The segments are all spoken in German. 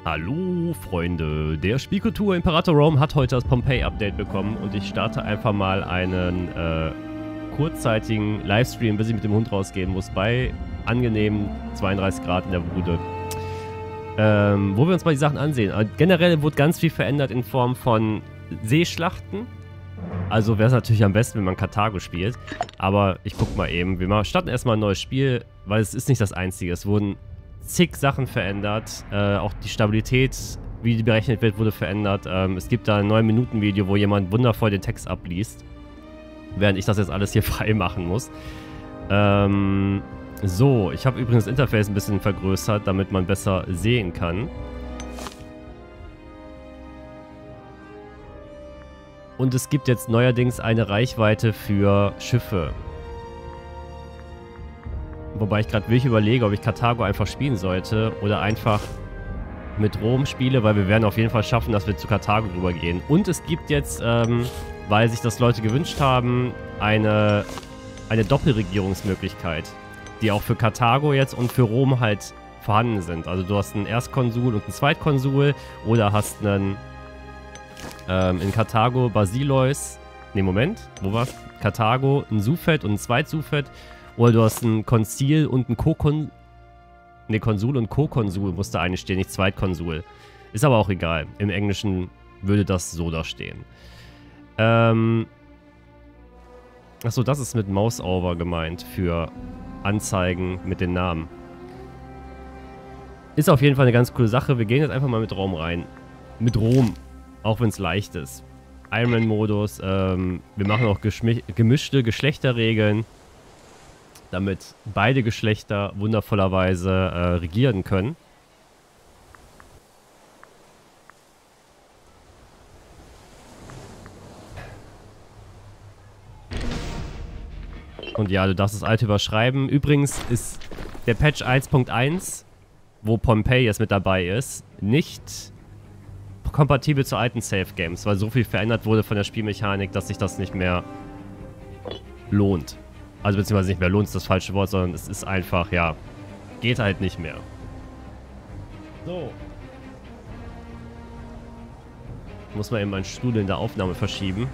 Hallo Freunde, der Spielkultur Imperator Rome hat heute das Pompeii-Update bekommen und ich starte einfach mal einen kurzzeitigen Livestream, bis ich mit dem Hund rausgehen muss, bei angenehmen 32 Grad in der Bude. Wo wir uns mal die Sachen ansehen. Generell wurde ganz viel verändert in Form von Seeschlachten. Also wäre es natürlich am besten, wenn man Karthago spielt. Aber ich guck mal eben. Wir starten erstmal ein neues Spiel, weil es ist nicht das einzige. Es wurden zig Sachen verändert. Auch die Stabilität, wie die berechnet wird, wurde verändert. Es gibt da ein 9-Minuten-Video, wo jemand wundervoll den Text abliest. Während ich das jetzt alles hier frei machen muss. So, ich habe übrigens das Interface ein bisschen vergrößert, damit man besser sehen kann. Und es gibt jetzt neuerdings eine Reichweite für Schiffe. Wobei ich gerade wirklich überlege, ob ich Karthago einfach spielen sollte oder einfach mit Rom spiele, weil wir werden auf jeden Fall schaffen, dass wir zu Karthago rübergehen. Und es gibt jetzt, weil sich das Leute gewünscht haben, eine Doppelregierungsmöglichkeit, die auch für Karthago jetzt und für Rom halt vorhanden sind. Also du hast einen Erstkonsul und einen Zweitkonsul oder hast einen in Karthago Basileus, ne Moment, wo war's? Karthago, ein Sufet und ein Zweitsufet. Oder du hast einen Konzil und einen Konsul und Co-Konsul muss da eigentlich stehen, nicht Zweitkonsul. Ist aber auch egal. Im Englischen würde das so da stehen. Achso, das ist mit Mouse-Over gemeint für Anzeigen mit den Namen. Ist auf jeden Fall eine ganz coole Sache. Wir gehen jetzt einfach mal mit Rom rein. Mit Rom. Auch wenn es leicht ist. Ironman-Modus. Wir machen auch gemischte Geschlechterregeln, damit beide Geschlechter wundervollerweise regieren können. Und ja, du darfst das alte überschreiben. Übrigens ist der Patch 1.1, wo Pompeii jetzt mit dabei ist, nicht kompatibel zu alten Safe Games, weil so viel verändert wurde von der Spielmechanik, dass sich das nicht mehr lohnt. Also beziehungsweise nicht mehr lohnt ist das falsche Wort, sondern es ist einfach, ja, geht halt nicht mehr. So. Muss man eben meinen Stuhl in der Aufnahme verschieben.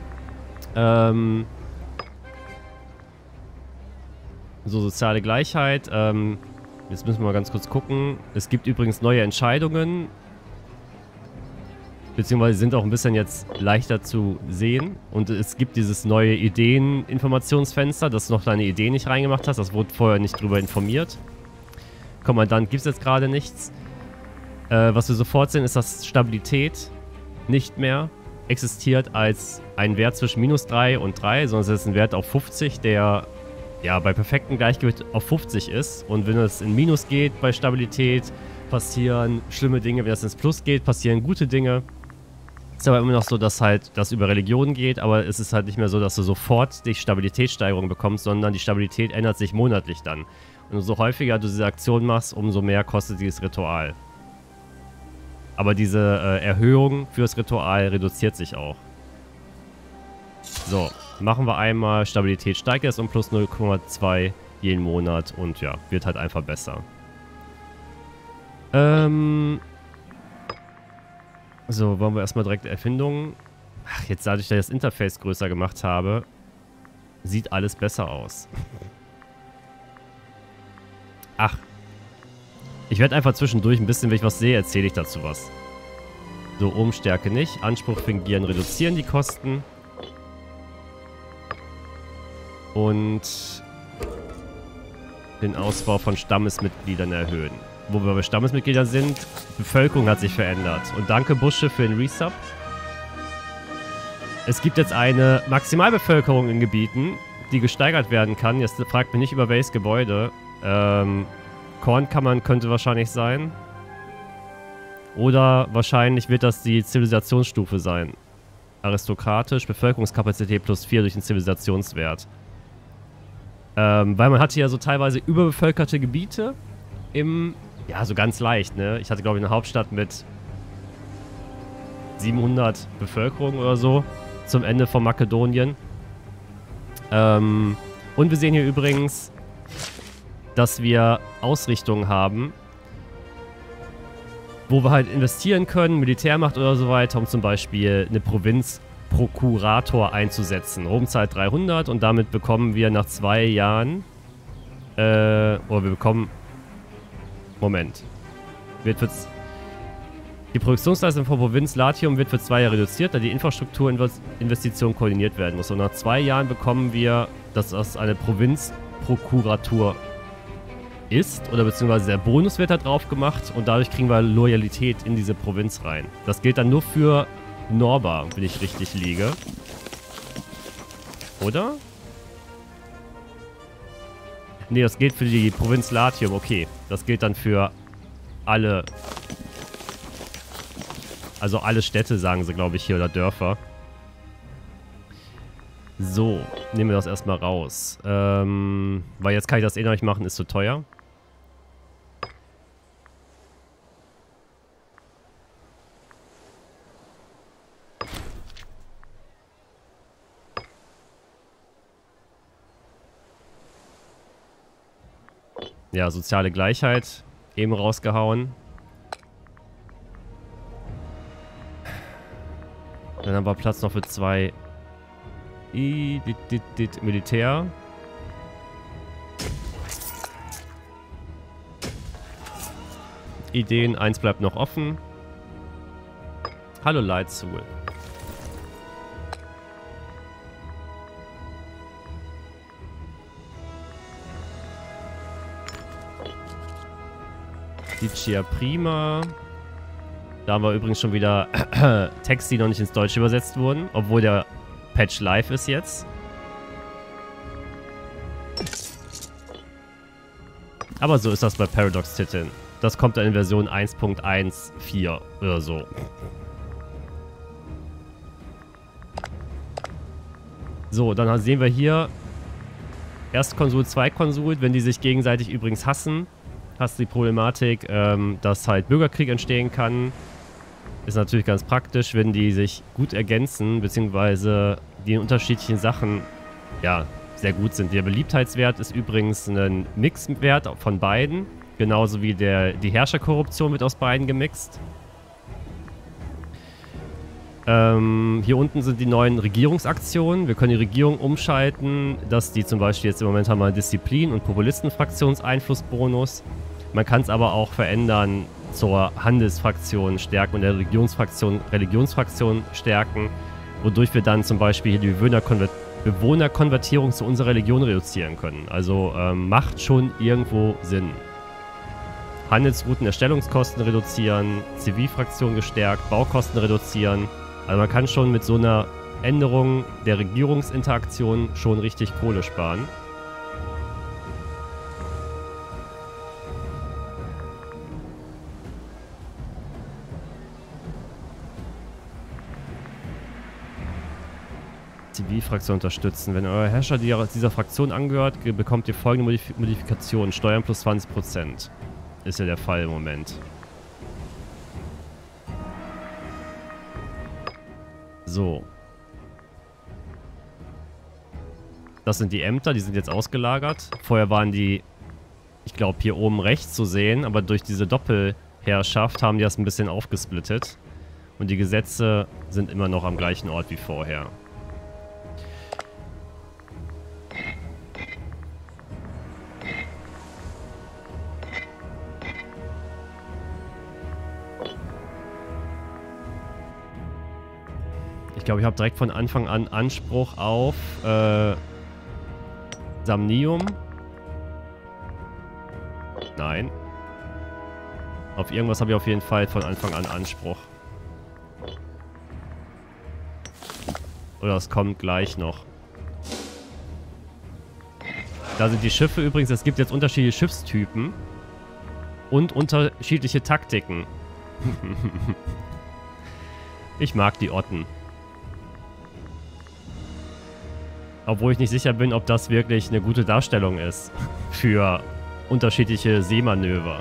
So, soziale Gleichheit. Jetzt müssen wir mal ganz kurz gucken. Es gibt übrigens neue Entscheidungen. Beziehungsweise sind auch ein bisschen jetzt leichter zu sehen. Und es gibt dieses neue Ideen-Informationsfenster, dass du noch deine Idee nicht reingemacht hast. Das wurde vorher nicht drüber informiert. Kommandant gibt es jetzt gerade nichts. Was wir sofort sehen, ist, dass Stabilität nicht mehr existiert als ein Wert zwischen -3 und 3, sondern es ist ein Wert auf 50, der ja bei perfektem Gleichgewicht auf 50 ist. Und wenn es in Minus geht bei Stabilität, passieren schlimme Dinge. Wenn es ins Plus geht, passieren gute Dinge. Ist aber immer noch so, dass halt das über Religion geht, aber es ist halt nicht mehr so, dass du sofort die Stabilitätssteigerung bekommst, sondern die Stabilität ändert sich monatlich dann. Und umso häufiger du diese Aktion machst, umso mehr kostet dieses Ritual. Aber diese Erhöhung fürs Ritual reduziert sich auch. So, machen wir einmal Stabilität steigt jetzt um plus 0,2 jeden Monat und ja, wird halt einfach besser. So, wollen wir erstmal direkt Erfindungen. Ach, jetzt dadurch, dass ich das Interface größer gemacht habe, sieht alles besser aus. Ach. Ich werde einfach zwischendurch ein bisschen, wenn ich was sehe, erzähle ich dazu was. So, Umstärke nicht. Anspruch fingieren, reduzieren die Kosten. Und den Ausbau von Stammesmitgliedern erhöhen. Wo wir bei Stammesmitgliedern sind, Bevölkerung hat sich verändert. Und danke Busche für den Resub. Es gibt jetzt eine Maximalbevölkerung in Gebieten, die gesteigert werden kann. Jetzt fragt mich nicht über welches Gebäude. Kornkammern könnte wahrscheinlich sein. Oder wahrscheinlich wird das die Zivilisationsstufe sein. Aristokratisch, Bevölkerungskapazität +4 durch den Zivilisationswert. Weil man hatte ja so teilweise überbevölkerte Gebiete im... Ja, so ganz leicht, ne? Ich hatte, glaube ich, eine Hauptstadt mit 700 Bevölkerung oder so zum Ende von Makedonien. Und wir sehen hier übrigens, dass wir Ausrichtungen haben, wo wir halt investieren können, Militärmacht oder so weiter, um zum Beispiel eine Provinzprokurator einzusetzen. Romzeit 300 und damit bekommen wir nach 2 Jahren, oder wir bekommen, Moment, die Produktionsleistung von Provinz Latium wird für 2 Jahre reduziert, da die Infrastrukturinvestition koordiniert werden muss. Und nach 2 Jahren bekommen wir, dass das eine Provinzprokuratur ist, oder beziehungsweise der Bonus wird da drauf gemacht und dadurch kriegen wir Loyalität in diese Provinz rein. Das gilt dann nur für Norba, wenn ich richtig liege. Oder? Nee, das gilt für die Provinz Latium, okay. Das gilt dann für alle. Also alle Städte, sagen sie, glaube ich, hier, oder Dörfer. So, nehmen wir das erstmal raus. Weil jetzt kann ich das eh noch nicht machen, ist zu teuer. Ja, soziale Gleichheit eben rausgehauen. Dann haben wir Platz noch für 2 Militär. Ideen, 1 bleibt noch offen. Hallo Lightsoul. Die Chia Prima. Da haben wir übrigens schon wieder Texte, die noch nicht ins Deutsche übersetzt wurden, obwohl der Patch live ist jetzt. Aber so ist das bei Paradox-Titeln. Das kommt dann in Version 1.14 oder so. So, dann sehen wir hier Erstkonsul, Zweitkonsul. Wenn die sich gegenseitig übrigens hassen, hast du die Problematik, dass halt Bürgerkrieg entstehen kann. Ist natürlich ganz praktisch, wenn die sich gut ergänzen, beziehungsweise die in unterschiedlichen Sachen, ja, sehr gut sind. Der Beliebtheitswert ist übrigens ein Mixwert von beiden. Genauso wie die Herrscherkorruption wird aus beiden gemixt. Hier unten sind die neuen Regierungsaktionen. Wir können die Regierung umschalten, dass die zum Beispiel jetzt im Moment haben wir Disziplin- und Populistenfraktionseinflussbonus. Man kann es aber auch verändern zur Handelsfraktion stärken und der Religionsfraktion stärken, wodurch wir dann zum Beispiel hier die Bewohnerkonvertierung zu unserer Religion reduzieren können. Also macht schon irgendwo Sinn. Handelsrouten, Erstellungskosten reduzieren, Zivilfraktion gestärkt, Baukosten reduzieren. Also man kann schon mit so einer Änderung der Regierungsinteraktion schon richtig Kohle sparen. Zivilfraktion unterstützen. Wenn euer Herrscher dieser Fraktion angehört, bekommt ihr folgende Modifikationen. Steuern plus 20%. Ist ja der Fall im Moment. So. Das sind die Ämter, die sind jetzt ausgelagert. Vorher waren die, ich glaube, hier oben rechts zu sehen, aber durch diese Doppelherrschaft haben die das ein bisschen aufgesplittet. Und die Gesetze sind immer noch am gleichen Ort wie vorher. Ich glaube, ich habe direkt von Anfang an Anspruch auf Samnium. Nein. Auf irgendwas habe ich auf jeden Fall von Anfang an Anspruch. Oder es kommt gleich noch. Da sind die Schiffe übrigens. Es gibt jetzt unterschiedliche Schiffstypen. Und unterschiedliche Taktiken. Ich mag die Otten. Obwohl ich nicht sicher bin, ob das wirklich eine gute Darstellung ist für unterschiedliche Seemanöver.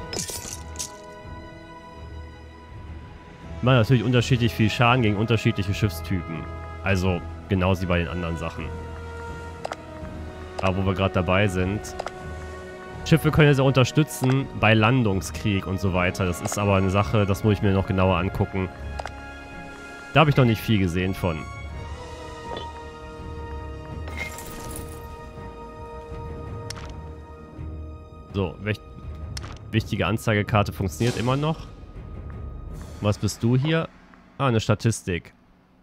Man hat natürlich unterschiedlich viel Schaden gegen unterschiedliche Schiffstypen. Also genauso wie bei den anderen Sachen. Aber wo wir gerade dabei sind. Schiffe können jetzt auch unterstützen bei Landungskrieg und so weiter. Das ist aber eine Sache, das muss ich mir noch genauer angucken. Da habe ich noch nicht viel gesehen von. So, wichtige Anzeigekarte funktioniert immer noch. Was bist du hier? Ah, eine Statistik.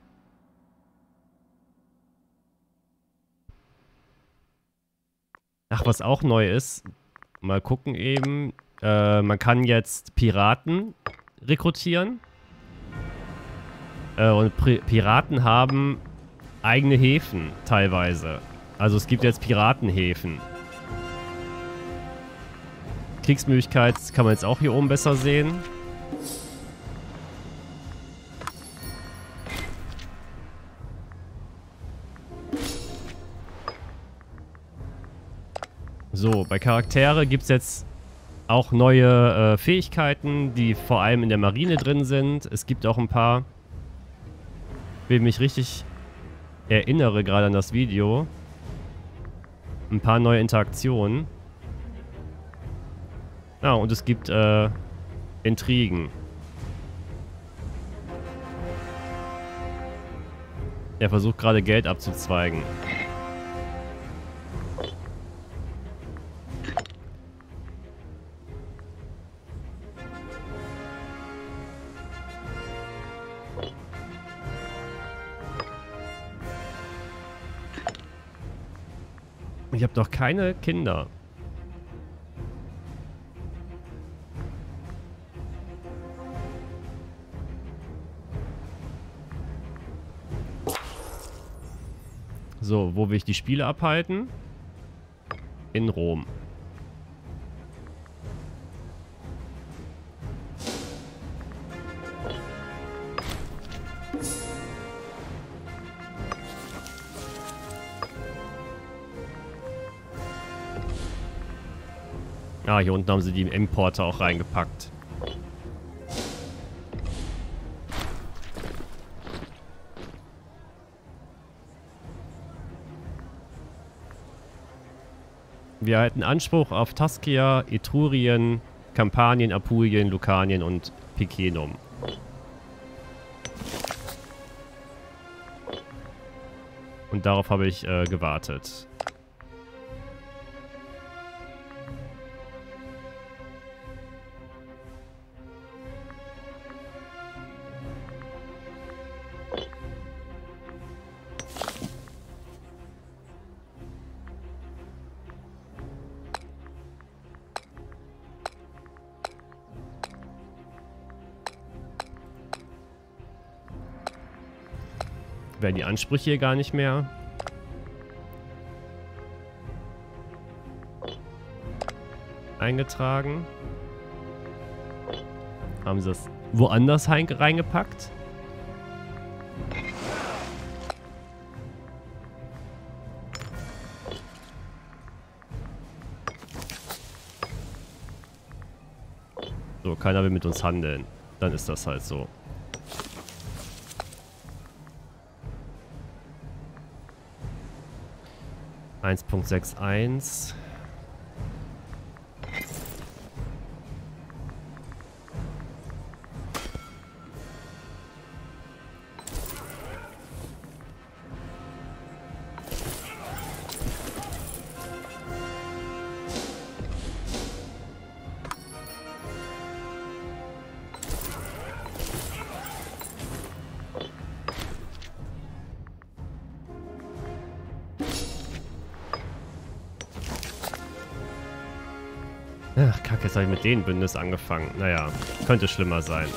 Ach, was auch neu ist. Mal gucken eben. Man kann jetzt Piraten rekrutieren. Und Piraten haben eigene Häfen teilweise. Also es gibt jetzt Piratenhäfen. Kriegsmöglichkeit kann man jetzt auch hier oben besser sehen. So, bei Charaktere gibt es jetzt auch neue Fähigkeiten, die vor allem in der Marine drin sind. Es gibt auch ein paar, wenn ich mich richtig erinnere gerade an das Video, ein paar neue Interaktionen. Ja, und es gibt Intrigen. Er versucht gerade Geld abzuzweigen. Ich habe noch keine Kinder. So, wo will ich die Spiele abhalten? In Rom. Ah, hier unten haben sie die Importer auch reingepackt. Wir erhalten Anspruch auf Taskia, Etrurien, Kampanien, Apulien, Lucanien und Picenum. Und darauf habe ich gewartet. Werden die Ansprüche hier gar nicht mehr eingetragen? Haben sie das woanders reingepackt? So, keiner will mit uns handeln. Dann ist das halt so. Punkt 1.61. Ach, Kacke, jetzt habe ich mit dem Bündnis angefangen. Naja, könnte schlimmer sein.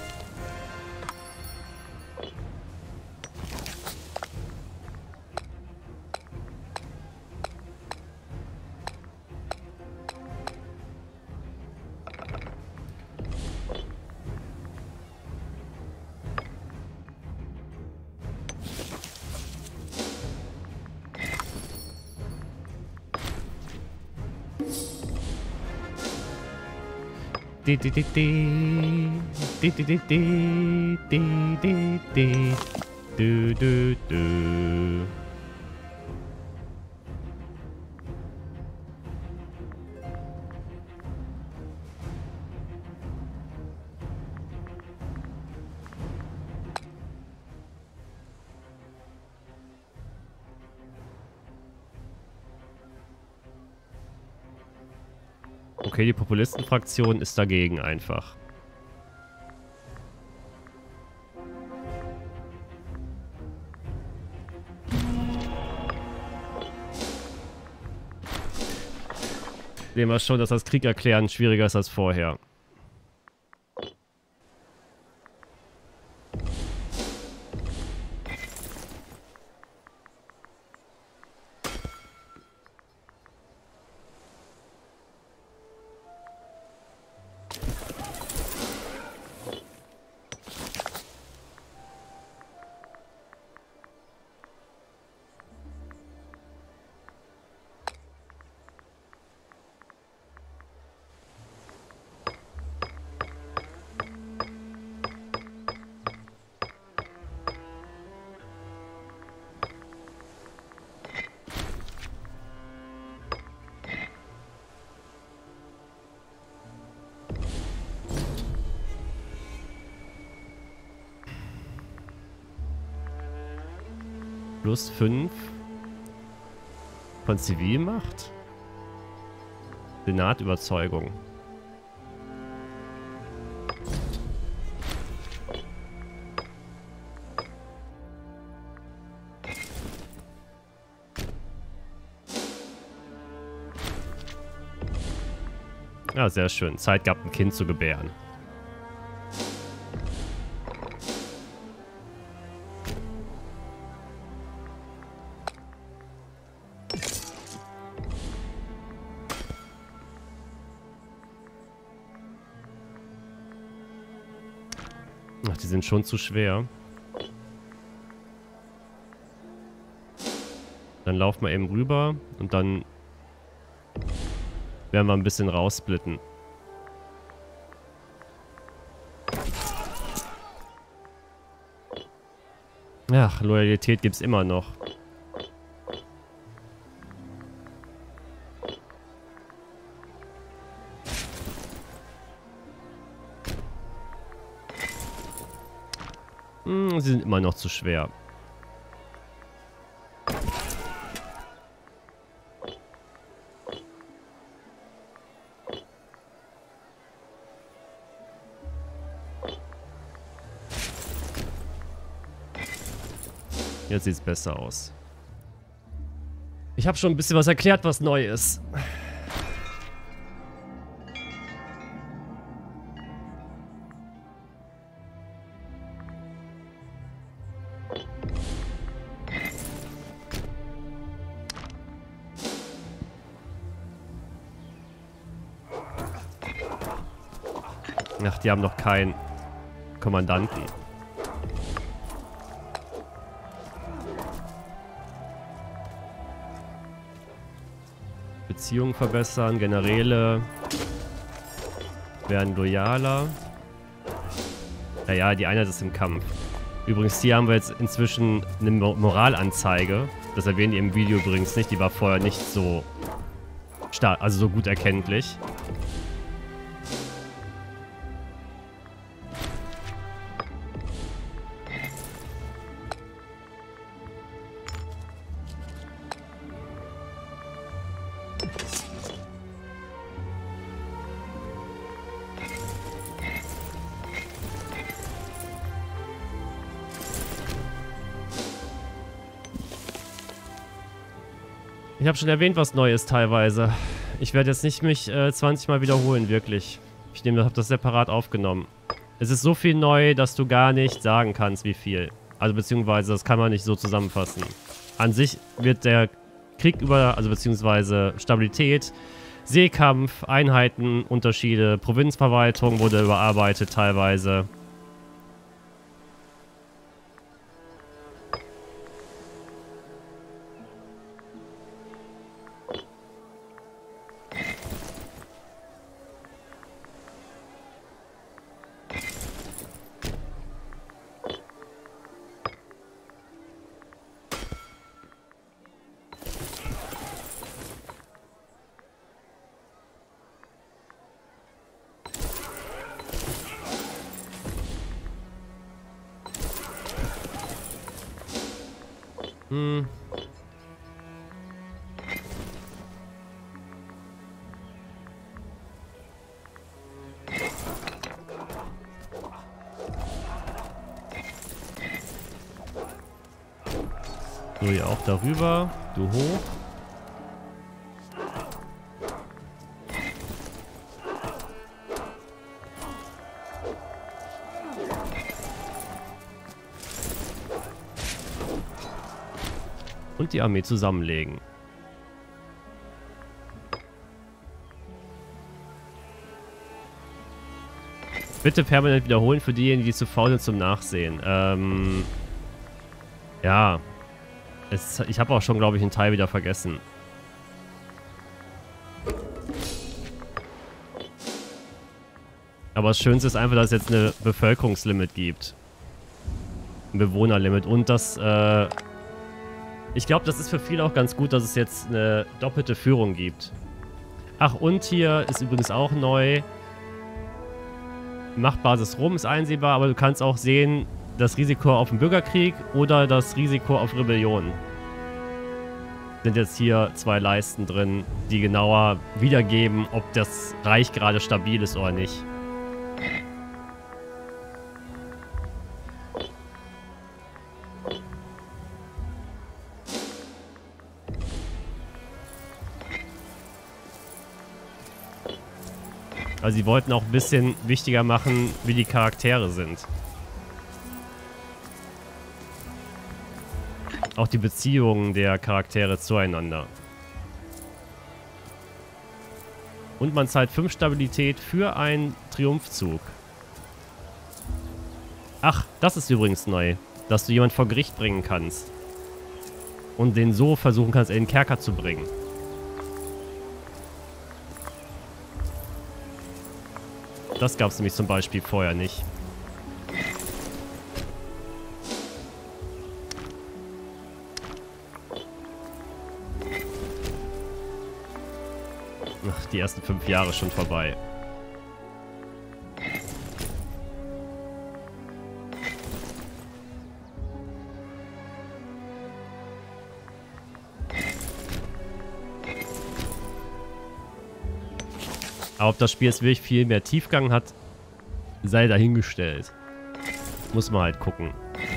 Du, du, du. Okay, die Populistenfraktion ist dagegen einfach. Sehen wir schon, dass das Krieg erklären schwieriger ist als vorher. Plus 5 von Zivilmacht. Senatüberzeugung. Ja, sehr schön. Zeit gehabt, ein Kind zu gebären. Ach, die sind schon zu schwer. Dann laufen wir eben rüber und dann werden wir ein bisschen raussplitten. Ach, Loyalität gibt's immer noch. Sie sind immer noch zu schwer. Jetzt sieht es besser aus. Ich habe schon ein bisschen was erklärt, was neu ist. Ach, die haben noch keinen Kommandanten. Beziehungen verbessern, Generäle werden loyaler. Naja, die Einheit ist im Kampf. Übrigens, hier haben wir jetzt inzwischen eine Moralanzeige. Das erwähnen die im Video übrigens nicht. Die war vorher nicht so stark, also so gut erkenntlich. Ich habe schon erwähnt, was neu ist teilweise. Ich werde jetzt nicht mich 20 Mal wiederholen, wirklich. Ich habe das separat aufgenommen. Es ist so viel neu, dass du gar nicht sagen kannst, wie viel. Also beziehungsweise, das kann man nicht so zusammenfassen. An sich wird der Krieg also beziehungsweise Stabilität, Seekampf, Einheiten, Unterschiede, Provinzverwaltung wurde überarbeitet teilweise. So, hier auch darüber. Du hoch. Und die Armee zusammenlegen. Bitte permanent wiederholen für diejenigen, die zu faul sind zum Nachsehen. Ja. Ich habe auch schon, glaube ich, einen Teil wieder vergessen. Aber das Schönste ist einfach, dass es jetzt eine Bevölkerungslimit gibt. Ein Bewohnerlimit. Und das, ich glaube, das ist für viele auch ganz gut, dass es jetzt eine doppelte Führung gibt. Ach, und hier ist übrigens auch neu. Machtbasis Rom ist einsehbar, aber du kannst auch sehen, das Risiko auf den Bürgerkrieg oder das Risiko auf Rebellion. Sind jetzt hier 2 Leisten drin, die genauer wiedergeben, ob das Reich gerade stabil ist oder nicht. Also sie wollten auch ein bisschen wichtiger machen, wie die Charaktere sind. Auch die Beziehungen der Charaktere zueinander. Und man zahlt 5 Stabilität für einen Triumphzug. Ach, das ist übrigens neu. Dass du jemanden vor Gericht bringen kannst. Und den so versuchen kannst, in den Kerker zu bringen. Das gab es nämlich zum Beispiel vorher nicht. Ach, die ersten 5 Jahre schon vorbei. Aber ob das Spiel jetzt wirklich viel mehr Tiefgang hat, sei dahingestellt. Muss man halt gucken.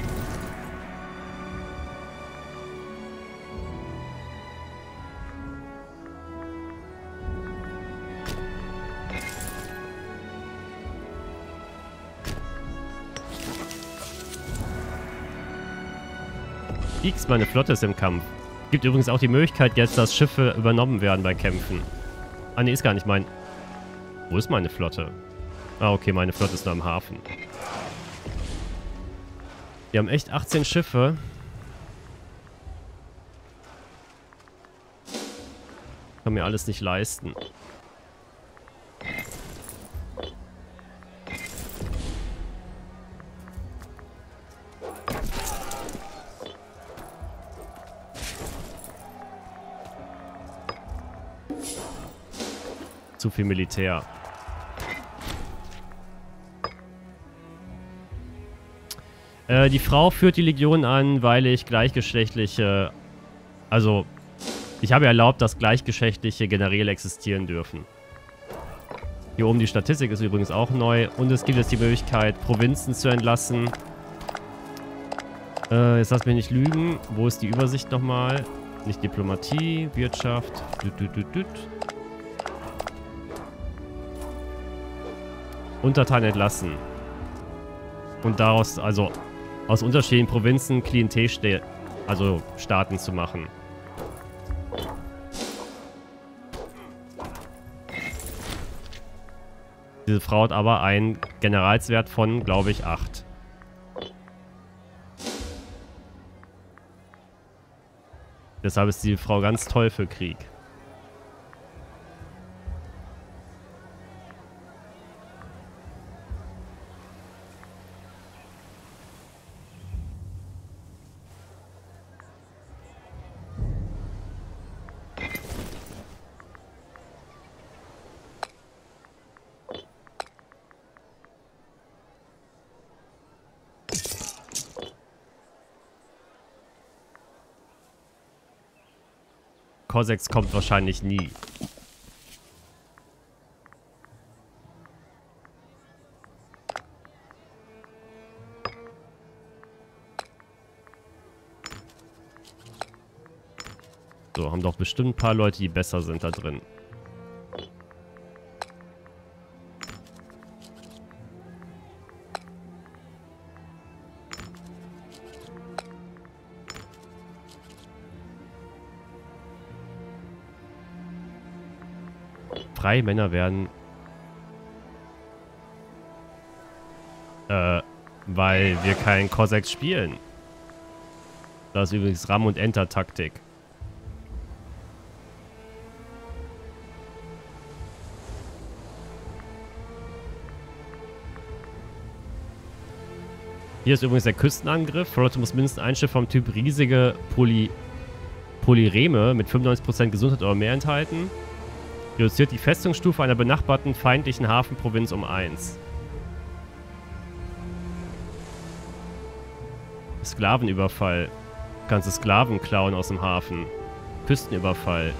X, meine Flotte ist im Kampf. Gibt übrigens auch die Möglichkeit jetzt, dass Schiffe übernommen werden bei Kämpfen. Ah, nee, ist gar nicht mein... Wo ist meine Flotte? Ah, okay, meine Flotte ist nur am Hafen. Wir haben echt 18 Schiffe. Kann mir alles nicht leisten. Zu viel Militär. Die Frau führt die Legion an, weil ich gleichgeschlechtliche... Also, ich habe erlaubt, dass gleichgeschlechtliche Generäle existieren dürfen. Hier oben die Statistik ist übrigens auch neu. Und es gibt jetzt die Möglichkeit, Provinzen zu entlassen. Jetzt lass mich nicht lügen. Wo ist die Übersicht nochmal? Nicht Diplomatie, Wirtschaft. Untertanen entlassen. Und daraus, also aus unterschiedlichen Provinzen Staaten zu machen. Diese Frau hat aber einen Generalswert von, glaube ich, 8. Deshalb ist die Frau ganz toll für Krieg. Cossacks kommt wahrscheinlich nie. So, haben doch bestimmt ein paar Leute, die besser sind da drin. Freie Männer werden... weil wir keinen Cossacks spielen. Das ist übrigens Ram- und Enter-Taktik. Hier ist übrigens der Küstenangriff. Flotte muss mindestens ein Schiff vom Typ riesige Polyreme mit 95% Gesundheit oder mehr enthalten. Reduziert die Festungsstufe einer benachbarten feindlichen Hafenprovinz um 1. Sklavenüberfall. Kannst du Sklaven klauen aus dem Hafen. Küstenüberfall.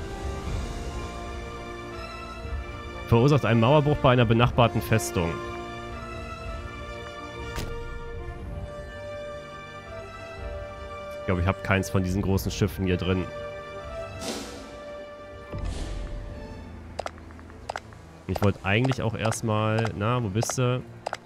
Verursacht einen Mauerbruch bei einer benachbarten Festung. Ich glaube, ich habe keins von diesen großen Schiffen hier drin. Ich wollte eigentlich auch erstmal... Na, wo bist du?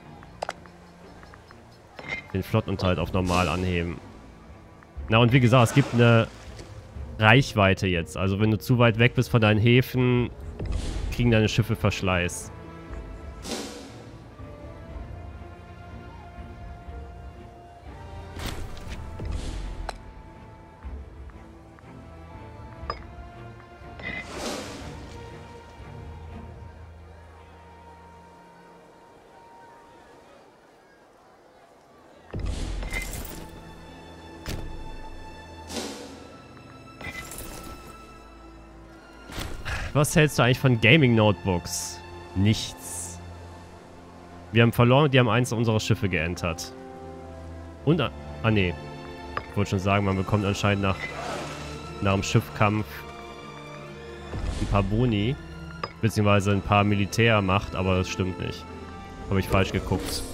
Den Flottenunterhalt auf normal anheben. Na, und wie gesagt, es gibt eine Reichweite jetzt. Also wenn du zu weit weg bist von deinen Häfen, kriegen deine Schiffe Verschleiß. Was hältst du eigentlich von Gaming-Notebooks? Nichts. Wir haben verloren und die haben eins unserer Schiffe geentert. Und, nee. Ich wollte schon sagen, man bekommt anscheinend nach dem Schiffkampf ein paar Boni. Beziehungsweise ein paar Militärmacht, aber das stimmt nicht. Habe ich falsch geguckt.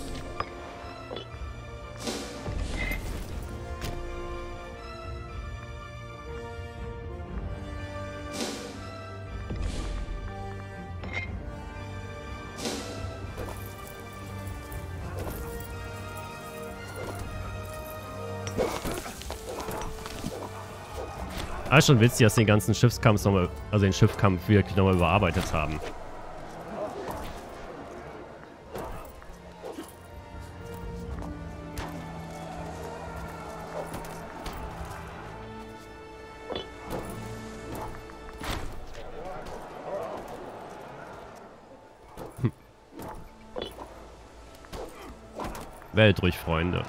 Ah, schon witzig, dass sie den ganzen Schiffskampf nochmal, also den Schiffkampf wirklich nochmal überarbeitet haben. Welt ruhig, Freunde.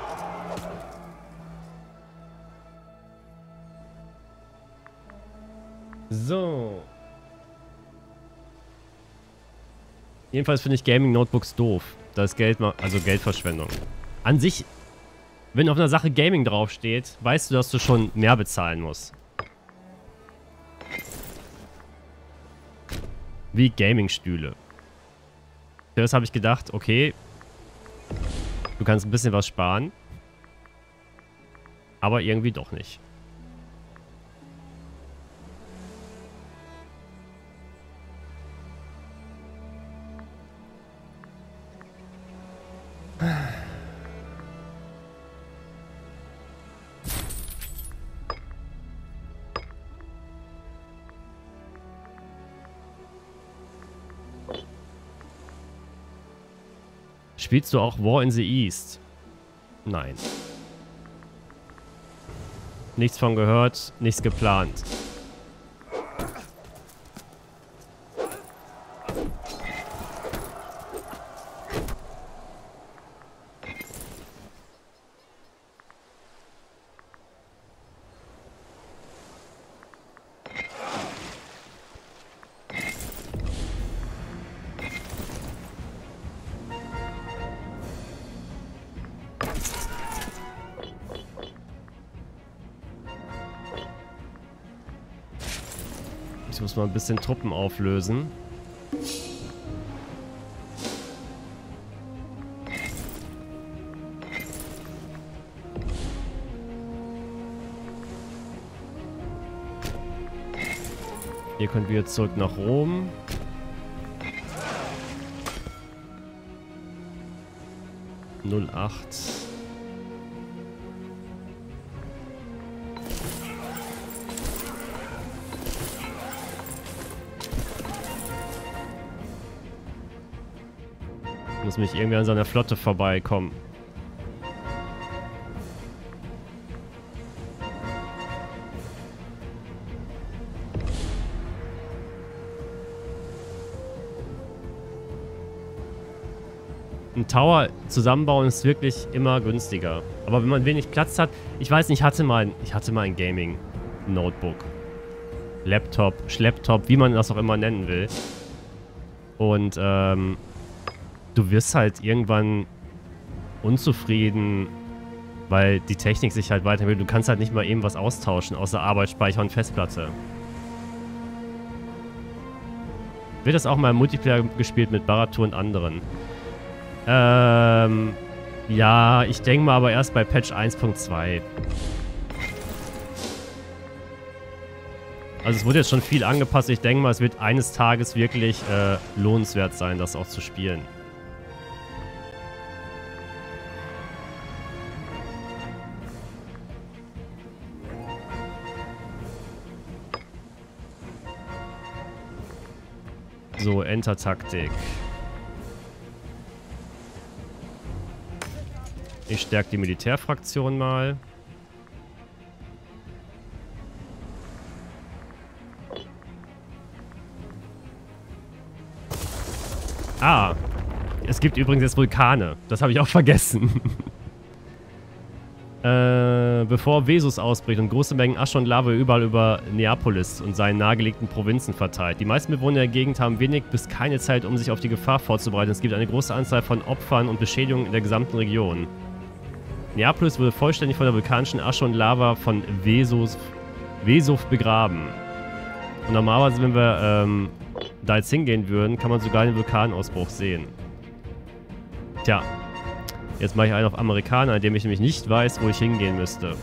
So. Jedenfalls finde ich Gaming-Notebooks doof. Das ist Geldverschwendung. An sich, wenn auf einer Sache Gaming draufsteht, weißt du, dass du schon mehr bezahlen musst. Wie Gaming-Stühle. Zuerst habe ich gedacht, okay, du kannst ein bisschen was sparen. Aber irgendwie doch nicht. Spielst du auch War in the East? Nein. Nichts von gehört, nichts geplant. Ich muss mal ein bisschen Truppen auflösen. Ihr könnt wieder zurück nach Rom. '08. Muss mich irgendwie an seiner Flotte vorbeikommen. Ein Tower zusammenbauen ist wirklich immer günstiger. Aber wenn man wenig Platz hat, ich weiß nicht, ich hatte mal ein Gaming-Notebook. Laptop, Schlepptop, wie man das auch immer nennen will. Und du wirst halt irgendwann unzufrieden, weil die Technik sich halt weiterentwickelt. Du kannst halt nicht mal eben was austauschen, außer Arbeitsspeicher und Festplatte. Wird das auch mal im Multiplayer gespielt mit Baratur und anderen? Ja, ich denke mal aber erst bei Patch 1.2. Also es wurde jetzt schon viel angepasst. Ich denke mal, es wird eines Tages wirklich lohnenswert sein, das auch zu spielen. So, Enter-Taktik. Ich stärke die Militärfraktion mal. Ah, es gibt übrigens jetzt Vulkane. Das habe ich auch vergessen. Bevor Vesus ausbricht und große Mengen Asche und Lava überall über Neapolis und seinen nahegelegten Provinzen verteilt. Die meisten Bewohner der Gegend haben wenig bis keine Zeit, um sich auf die Gefahr vorzubereiten. Es gibt eine große Anzahl von Opfern und Beschädigungen in der gesamten Region. Neapolis wurde vollständig von der vulkanischen Asche und Lava von Vesuv begraben. Und normalerweise, wenn wir da jetzt hingehen würden, kann man sogar den Vulkanausbruch sehen. Tja, jetzt mache ich einen auf Amerikaner, indem ich nämlich nicht weiß, wo ich hingehen müsste.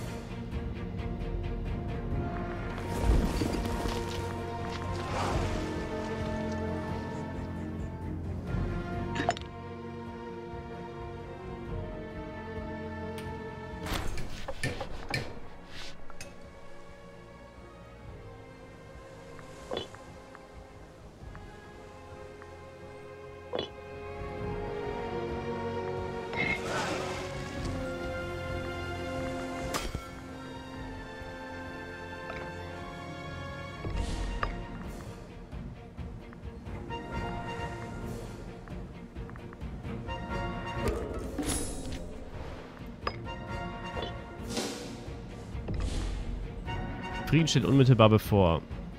Frieden steht unmittelbar bevor.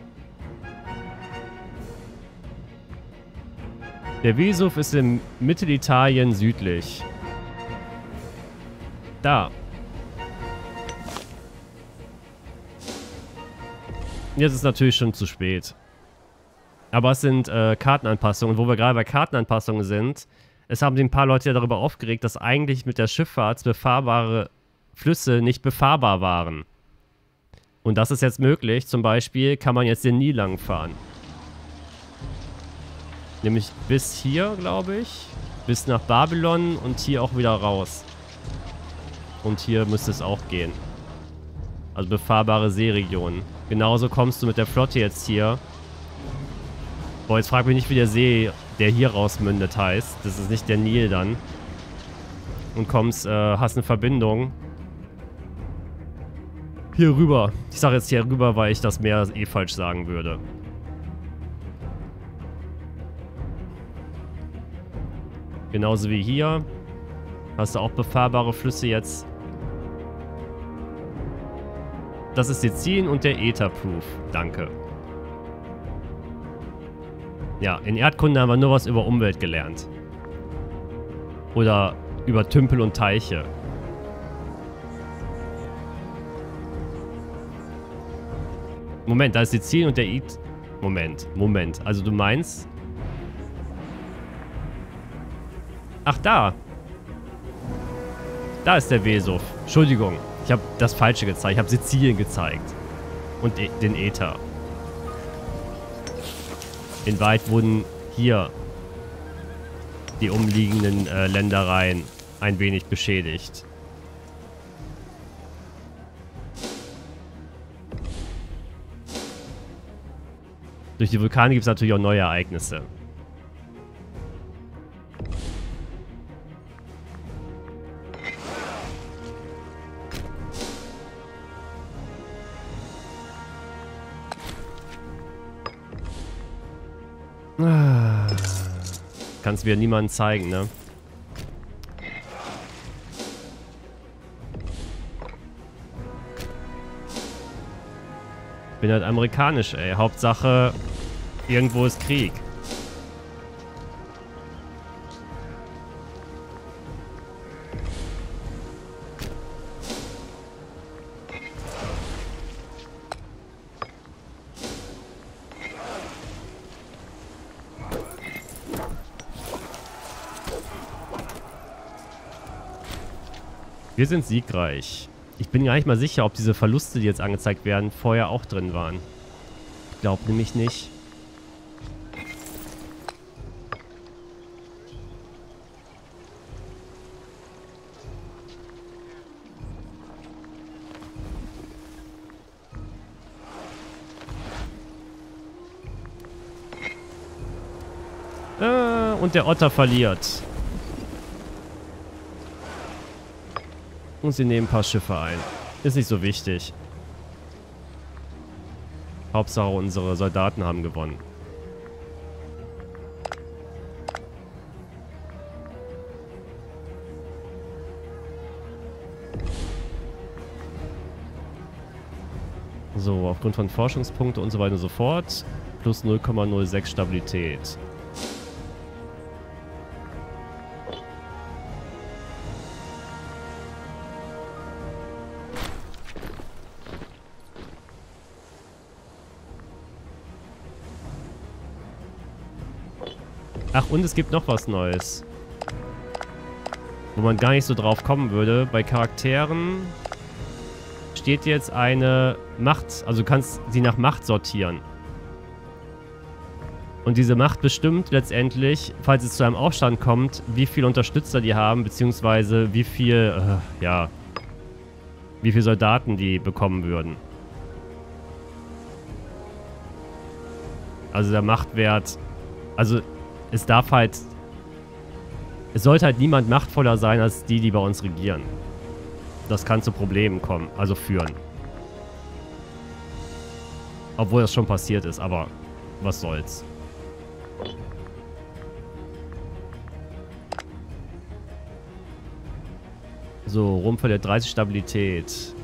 Der Vesuv ist in Mittelitalien südlich. Da. Jetzt ist natürlich schon zu spät. Aber es sind Kartenanpassungen. Wo wir gerade bei Kartenanpassungen sind, es haben sich ein paar Leute ja darüber aufgeregt, dass eigentlich mit der Schifffahrt befahrbare Flüsse nicht befahrbar waren. Und das ist jetzt möglich. Zum Beispiel kann man jetzt den Nil lang fahren. Nämlich bis hier, glaube ich. Bis nach Babylon und hier auch wieder raus. Und hier müsste es auch gehen. Also befahrbare Seeregionen. Genauso kommst du mit der Flotte jetzt hier. Boah, jetzt frag mich nicht, wie der See, der hier rausmündet, heißt. Das ist nicht der Nil dann. Und kommst, hast eine Verbindung. Hier rüber. Ich sage jetzt hier rüber, weil ich das Meer eh falsch sagen würde. Genauso wie hier. Hast du auch befahrbare Flüsse jetzt. Das ist Sizilien und der Etherproof. Danke. Ja, in Erdkunde haben wir nur was über Umwelt gelernt. Oder über Tümpel und Teiche. Moment, da ist Sizilien und der Moment. Also du meinst... Ach, da. Da ist der Vesuv. Entschuldigung, ich habe das Falsche gezeigt. Ich habe Sizilien gezeigt. Und den Äther. Inwieweit wurden hier die umliegenden Ländereien ein wenig beschädigt? Durch die Vulkane gibt es natürlich auch neue Ereignisse. Kannst wieder niemandem zeigen, ne? Bin halt amerikanisch, ey. Hauptsache, irgendwo ist Krieg. Wir sind siegreich. Ich bin gar nicht mal sicher, ob diese Verluste, die jetzt angezeigt werden, vorher auch drin waren. Ich glaube nämlich nicht. Und der Otter verliert. Und sie nehmen ein paar Schiffe ein. Ist nicht so wichtig. Hauptsache unsere Soldaten haben gewonnen. So, aufgrund von Forschungspunkten und so weiter und so fort. Plus 0,06 Stabilität. Ach, und es gibt noch was Neues. Wo man gar nicht so drauf kommen würde. Bei Charakteren steht jetzt eine Macht. Also du kannst sie nach Macht sortieren. Und diese Macht bestimmt letztendlich, falls es zu einem Aufstand kommt, wie viele Unterstützer die haben, beziehungsweise wie viel, wie viele Soldaten die bekommen würden. Also der Machtwert, also es darf halt, es sollte halt niemand machtvoller sein als die, die bei uns regieren. Das kann zu Problemen kommen, also führen. Obwohl das schon passiert ist, aber was soll's. So, Rom verliert 30 Stabilität.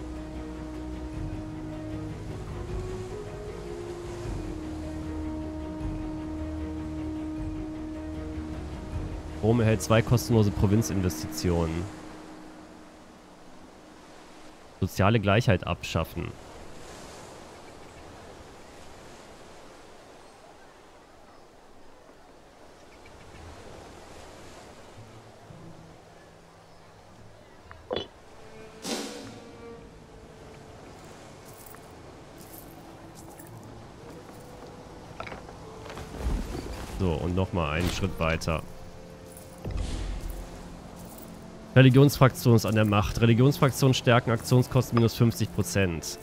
Rom erhält 2 kostenlose Provinzinvestitionen. Soziale Gleichheit abschaffen. So, und nochmal einen Schritt weiter. Religionsfraktion ist an der Macht. Religionsfraktion stärken Aktionskosten minus 50%.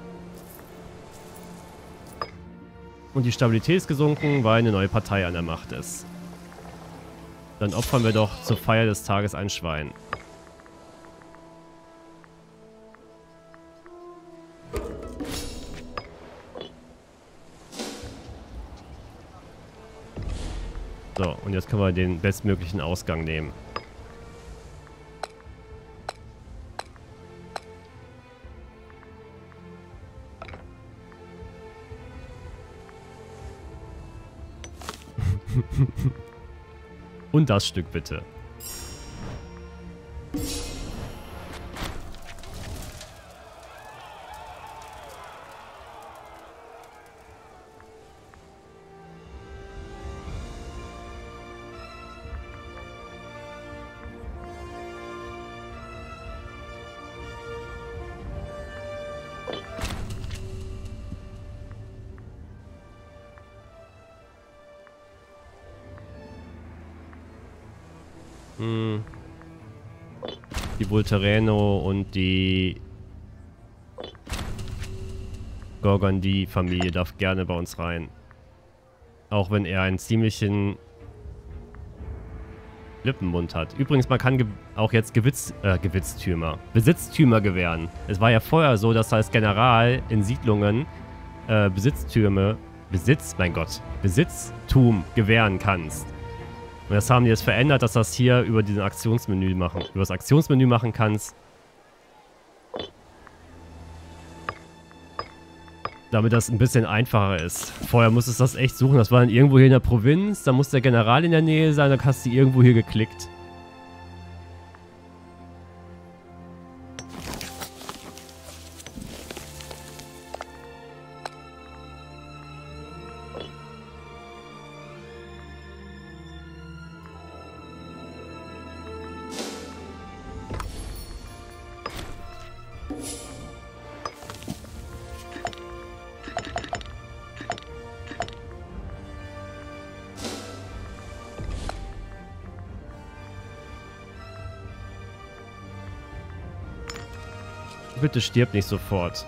Und die Stabilität ist gesunken, weil eine neue Partei an der Macht ist. Dann opfern wir doch zur Feier des Tages ein Schwein. So, und jetzt können wir den bestmöglichen Ausgang nehmen. Und das Stück bitte. Hm. Die Voltereno und die Gorgandi-Familie darf gerne bei uns rein. Auch wenn er einen ziemlichen Lippenmund hat. Übrigens, man kann auch jetzt Besitztümer gewähren. Es war ja vorher so, dass du als General in Siedlungen Besitztum gewähren kannst. Und das haben die jetzt verändert, dass das hier über das Aktionsmenü machen kannst. Damit das ein bisschen einfacher ist. Vorher musstest du das echt suchen. Das war dann irgendwo hier in der Provinz. Da muss der General in der Nähe sein. Dann hast du irgendwo hier geklickt. Bitte stirb nicht sofort.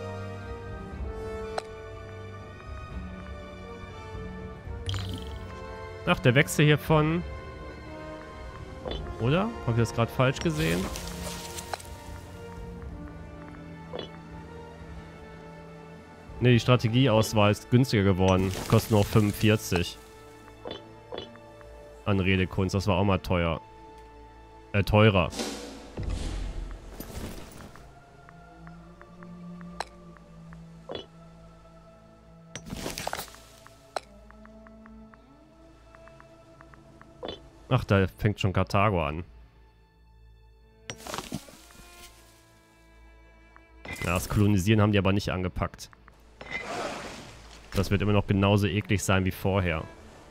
Ach, der Wechsel hier von... Oder? Habe ich das gerade falsch gesehen? Ne, die Strategieauswahl ist günstiger geworden. Kostet nur 45. An Redekunst. Das war auch mal teuer. Teurer. Ach, da fängt schon Karthago an. Ja, das Kolonisieren haben die aber nicht angepackt. Das wird immer noch genauso eklig sein wie vorher.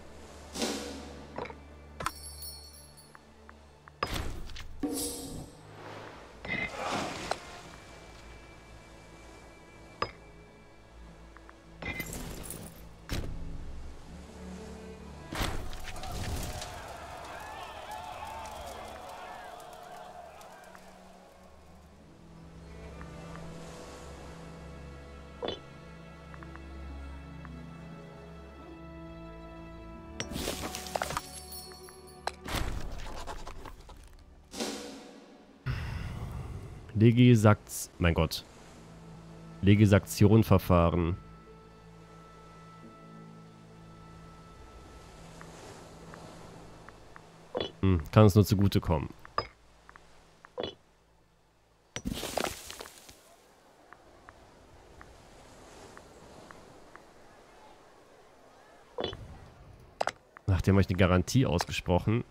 Mein Gott. Legisaktionverfahren. Kann uns nur zugutekommen. Nachdem habe ich eine Garantie ausgesprochen.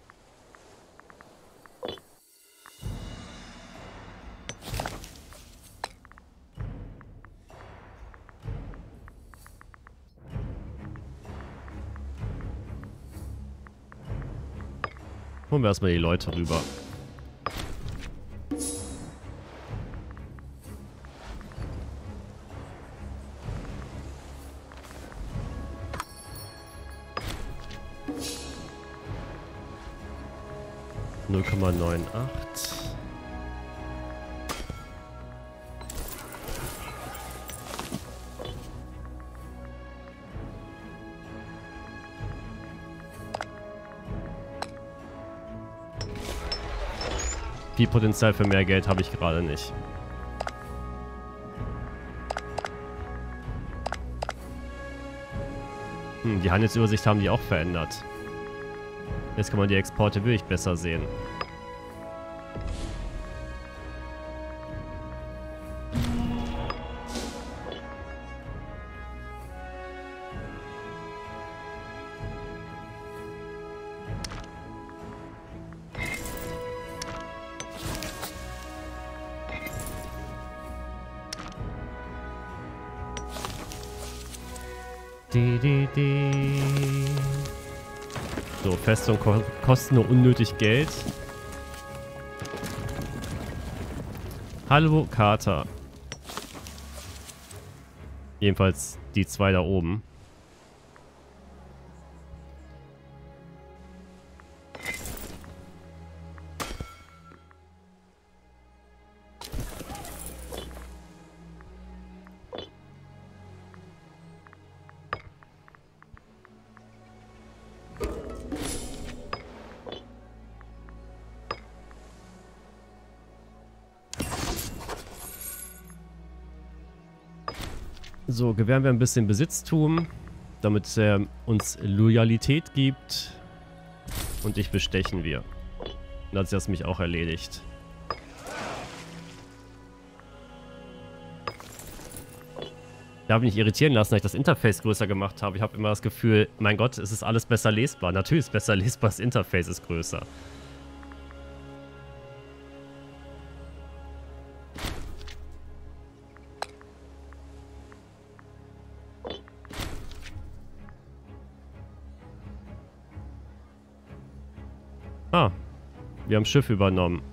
Holen wir erstmal die Leute rüber. Null Komma 98. Viel Potenzial für mehr Geld habe ich gerade nicht. Die Handelsübersicht haben die auch verändert. Jetzt kann man die Exporte wirklich besser sehen. So, Festung kosten nur unnötig Geld. Hallo, Kater. Jedenfalls die zwei da oben. So, gewähren wir ein bisschen Besitztum, damit er uns Loyalität gibt. Und dich bestechen wir. Dann hat sich das mich auch erledigt. Ich darf mich nicht irritieren lassen, dass ich das Interface größer gemacht habe. Ich habe immer das Gefühl, mein Gott, es ist alles besser lesbar. Natürlich ist es besser lesbar, das Interface ist größer. Ah, wir haben Schiff übernommen.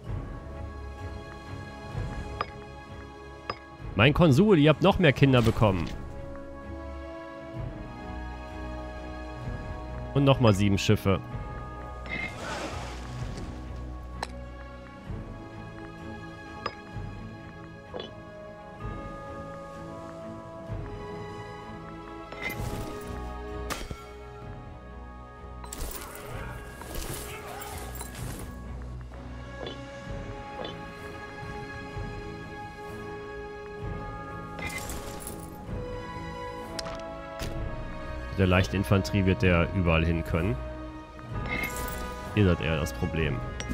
Mein Konsul, ihr habt noch mehr Kinder bekommen. Und nochmal 7 Schiffe. Der leichte Infanterie wird der überall hin können. Ihr seid eher das Problem.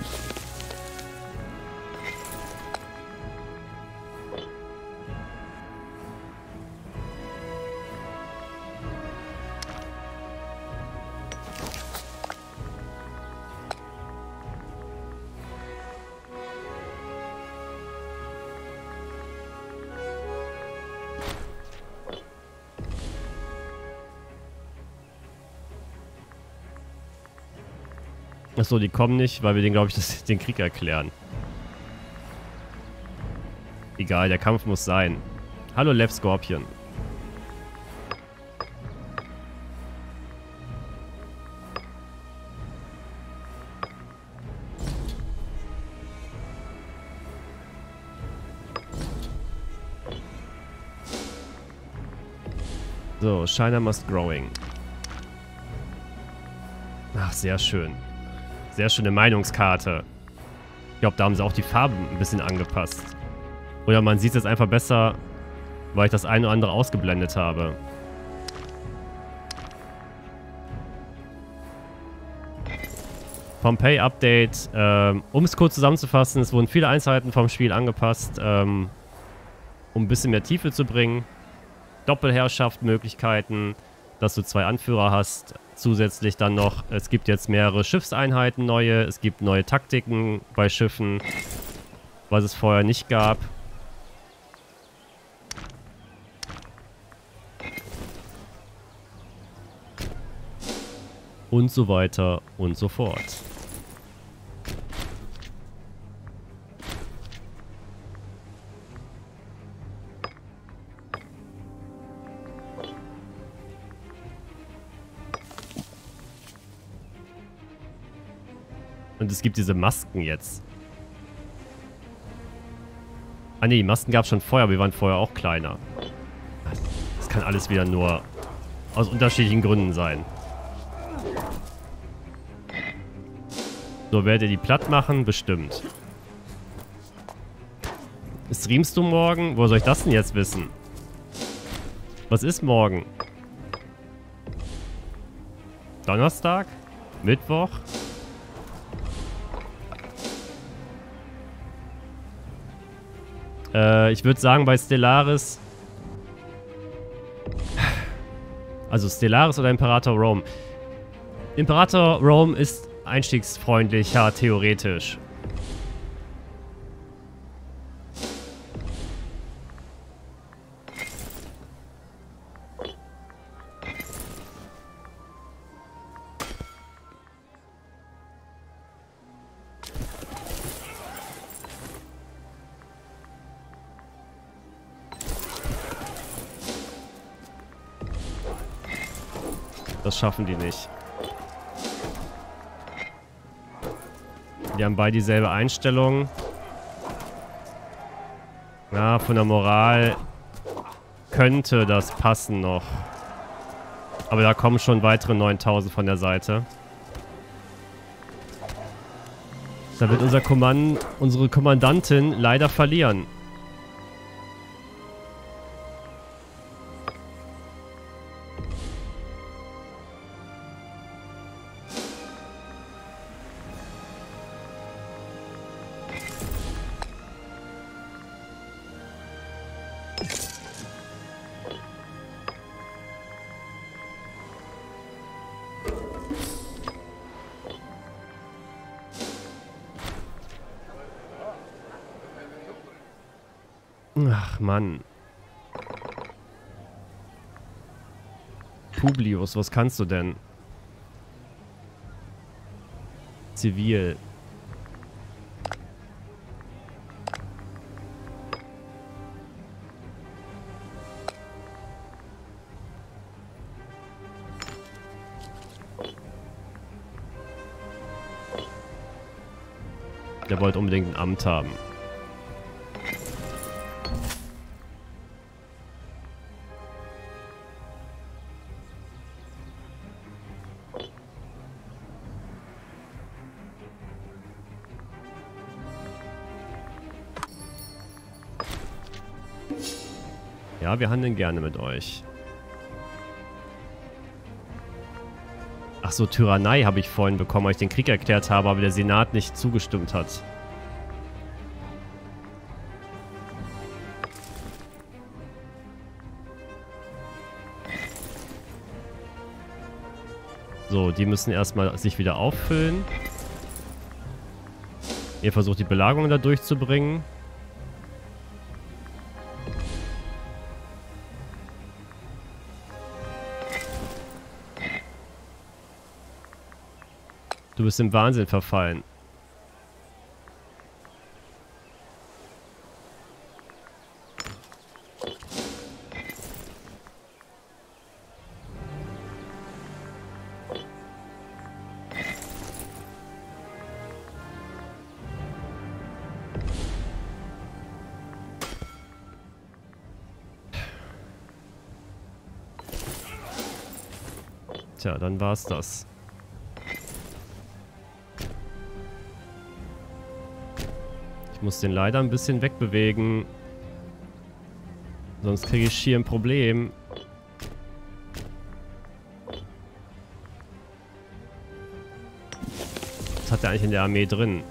Achso, die kommen nicht, weil wir den, glaube ich, den Krieg erklären. Egal, der Kampf muss sein. Hallo, Lev Scorpion. So, China must growing. Ach, sehr schön. Sehr schöne Meinungskarte. Ich glaube, da haben sie auch die Farben ein bisschen angepasst. Oder man sieht es jetzt einfach besser, weil ich das eine oder andere ausgeblendet habe. Pompeii-Update. Um es kurz zusammenzufassen, es wurden viele Einzelheiten vom Spiel angepasst, um ein bisschen mehr Tiefe zu bringen. Doppelherrschaft, Möglichkeiten, dass du 2 Anführer hast. Zusätzlich dann noch, es gibt jetzt mehrere Schiffseinheiten neue, es gibt neue Taktiken bei Schiffen, was es vorher nicht gab. Und so weiter und so fort. Und es gibt diese Masken jetzt. Ah ne, die Masken gab es schon vorher, aber wir waren vorher auch kleiner. Das kann alles wieder nur aus unterschiedlichen Gründen sein. So, werdet ihr die platt machen? Bestimmt. Streamst du morgen? Wo soll ich das denn jetzt wissen? Was ist morgen? Donnerstag? Mittwoch? Ich würde sagen, bei Stellaris... Also Stellaris oder Imperator Rome? Imperator Rome ist einstiegsfreundlicher, theoretisch. Das schaffen die nicht. Die haben beide dieselbe Einstellung. Ja, von der Moral könnte das passen noch. Aber da kommen schon weitere 9000 von der Seite. Da wird unsere Kommandantin leider verlieren. Ach, Mann. Publius, was kannst du denn? Zivil. Der wollte unbedingt ein Amt haben. Ja, wir handeln gerne mit euch. Ach so, Tyrannei habe ich vorhin bekommen, als ich den Krieg erklärt habe, aber der Senat nicht zugestimmt hat. So, die müssen erstmal sich wieder auffüllen. Ihr versucht die Belagerung da durchzubringen. Du bist im Wahnsinn verfallen. Tja, dann war's das. Ich muss den leider ein bisschen wegbewegen. Sonst kriege ich schier ein Problem. Was hat er eigentlich in der Armee drin?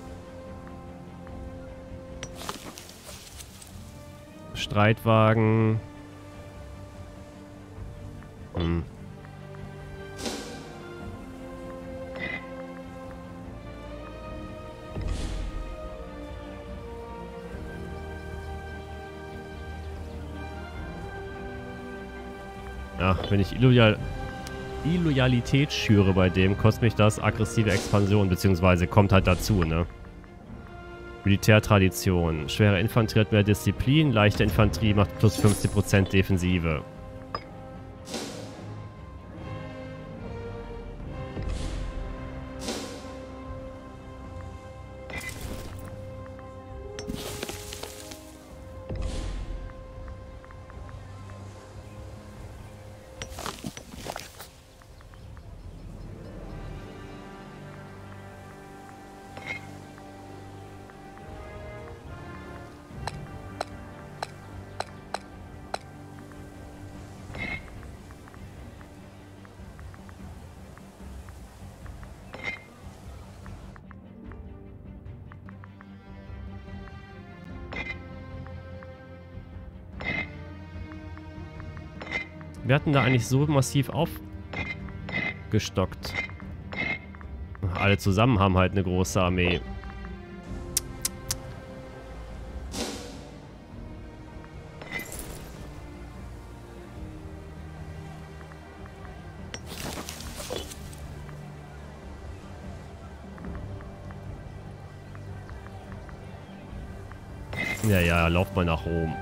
Streitwagen. Ach, wenn ich Illoyalität schüre bei dem, kostet mich das aggressive Expansion, beziehungsweise kommt halt dazu, ne? Militärtradition. Schwere Infanterie hat mehr Disziplin, leichte Infanterie macht plus 50% Defensive. Wir hatten da eigentlich so massiv aufgestockt. Alle zusammen haben halt eine große Armee. Ja, ja, lauf mal nach Rom.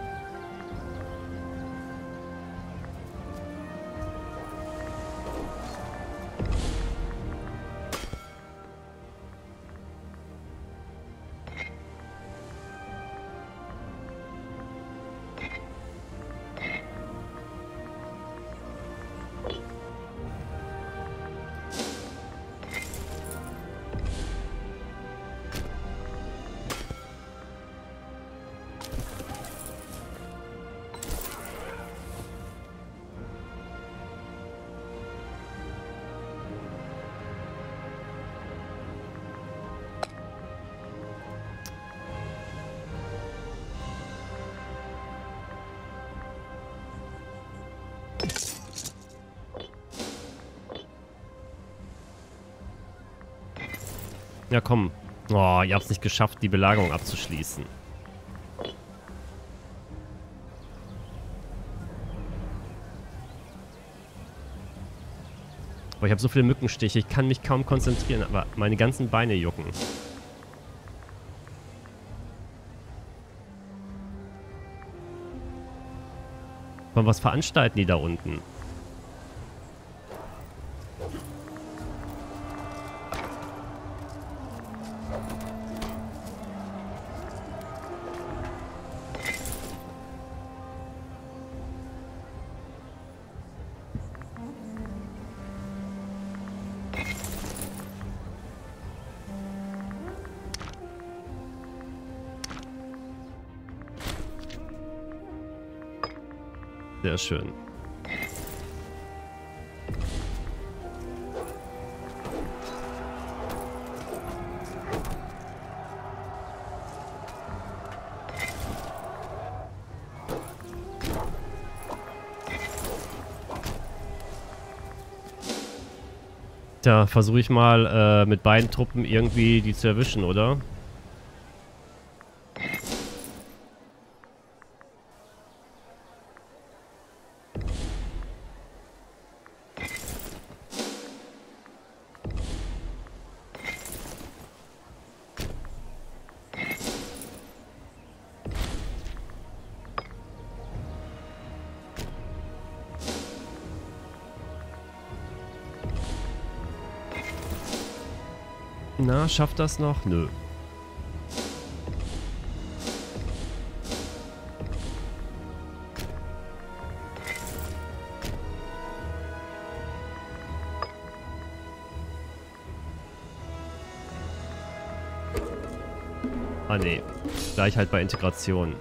Ja, komm. Oh, ihr habt es nicht geschafft, die Belagerung abzuschließen. Boah, ich habe so viele Mückenstiche, ich kann mich kaum konzentrieren, aber meine ganzen Beine jucken. Und was veranstalten die da unten? Sehr schön. Tja, versuche ich mal mit beiden Truppen irgendwie die zu erwischen, oder? Na, schafft das noch? Nö. Ah, nee. Gleich halt bei Integration.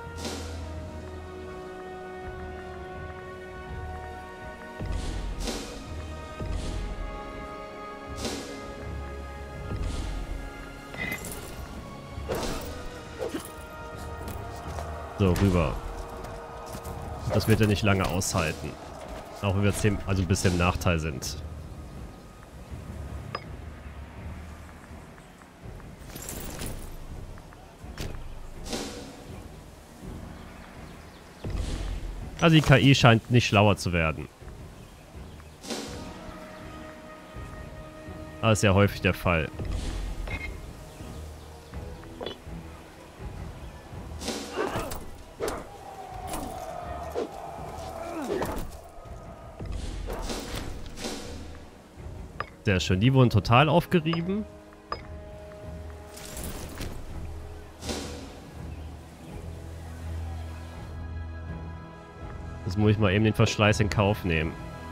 So, rüber. Das wird er nicht lange aushalten. Auch wenn wir jetzt also ein bisschen im Nachteil sind. Also die KI scheint nicht schlauer zu werden. Das ist ja häufig der Fall. Sehr schön. Die wurden total aufgerieben. Das muss ich mal eben den Verschleiß in Kauf nehmen.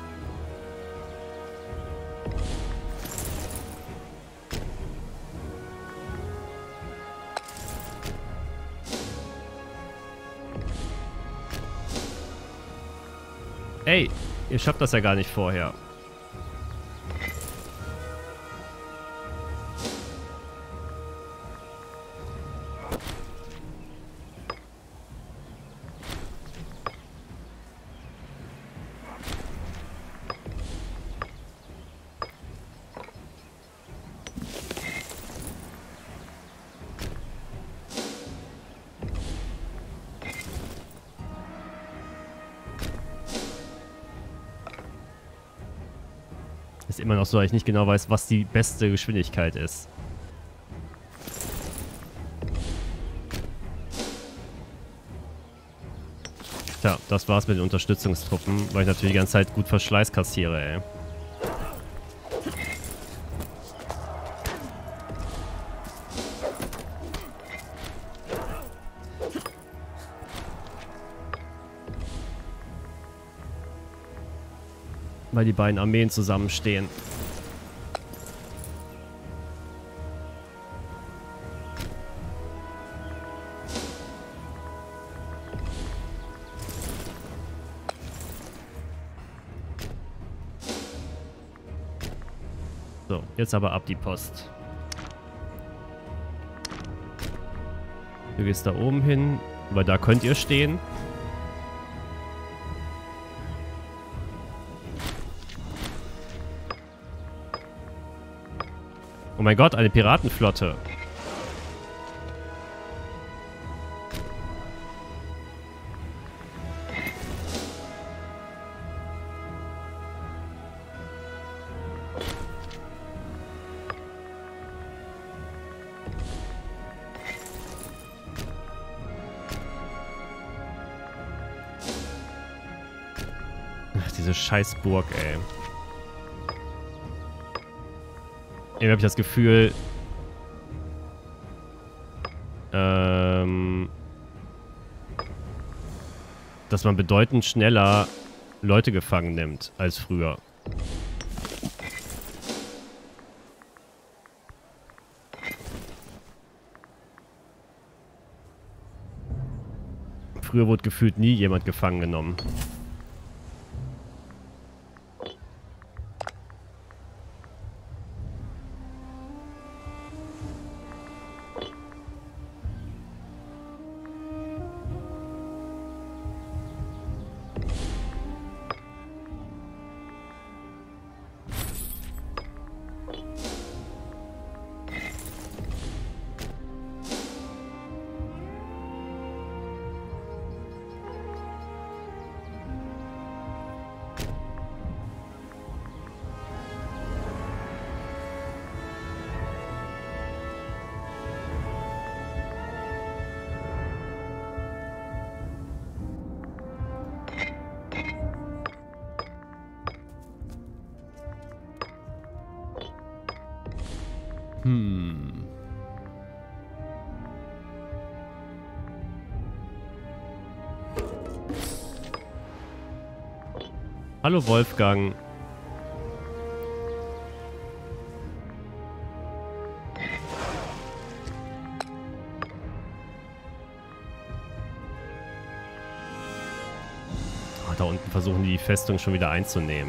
Ey, ihr schafft das ja gar nicht vorher. Ist immer noch so, dass ich nicht genau weiß, was die beste Geschwindigkeit ist. Tja, das war's mit den Unterstützungstruppen, weil ich natürlich die ganze Zeit gut Verschleiß kassiere, ey. Weil die beiden Armeen zusammenstehen. So, jetzt aber ab die Post. Du gehst da oben hin, weil da könnt ihr stehen. Oh mein Gott, eine Piratenflotte. diese scheiß Burg, ey. Irgendwie habe ich das Gefühl, dass man bedeutend schneller Leute gefangen nimmt als früher. Früher wurde gefühlt nie jemand gefangen genommen. Hallo Wolfgang. Oh, da unten versuchen die Festung schon wieder einzunehmen.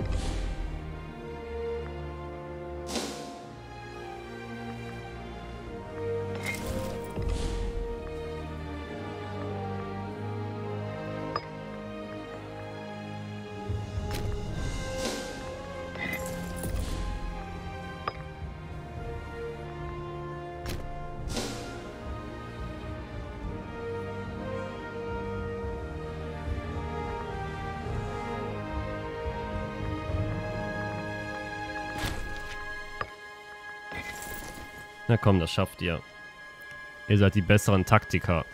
Na komm, das schafft ihr. Ihr seid die besseren Taktiker.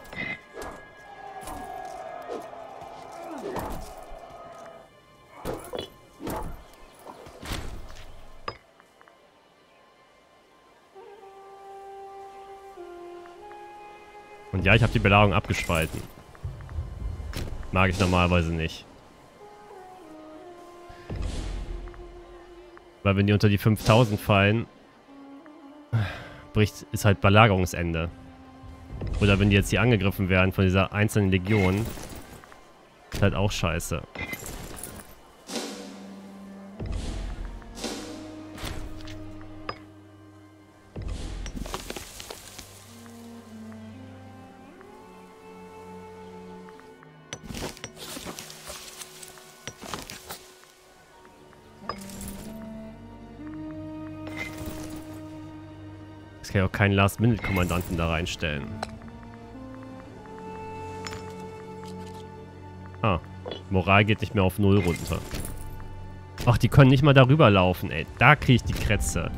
Und ja, ich habe die Belagerung abgespalten. Mag ich normalerweise nicht. Weil wenn die unter die 5000 fallen, ist halt Belagerungsende. Oder wenn die jetzt hier angegriffen werden von dieser einzelnen Legion, ist halt auch scheiße. Ich kann ja auch keinen Last-Minute-Kommandanten da reinstellen. Ah, Moral geht nicht mehr auf 0 runter. Ach, die können nicht mal darüber laufen, ey. Da kriege ich die Krätze.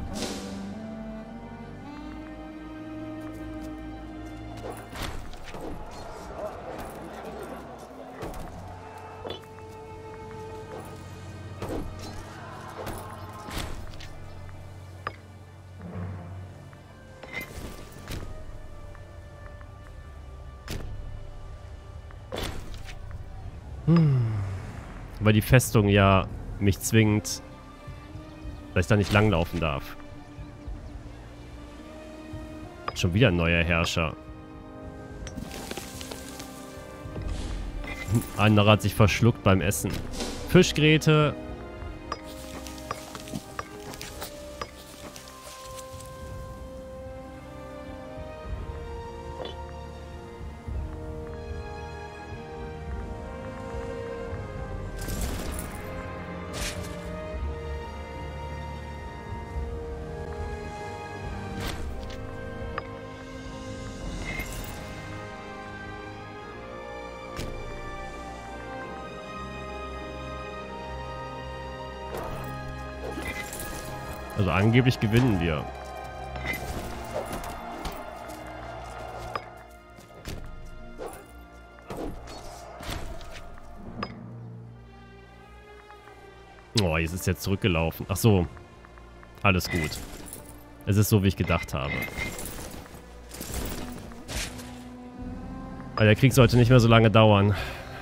Weil die Festung ja mich zwingt, dass ich da nicht langlaufen darf. Schon wieder ein neuer Herrscher. Ein anderer hat sich verschluckt beim Essen. Fischgräte. Also angeblich gewinnen wir. Oh, jetzt ist er zurückgelaufen. Ach so. Alles gut. Es ist so, wie ich gedacht habe. Weil der Krieg sollte nicht mehr so lange dauern.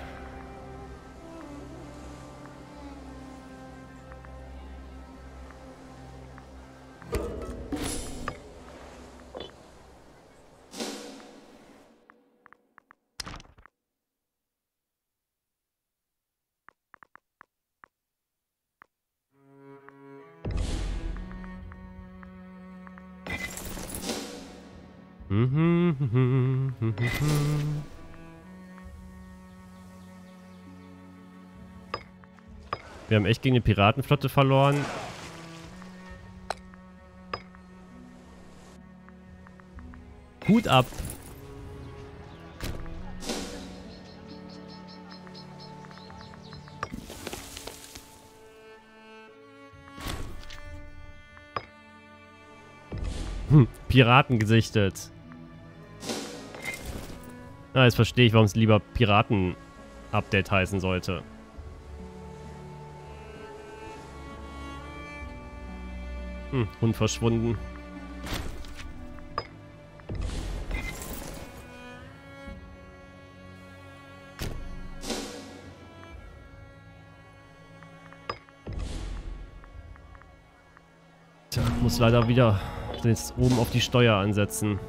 Wir haben echt gegen die Piratenflotte verloren. Hut ab. Piraten gesichtet. Ah, jetzt verstehe ich, warum es lieber Piraten-Update heißen sollte. Hund verschwunden. Tja, muss leider wieder jetzt oben auf die Steuer ansetzen.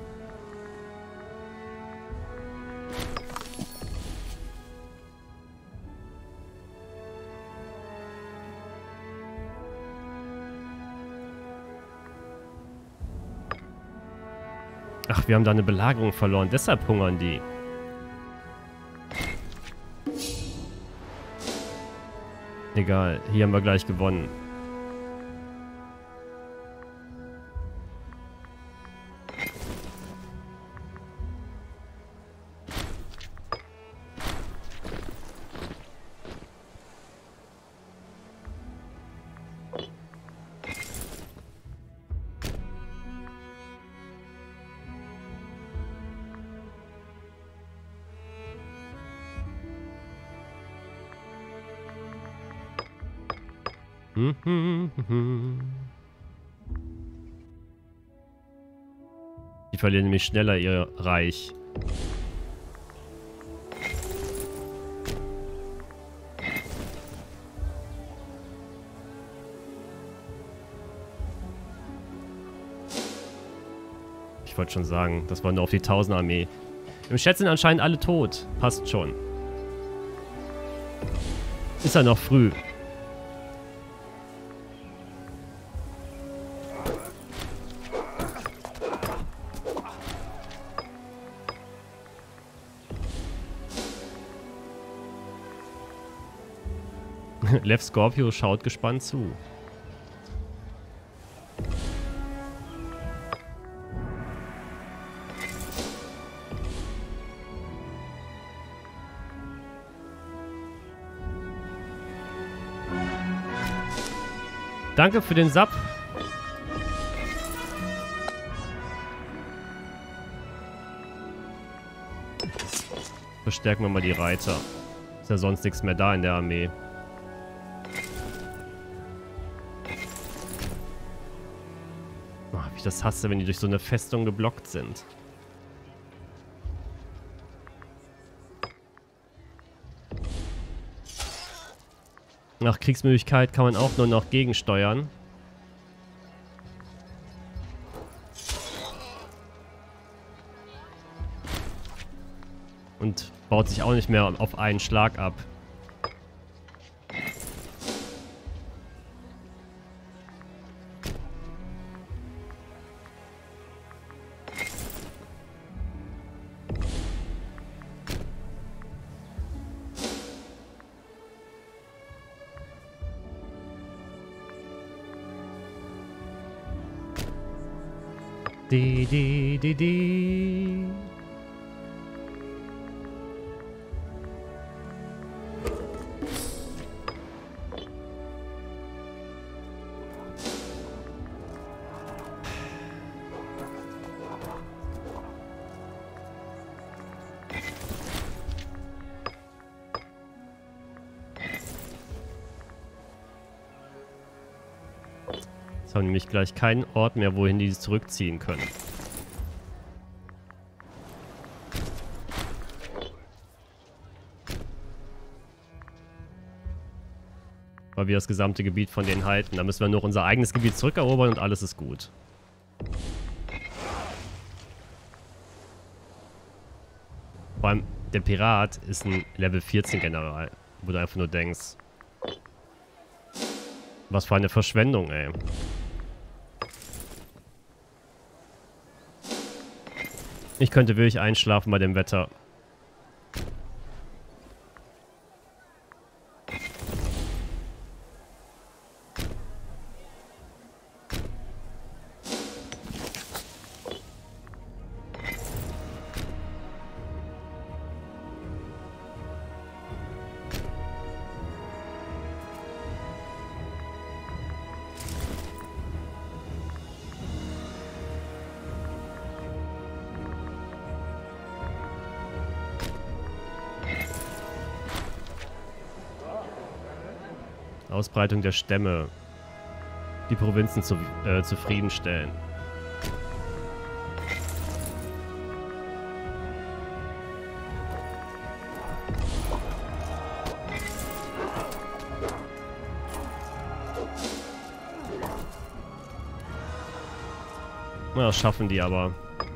Ach, wir haben da eine Belagerung verloren, deshalb hungern die. Egal, hier haben wir gleich gewonnen. Die verlieren nämlich schneller ihr Reich. Ich wollte schon sagen, das war nur auf die 1000er-Armee. Im Chat sind anscheinend alle tot. Passt schon. Ist ja noch früh. Lev Scorpio schaut gespannt zu. Danke für den Sub. Verstärken wir mal die Reiter. Ist ja sonst nichts mehr da in der Armee. Wie ich das hasse, wenn die durch so eine Festung geblockt sind. Nach Kriegsmöglichkeit kann man auch nur noch gegensteuern. Und baut sich auch nicht mehr auf einen Schlag ab. Die. Jetzt haben nämlich gleich keinen Ort mehr, wohin die zurückziehen können. Weil wir das gesamte Gebiet von denen halten. Da müssen wir nur unser eigenes Gebiet zurückerobern und alles ist gut. Vor allem, der Pirat ist ein Level 14 General. Wo du einfach nur denkst, was für eine Verschwendung, ey. Ich könnte wirklich einschlafen bei dem Wetter. Ausbreitung der Stämme. Die Provinzen zufriedenstellen. Na, das schaffen die aber.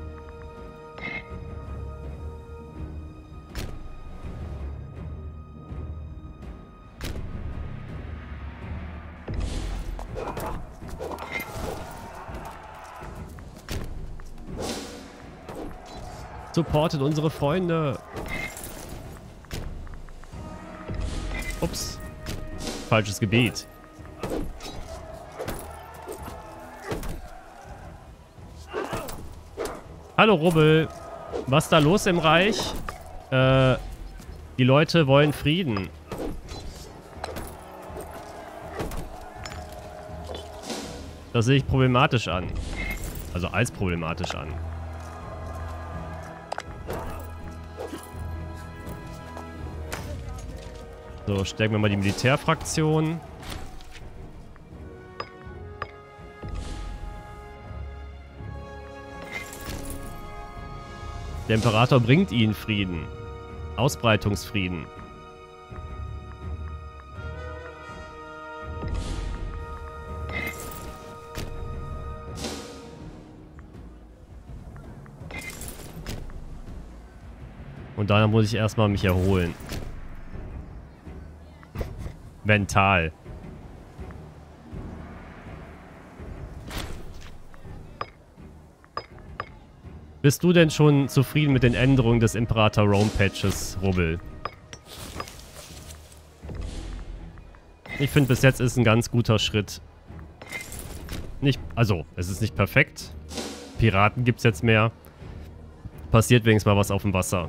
Supportet unsere Freunde. Ups. Falsches Gebiet. Hallo Rubbel. Was ist da los im Reich? Die Leute wollen Frieden. Das sehe ich problematisch an. Also als problematisch an. So, stärken wir mal die Militärfraktion. Der Imperator bringt ihnen Frieden. Ausbreitungsfrieden. Und danach muss ich erstmal mich erholen. Mental. Bist du denn schon zufrieden mit den Änderungen des Imperator Rome Patches, Rubbel? Ich finde, bis jetzt ist ein ganz guter Schritt. Nicht, also, es ist nicht perfekt. Piraten gibt es jetzt mehr. Passiert wenigstens mal was auf dem Wasser.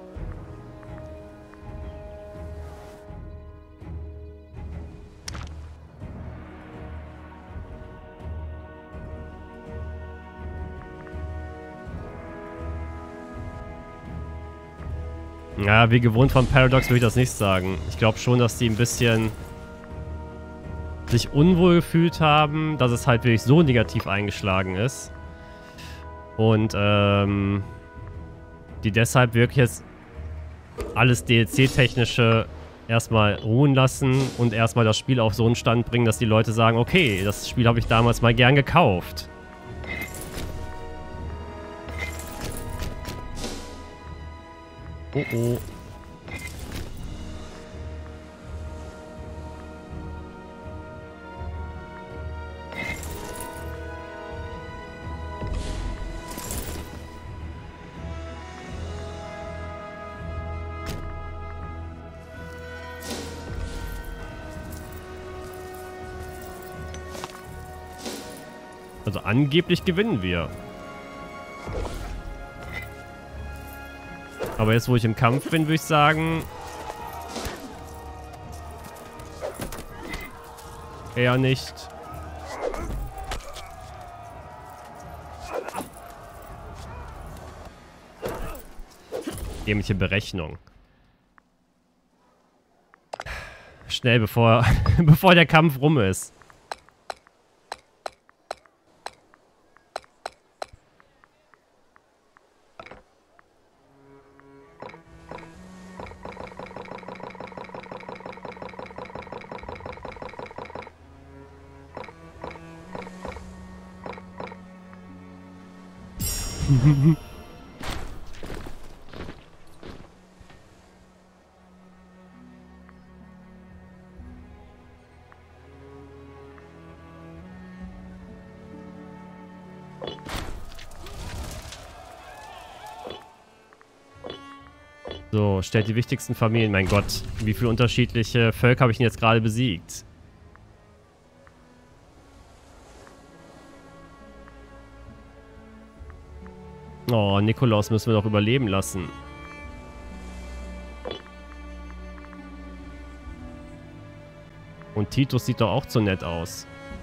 Ja, wie gewohnt von Paradox würde ich das nicht sagen. Ich glaube schon, dass die ein bisschen sich unwohl gefühlt haben, dass es halt wirklich so negativ eingeschlagen ist. Und die deshalb wirklich jetzt alles DLC-Technische erstmal ruhen lassen und erstmal das Spiel auf so einen Stand bringen, dass die Leute sagen, okay, das Spiel habe ich damals mal gern gekauft. Oh oh. Also angeblich gewinnen wir. Aber jetzt, wo ich im Kampf bin, würde ich sagen... eher nicht. Dämliche Berechnung. Schnell, bevor der Kampf rum ist. So, stellt die wichtigsten Familien. Mein Gott, wie viele unterschiedliche Völker habe ich denn jetzt gerade besiegt? Oh, Nikolaus müssen wir doch überleben lassen. Und Titus sieht doch auch zu nett aus.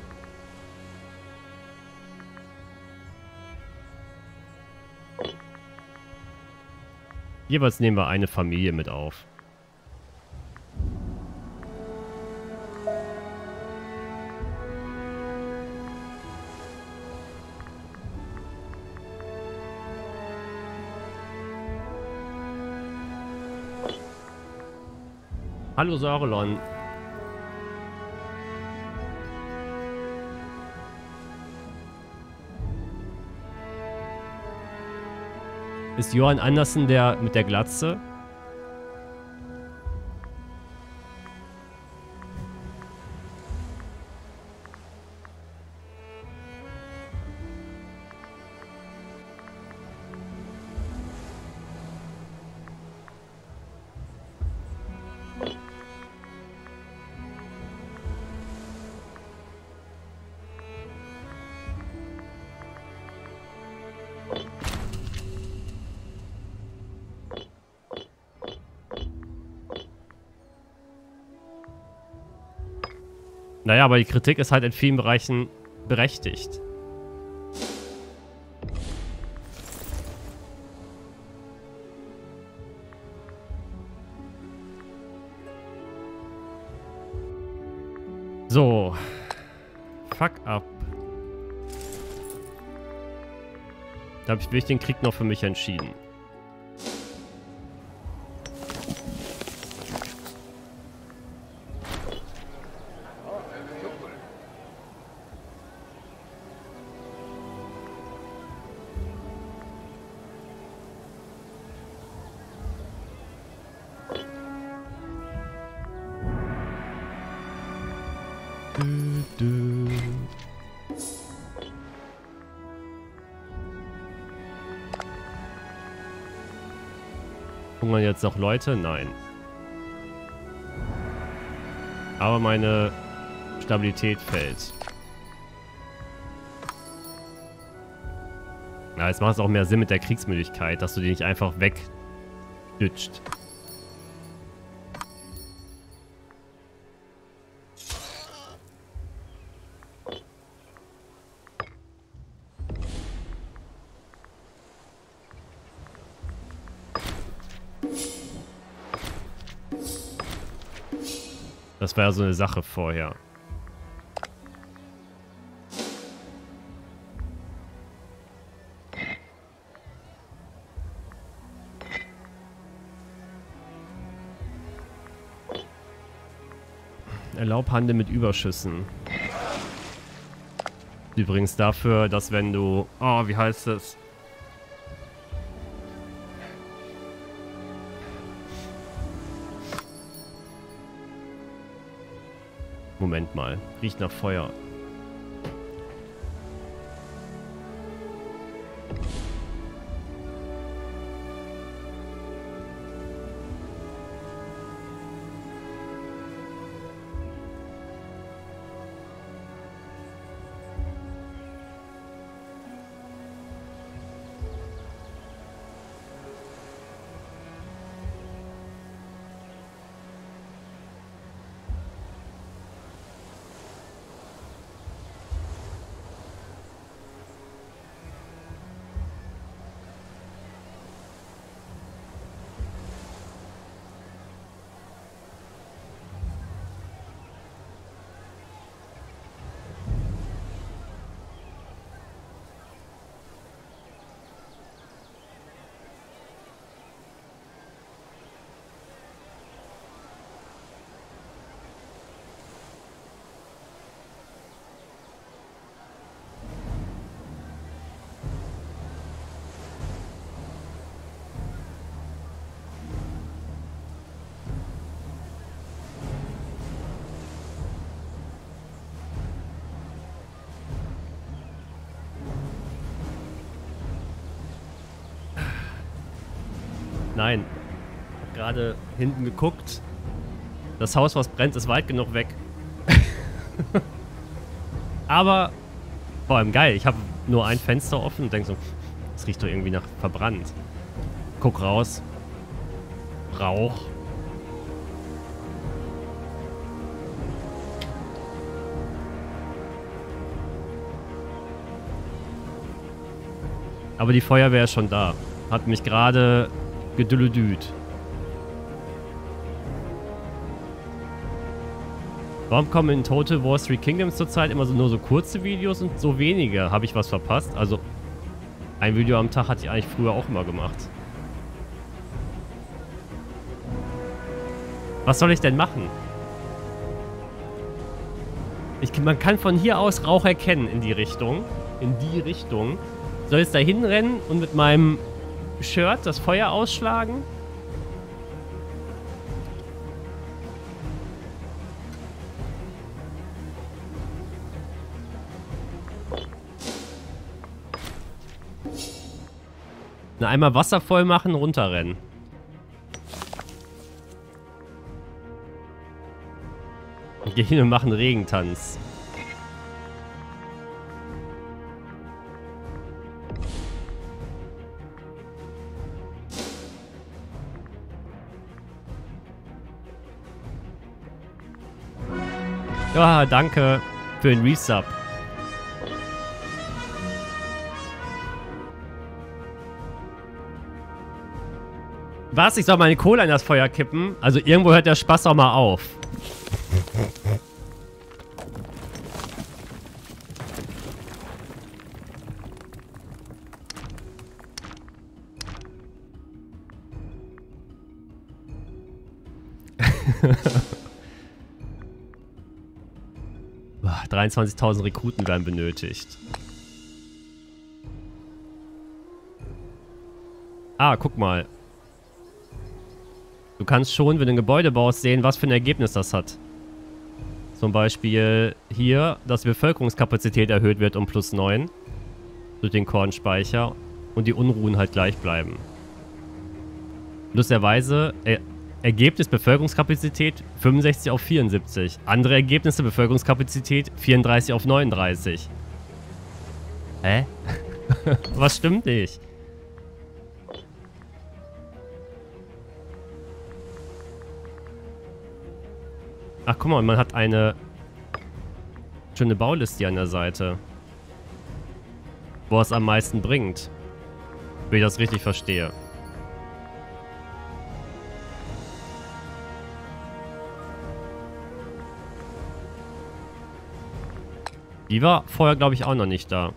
Jeweils nehmen wir eine Familie mit auf. Hallo Sauron. Ist Johann Andersen der mit der Glatze? Naja, aber die Kritik ist halt in vielen Bereichen berechtigt. So. Fuck up. Da habe ich den Krieg noch für mich entschieden. Hungern jetzt noch Leute? Nein. Aber meine Stabilität fällt. Ja, jetzt macht es auch mehr Sinn mit der Kriegsmüdigkeit, dass du die nicht einfach wegdütscht. Das war ja so eine Sache vorher. Erlaub Handel mit Überschüssen. Übrigens dafür, dass wenn du... Oh, wie heißt das? Moment mal. Riecht nach Feuer. Nein. Ich hab gerade hinten geguckt. Das Haus, was brennt, ist weit genug weg. Aber vor allem geil. Ich habe nur ein Fenster offen und denke so, das riecht doch irgendwie nach verbrannt. Guck raus. Rauch. Aber die Feuerwehr ist schon da. Hat mich gerade gedüllüdüt. Warum kommen in Total War 3 Kingdoms zurzeit immer nur so kurze Videos und so wenige? Habe ich was verpasst? Also, ein Video am Tag hatte ich eigentlich früher auch immer gemacht. Was soll ich denn machen? Man kann von hier aus Rauch erkennen in die Richtung. In die Richtung. Soll ich jetzt da hinrennen und mit meinem Shirt das Feuer ausschlagen? Na, einmal Wasser voll machen, runterrennen. Gehen hin und machen Regentanz. Ja, danke für den Resub. Was? Ich soll meine Kohle in das Feuer kippen? Also irgendwo hört der Spaß auch mal auf. Boah, 23.000 Rekruten werden benötigt. Ah, guck mal. Du kannst schon, wenn du ein Gebäude baust, sehen, was für ein Ergebnis das hat. Zum Beispiel hier, dass die Bevölkerungskapazität erhöht wird um +9 durch den Kornspeicher und die Unruhen halt gleich bleiben. Lustigerweise, Ergebnis Bevölkerungskapazität 65 auf 74. Andere Ergebnisse Bevölkerungskapazität 34 auf 39. Hä? Was stimmt nicht? Ach, guck mal, man hat eine schöne Bauliste an der Seite. Wo es am meisten bringt. Wenn ich das richtig verstehe. Die war vorher, glaube ich, auch noch nicht da.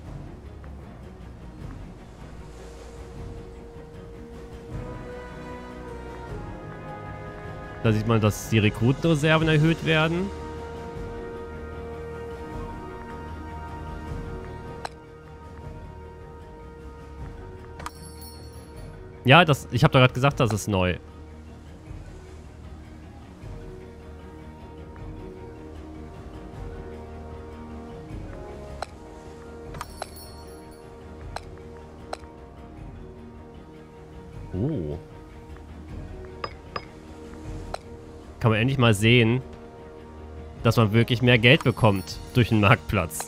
Da sieht man, dass die Rekrutenreserven erhöht werden. Ja, ich habe doch gerade gesagt, das ist neu. Oh. Kann man endlich mal sehen, dass man wirklich mehr Geld bekommt durch den Marktplatz.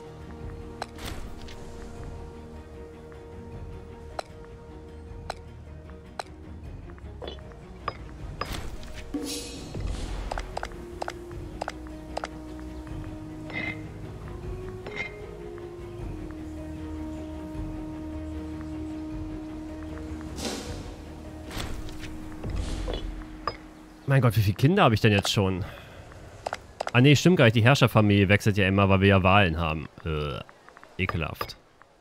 Mein Gott, wie viele Kinder habe ich denn jetzt schon? Ah nee, stimmt gar nicht. Die Herrscherfamilie wechselt ja immer, weil wir ja Wahlen haben. Ekelhaft.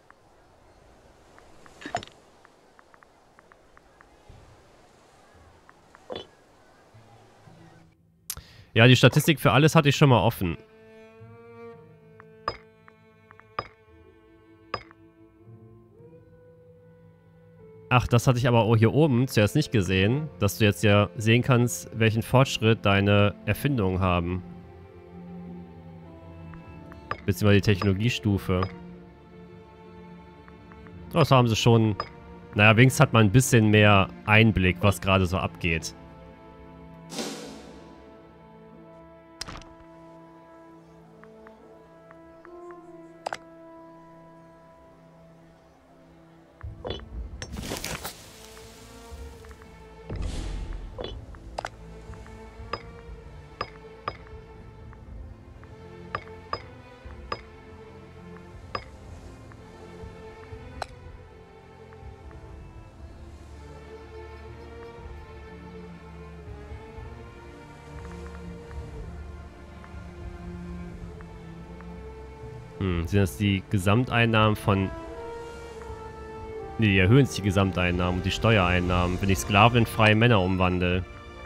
Ja, die Statistik für alles hatte ich schon mal offen. Ach, das hatte ich aber auch hier oben zuerst nicht gesehen, dass du jetzt ja sehen kannst, welchen Fortschritt deine Erfindungen haben. Beziehungsweise die Technologiestufe. Das haben sie schon Naja, wenigstens hat man ein bisschen mehr Einblick, was gerade so abgeht. Sind das die Gesamteinnahmen von... Ne, die erhöhen sich die Gesamteinnahmen und die Steuereinnahmen, wenn ich Sklaven in freie Männer umwandle.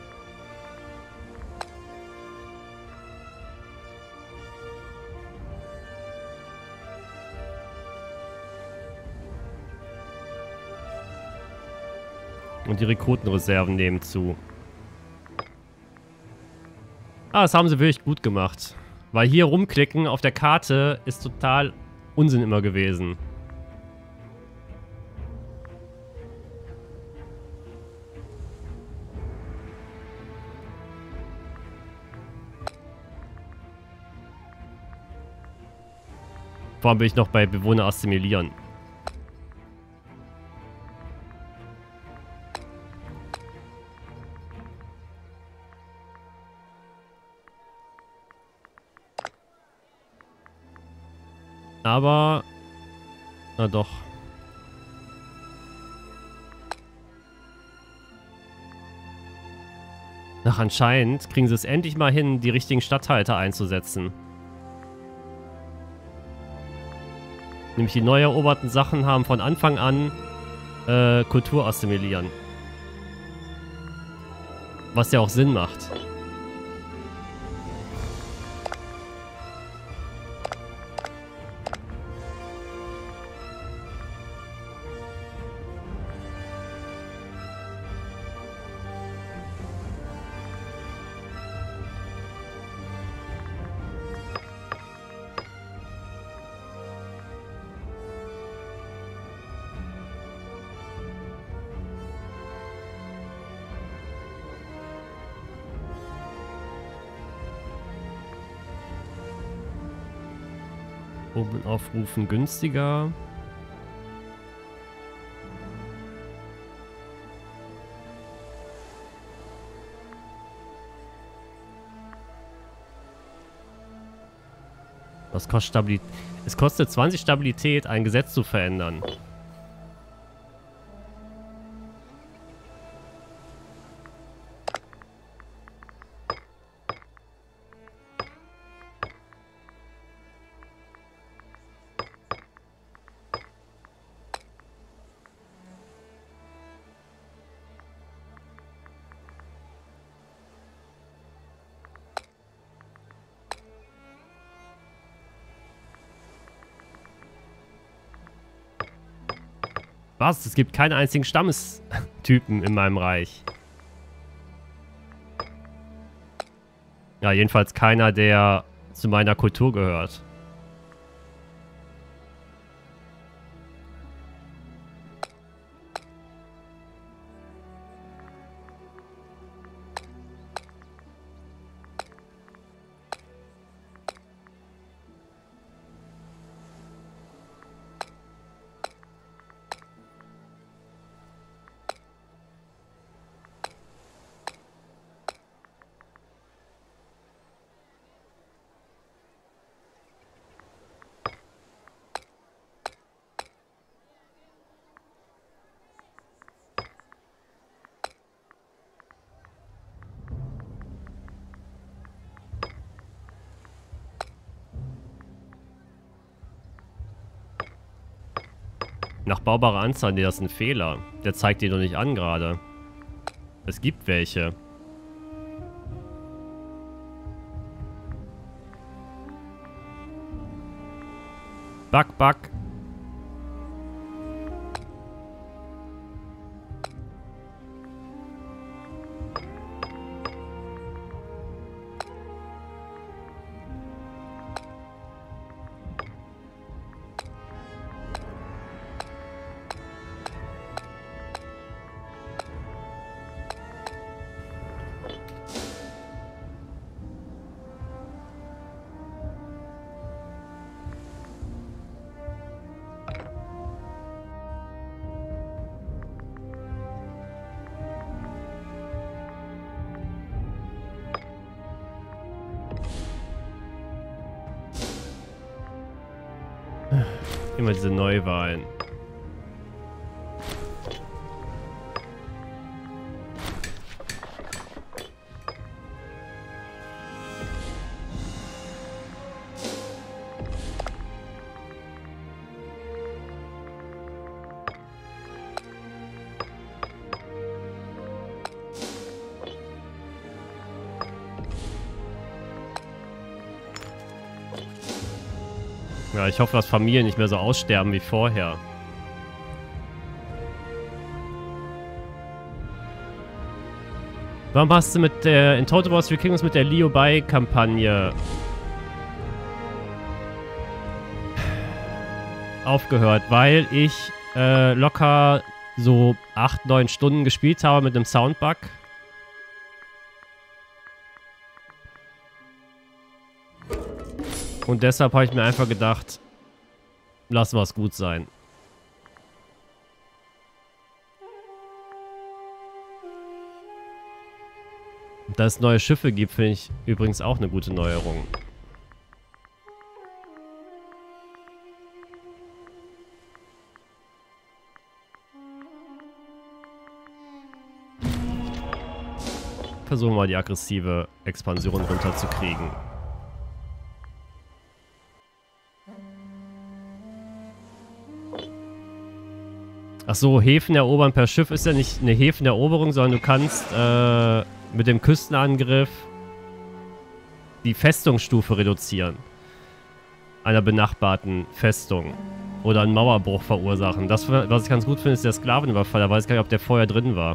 Und die Rekrutenreserven nehmen zu. Ah, das haben sie wirklich gut gemacht. Weil hier rumklicken auf der Karte ist total Unsinn immer gewesen. Vor allem bin ich noch bei Bewohner assimilieren. Aber... Na doch. Ach, anscheinend kriegen sie es endlich mal hin, die richtigen Statthalter einzusetzen. Nämlich die neu eroberten Sachen haben von Anfang an Kultur assimilieren. Was ja auch Sinn macht. Oben aufrufen günstiger. Was kostet Stabilität? Es kostet 20 Stabilität, ein Gesetz zu verändern. Was? Es gibt keinen einzigen Stammestypen in meinem Reich. Ja, jedenfalls keiner, der zu meiner Kultur gehört. Nach baubarer Anzahl, nee, das ist ein Fehler. Der zeigt die doch nicht an gerade. Es gibt welche. Bug. Immer diese Neuwahlen. Ja, ich hoffe, dass Familien nicht mehr so aussterben wie vorher. Warum hast du mit der in Total War 3 Kingdoms mit der Liu Bei-Kampagne aufgehört? Weil ich locker so 8, 9 Stunden gespielt habe mit einem Soundbug. Und deshalb habe ich mir einfach gedacht, lassen wir es gut sein. Dass es neue Schiffe gibt, finde ich übrigens auch eine gute Neuerung. Versuchen wir mal die aggressive Expansion runterzukriegen. Ach so, Häfen erobern per Schiff ist ja nicht eine Häfeneroberung, sondern du kannst mit dem Küstenangriff die Festungsstufe reduzieren. Einer benachbarten Festung. Oder einen Mauerbruch verursachen. Das, was ich ganz gut finde, ist der Sklavenüberfall. Da weiß ich gar nicht, ob der vorher drin war.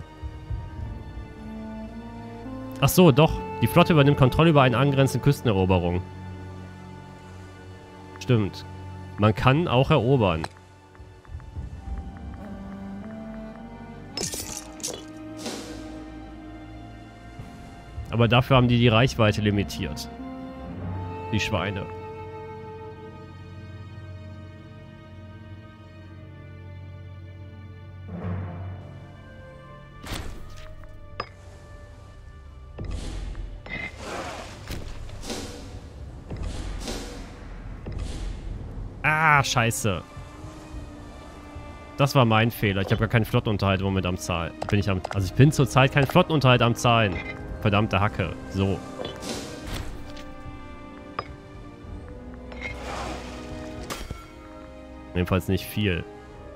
Ach so, doch. Die Flotte übernimmt Kontrolle über eine angrenzende Küsteneroberung. Stimmt. Man kann auch erobern. Aber dafür haben die Reichweite limitiert. Die Schweine. Ah, scheiße. Das war mein Fehler. Ich habe gar keinen Flottenunterhalt im Moment am Zahlen. Also ich bin zurzeit kein Flottenunterhalt am Zahlen. Verdammte Hacke. So. Jedenfalls nicht viel.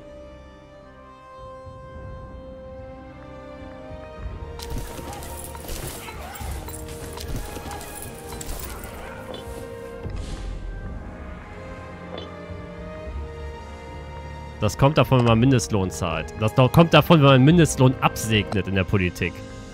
Das kommt davon, wenn man Mindestlohn zahlt. Das kommt davon, wenn man Mindestlohn absegnet in der Politik.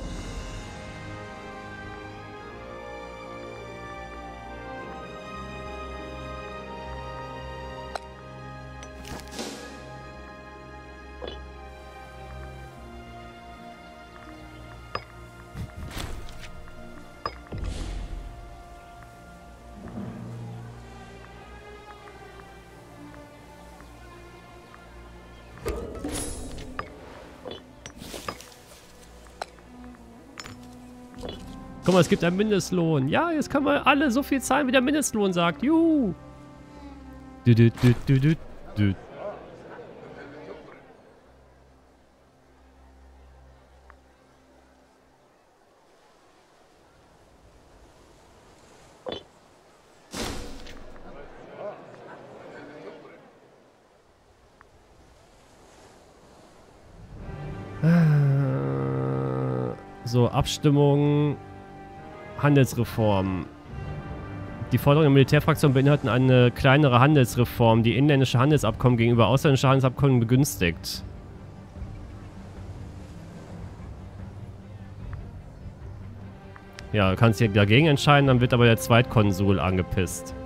Guck mal, es gibt einen Mindestlohn. Ja, jetzt können wir alle so viel zahlen, wie der Mindestlohn sagt. Juhu. So, Abstimmung. Handelsreform. Die Forderungen der Militärfraktion beinhalten eine kleinere Handelsreform, die inländische Handelsabkommen gegenüber ausländischen Handelsabkommen begünstigt. Ja, du kannst dich dagegen entscheiden, dann wird aber der Zweitkonsul angepisst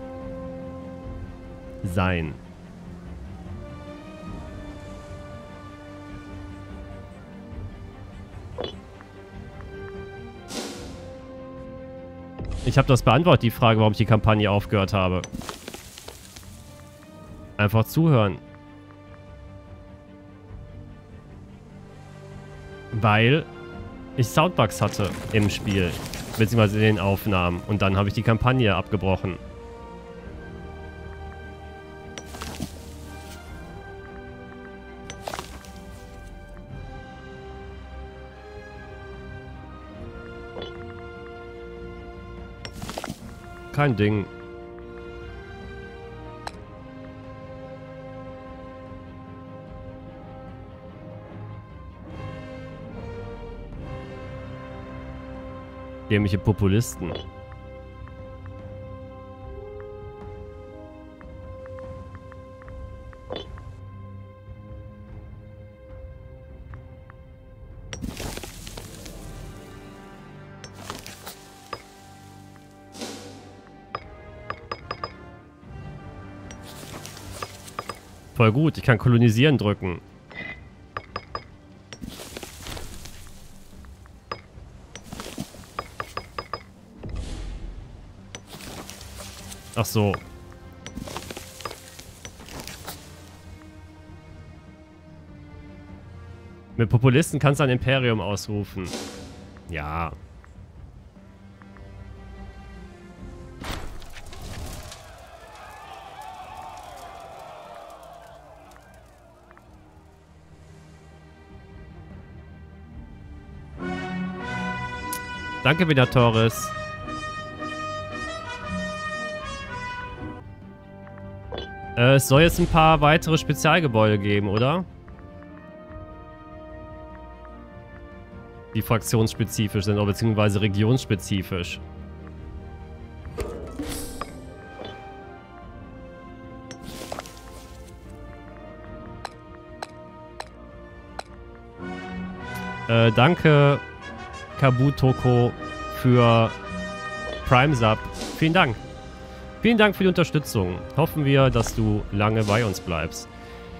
sein. Ich habe das beantwortet, die Frage, warum ich die Kampagne aufgehört habe. Einfach zuhören. Weil ich Soundbugs hatte im Spiel. Beziehungsweise in den Aufnahmen. Und dann habe ich die Kampagne abgebrochen. kein Ding. Dämliche Populisten. Voll gut, ich kann kolonisieren drücken. Ach so. Mit Populisten kannst du ein Imperium ausrufen. Ja. Danke wieder, Torres. Es soll jetzt ein paar weitere Spezialgebäude geben, oder? Die fraktionsspezifisch sind, oder beziehungsweise regionsspezifisch. Danke, Kabutoko, für Prime Sub. Vielen Dank. Vielen Dank für die Unterstützung. Hoffen wir, dass du lange bei uns bleibst.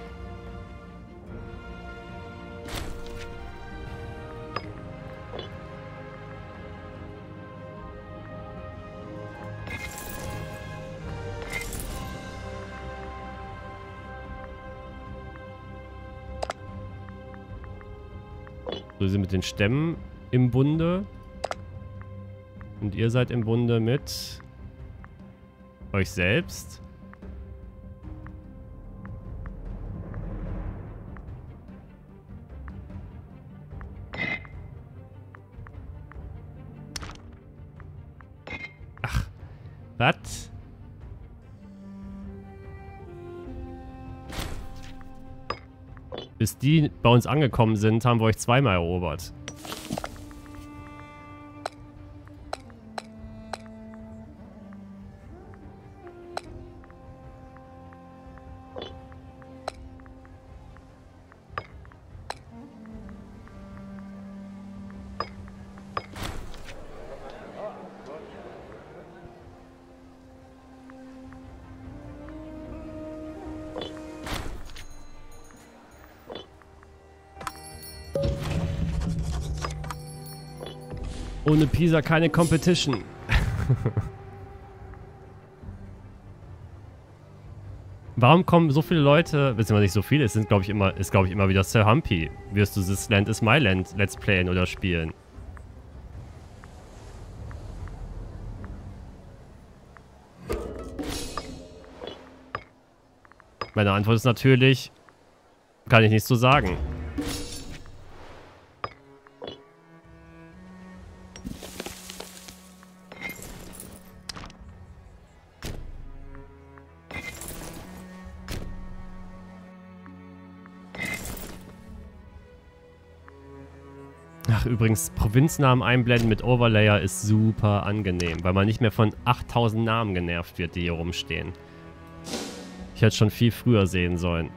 So, wir sind mit den Stämmen im Bunde. Und ihr seid im Bunde mit euch selbst. Ach, was? Bis die bei uns angekommen sind, haben wir euch zweimal erobert. Ohne Pisa keine Competition. Warum kommen so viele Leute, beziehungsweise nicht so viele, es sind glaube ich immer wieder Sir Humpy. Wirst du This Land is My Land Let's Playen oder spielen? Meine Antwort ist natürlich, kann ich nicht so sagen. Ach, übrigens, Provinznamen einblenden mit Overlayer ist super angenehm, weil man nicht mehr von 8000 Namen genervt wird, die hier rumstehen. Ich hätte schon viel früher sehen sollen.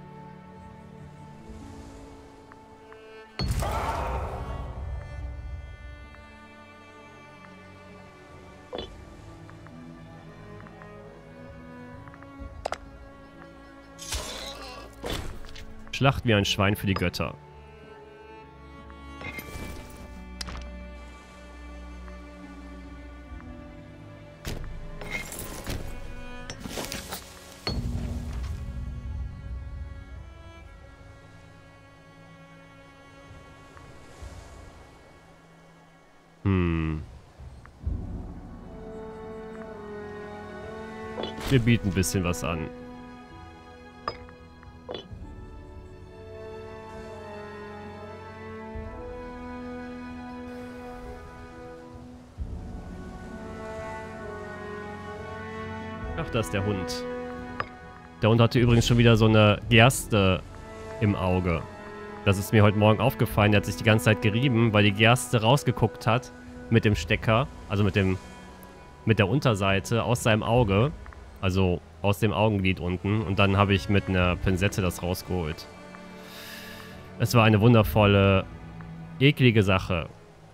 Schlacht wie ein Schwein für die Götter. Wir bieten ein bisschen was an. Ach, da ist der Hund. Der Hund hatte übrigens schon wieder so eine Gerste im Auge. Das ist mir heute Morgen aufgefallen. Der hat sich die ganze Zeit gerieben, weil die Gerste rausgeguckt hat mit dem Stecker, also mit der Unterseite aus seinem Auge. Also aus dem Augenlid unten. Und dann habe ich mit einer Pinzette das rausgeholt. Es war eine wundervolle, eklige Sache.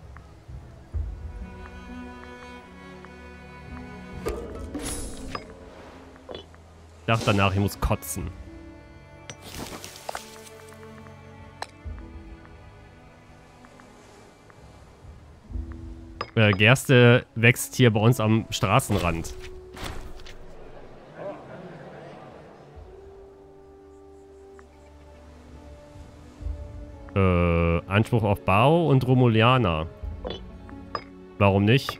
Ich dachte danach, ich muss kotzen. Gerste wächst hier bei uns am Straßenrand. Anspruch auf Bao und Romulianer. Warum nicht?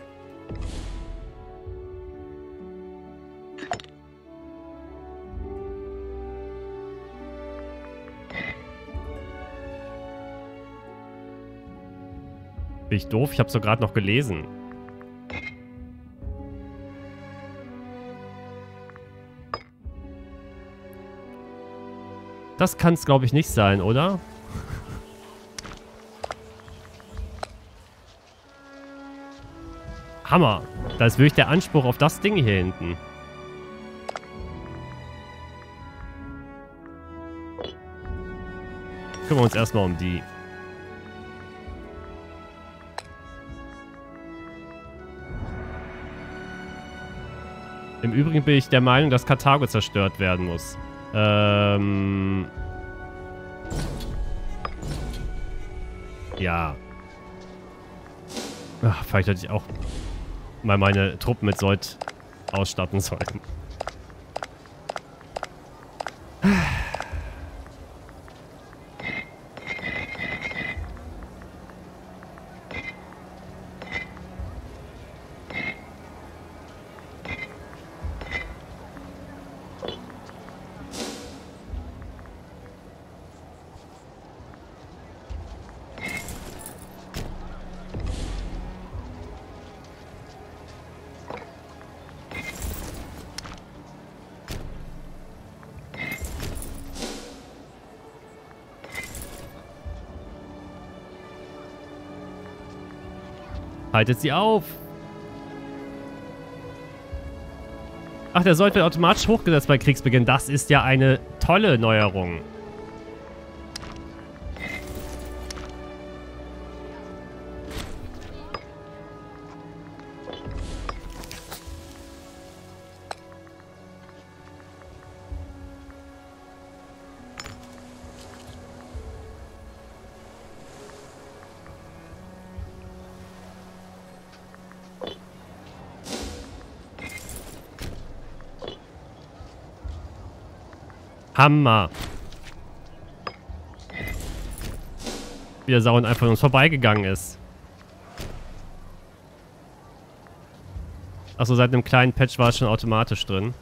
Bin ich doof? Ich hab's doch gerade noch gelesen. Das kann's, glaube ich, nicht sein, oder? Hammer. Da ist wirklich der Anspruch auf das Ding hier hinten. Kümmern wir uns erstmal um die. Im Übrigen bin ich der Meinung, dass Karthago zerstört werden muss. Ja. Ach, vielleicht hätte ich auch mal meine Truppen mit Sold ausstatten sollen. Haltet sie auf! Ach, der Sold wird automatisch hochgesetzt bei Kriegsbeginn. Das ist ja eine tolle Neuerung. Hammer. Wie der Sauron einfach an uns vorbeigegangen ist. Achso, seit einem kleinen Patch war es schon automatisch drin.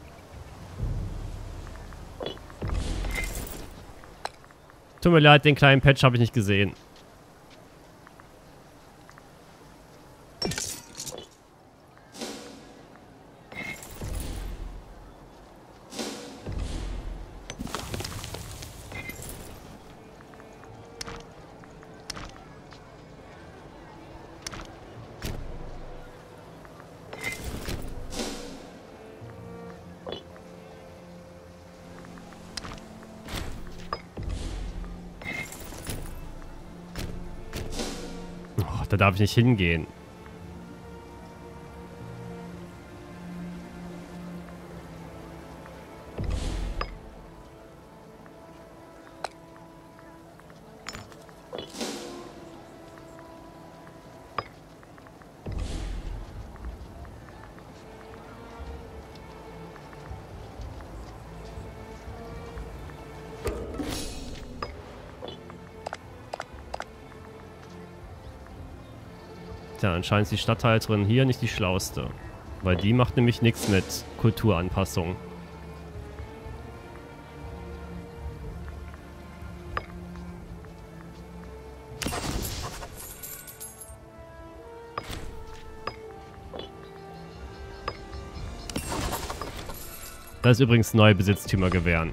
Tut mir leid, den kleinen Patch habe ich nicht gesehen. Da darf ich nicht hingehen. Tja, anscheinend ist die Stadthalterin hier nicht die schlauste. Weil die macht nämlich nichts mit Kulturanpassung. Das ist übrigens neue Besitztümer gewähren.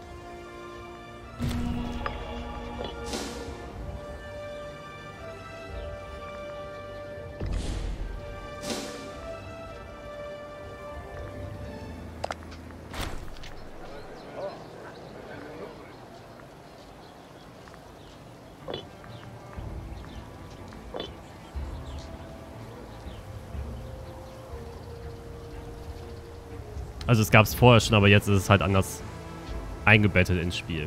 Also es gab es vorher schon, aber jetzt ist es halt anders eingebettet ins Spiel.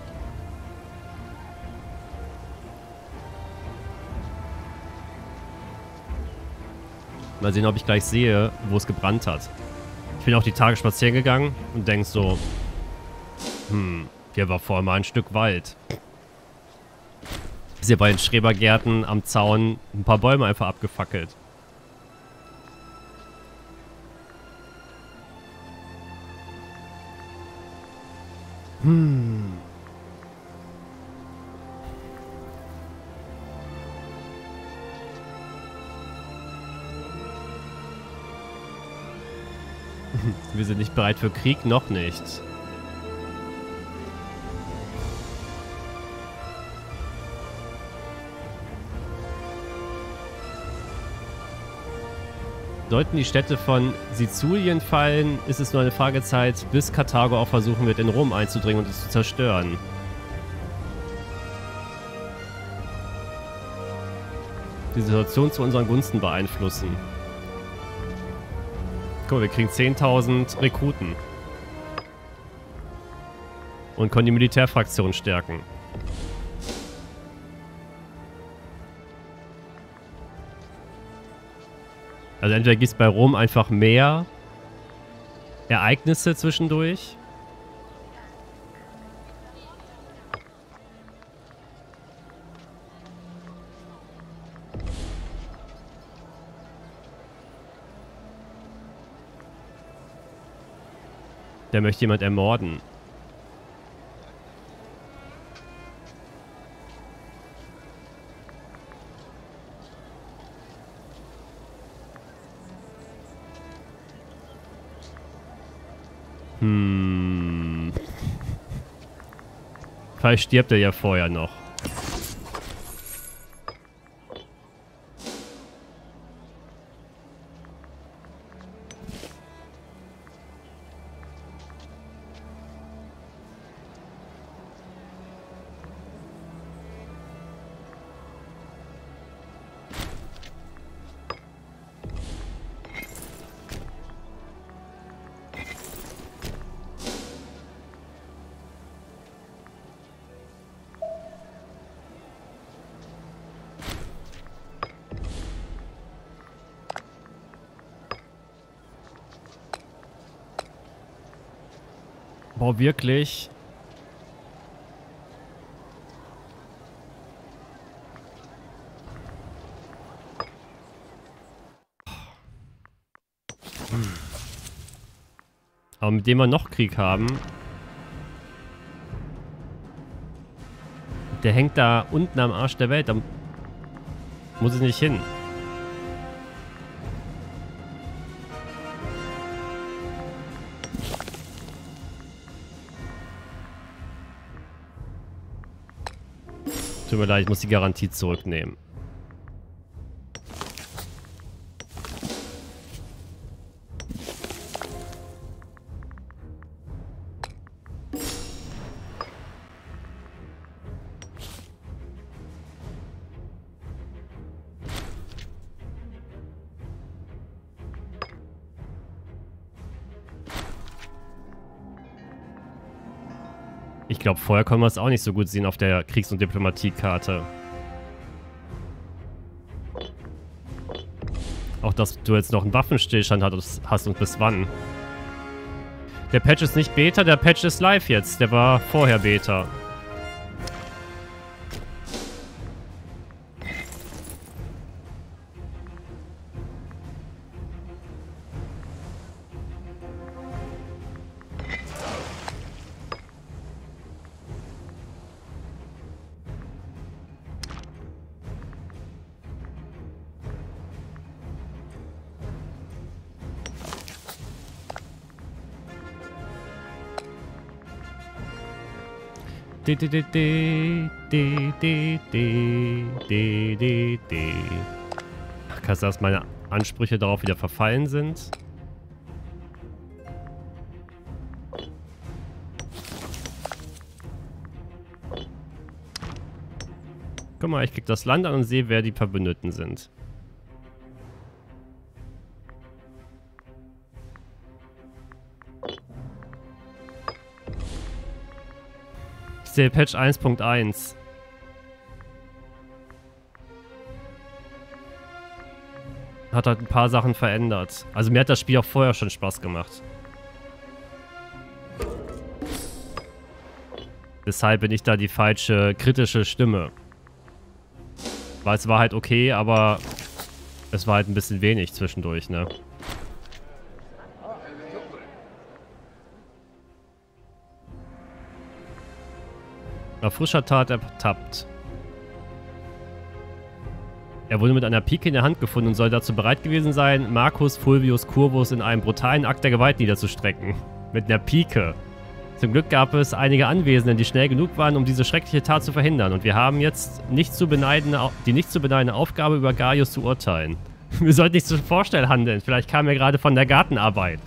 Mal sehen, ob ich gleich sehe, wo es gebrannt hat. Ich bin auch die Tage spazieren gegangen und denk so, hier war vorher mal ein Stück Wald. Ist hier bei den Schrebergärten am Zaun ein paar Bäume einfach abgefackelt. Wir sind nicht bereit für Krieg, noch nicht. Sollten die Städte von Sizilien fallen, ist es nur eine Fragezeit, bis Karthago auch versuchen wird, in Rom einzudringen und es zu zerstören. Die Situation zu unseren Gunsten beeinflussen. Guck mal, wir kriegen 10.000 Rekruten. Und können die Militärfraktion stärken. Also entweder gibt es bei Rom einfach mehr Ereignisse zwischendurch. Der möchte jemand ermorden. Vielleicht stirbt er ja vorher noch. Boah, wirklich? Aber mit dem wir noch Krieg haben... Der hängt da unten am Arsch der Welt. Da muss ich nicht hin. Tut mir leid, ich muss die Garantie zurücknehmen. Ich glaube, vorher konnten wir es auch nicht so gut sehen auf der Kriegs- und Diplomatiekarte. Auch, dass du jetzt noch einen Waffenstillstand hast und bis wann. Der Patch ist nicht Beta, der Patch ist live jetzt. Der war vorher Beta. Ach, krass, dass meine Ansprüche darauf wieder verfallen sind. Guck mal, ich krieg das Land an und sehe, wer die Verbündeten sind. Ich sehe Patch 1.1. Hat halt ein paar Sachen verändert. Also mir hat das Spiel auch vorher schon Spaß gemacht. Deshalb bin ich da die falsche, kritische Stimme. Weil es war halt okay, aber es war halt ein bisschen wenig zwischendurch, ne? Auf frischer Tat ertappt. Er wurde mit einer Pike in der Hand gefunden und soll dazu bereit gewesen sein, Marcus Fulvius Curvus in einem brutalen Akt der Gewalt niederzustrecken. Mit einer Pike. Zum Glück gab es einige Anwesende, die schnell genug waren, um diese schreckliche Tat zu verhindern. Und wir haben jetzt die nicht zu beneidende Aufgabe, über Gaius zu urteilen. Wir sollten nicht zu Vorstell handeln. Vielleicht kam er gerade von der Gartenarbeit.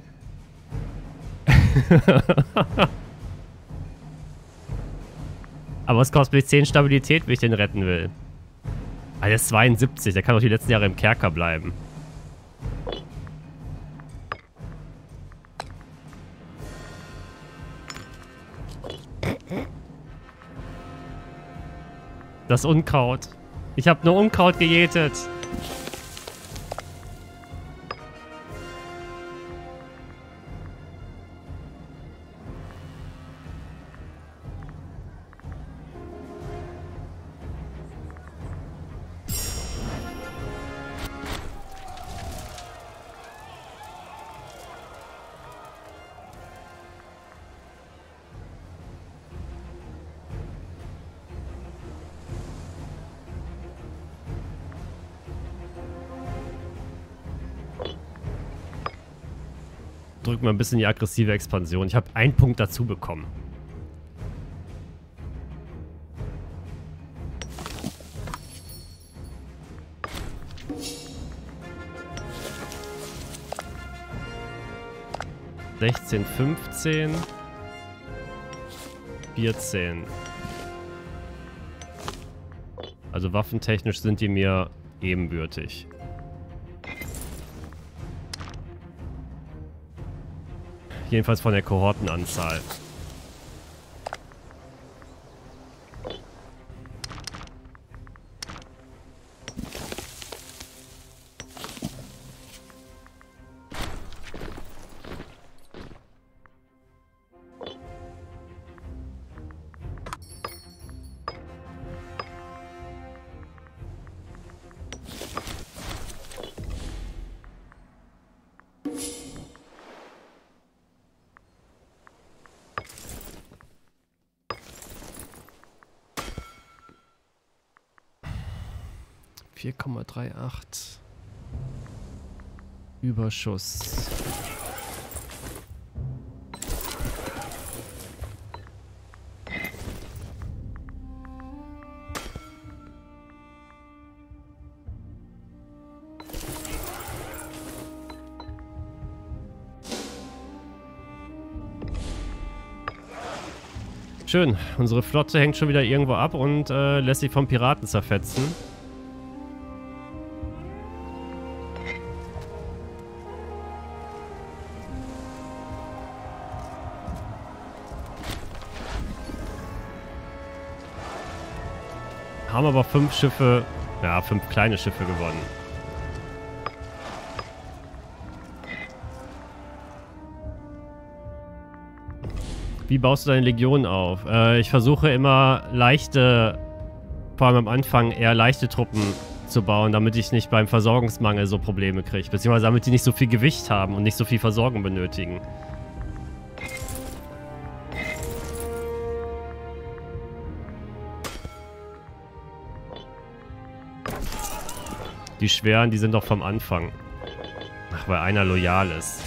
Aber es kostet mich 10 Stabilität, wenn ich den retten will. Ah, der ist 72, der kann doch die letzten Jahre im Kerker bleiben. Das Unkraut. Ich habe nur Unkraut gejätet. Drück mal ein bisschen die aggressive Expansion. Ich habe einen Punkt dazu bekommen. (16, 15, 14). Also waffentechnisch sind die mir ebenbürtig. Jedenfalls von der Kohortenanzahl. (4,38) Überschuss. Schön, unsere Flotte hängt schon wieder irgendwo ab und lässt sich vom Piraten zerfetzen. Haben aber 5 Schiffe, ja, 5 kleine Schiffe gewonnen. Wie baust du deine Legion auf? Ich versuche immer leichte, vor allem am Anfang, eher leichte Truppen zu bauen, damit ich nicht beim Versorgungsmangel so Probleme kriege. Beziehungsweise damit die nicht so viel Gewicht haben und nicht so viel Versorgung benötigen. Die schweren, die sind doch vom Anfang. Ach, weil einer loyal ist.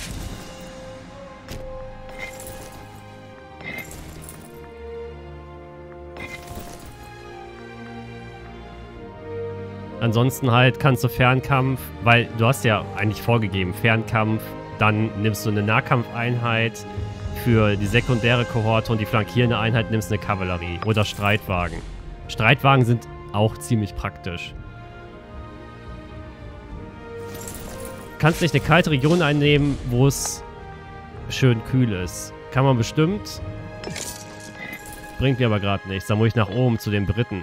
Ansonsten halt kannst du Fernkampf, weil du hast ja eigentlich vorgegeben, Fernkampf, dann nimmst du eine Nahkampfeinheit für die sekundäre Kohorte und die flankierende Einheit nimmst eine Kavallerie oder Streitwagen. Streitwagen sind auch ziemlich praktisch. Du kannst nicht eine kalte Region einnehmen, wo es schön kühl ist. Kann man bestimmt. Bringt mir aber gerade nichts. Da muss ich nach oben zu den Briten.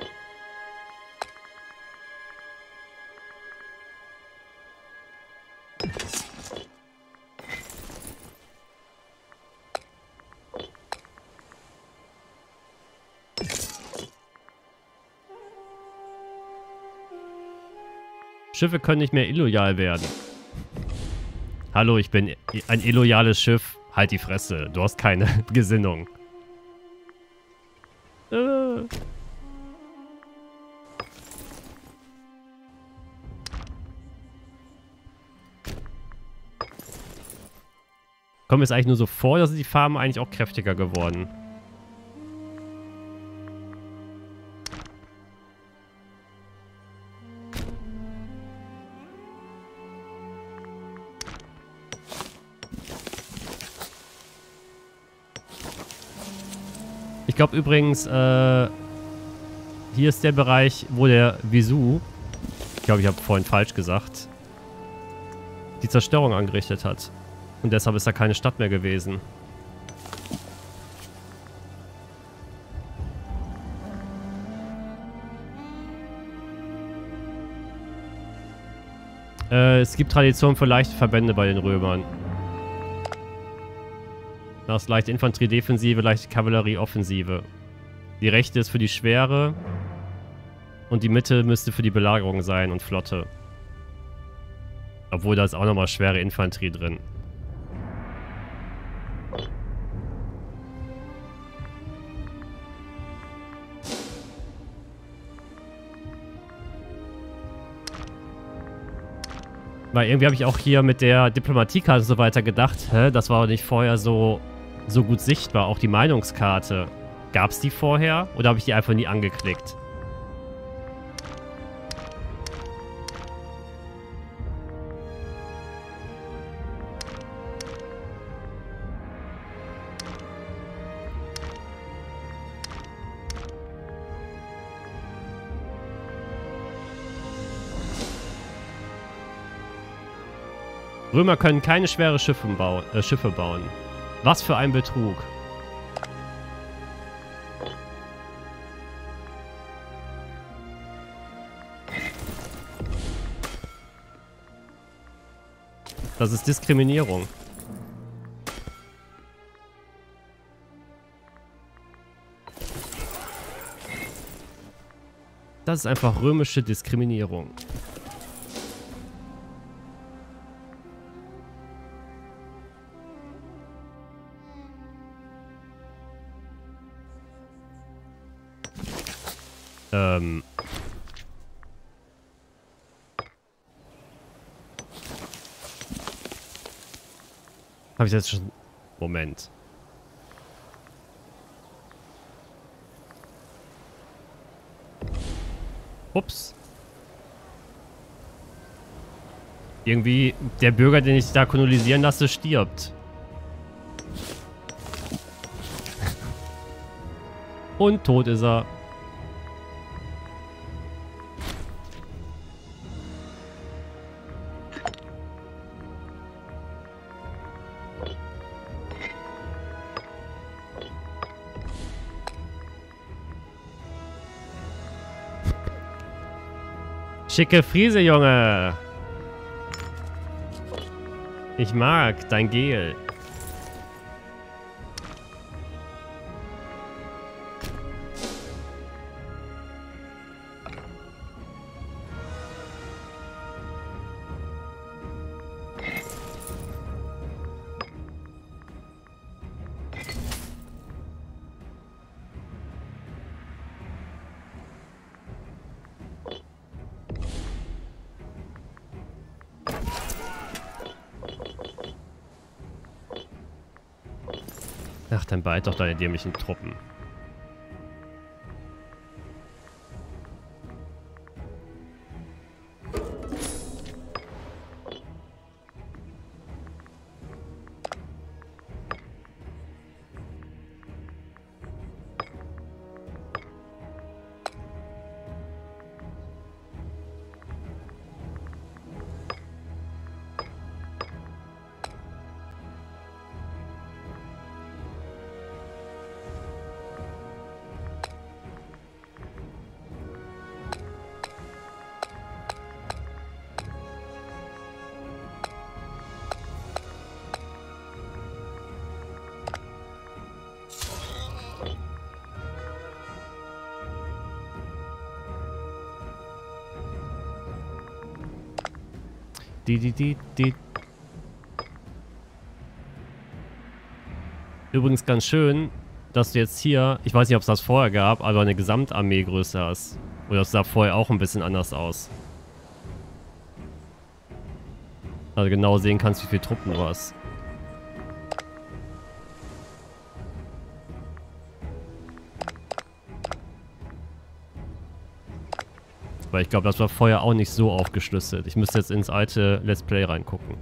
Schiffe können nicht mehr illoyal werden. Hallo, ich bin ein illoyales Schiff. Halt die Fresse. Du hast keine Gesinnung. Kommt mir jetzt eigentlich nur so vor, dass die Farben eigentlich auch kräftiger geworden. Ich glaube übrigens, hier ist der Bereich, wo der Visu, ich glaube, ich habe vorhin falsch gesagt, die Zerstörung angerichtet hat. Und deshalb ist da keine Stadt mehr gewesen. Es gibt Tradition für leichte Verbände bei den Römern. Das ist leichte Infanterie-Defensive, leichte Kavallerie-Offensive. Die rechte ist für die Schwere. Und die Mitte müsste für die Belagerung sein und Flotte. Obwohl da ist auch nochmal schwere Infanterie drin. Weil irgendwie habe ich auch hier mit der Diplomatiekarte und so weiter gedacht, hä, das war nicht vorher so gut sichtbar. Auch die Meinungskarte. Gab es die vorher oder habe ich die einfach nie angeklickt? Römer können keine schweren Schiffe bauen. Was für ein Betrug. Das ist Diskriminierung. Das ist einfach römische Diskriminierung. Habe ich jetzt schon... Moment. Ups. Irgendwie der Bürger, den ich da kolonisieren lasse, stirbt. Und tot ist er. Schicke Friese, Junge. Ich mag dein Gel. Ach, dann behalt doch deine dämlichen Truppen. Die. Übrigens ganz schön, dass du jetzt hier, ich weiß nicht, ob es das vorher gab, aber eine Gesamtarmeegröße hast. Oder das sah vorher auch ein bisschen anders aus. Also genau sehen kannst, wie viele Truppen du hast. Weil ich glaube, das war vorher auch nicht so aufgeschlüsselt. Ich müsste jetzt ins alte Let's Play reingucken.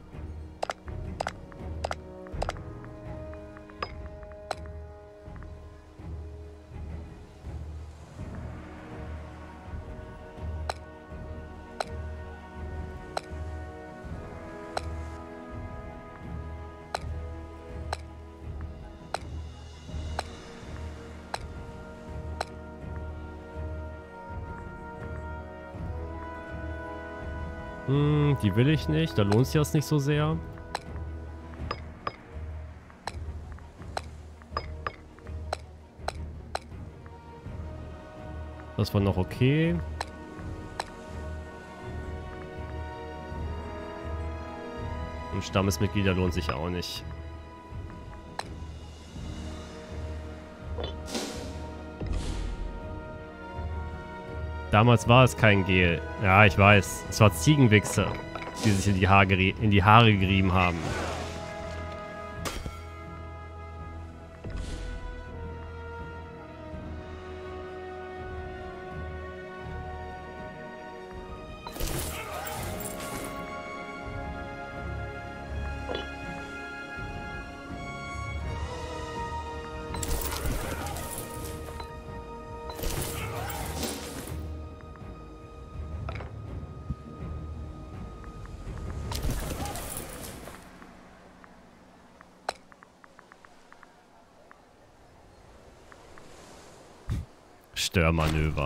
Die will ich nicht. Da lohnt sich das nicht so sehr. Das war noch okay. Und Stammesmitglieder lohnt sich auch nicht. Damals war es kein Gel. Ja, ich weiß. Es war Ziegenwichse, die sich in die Haare gerieben haben. Störmanöver.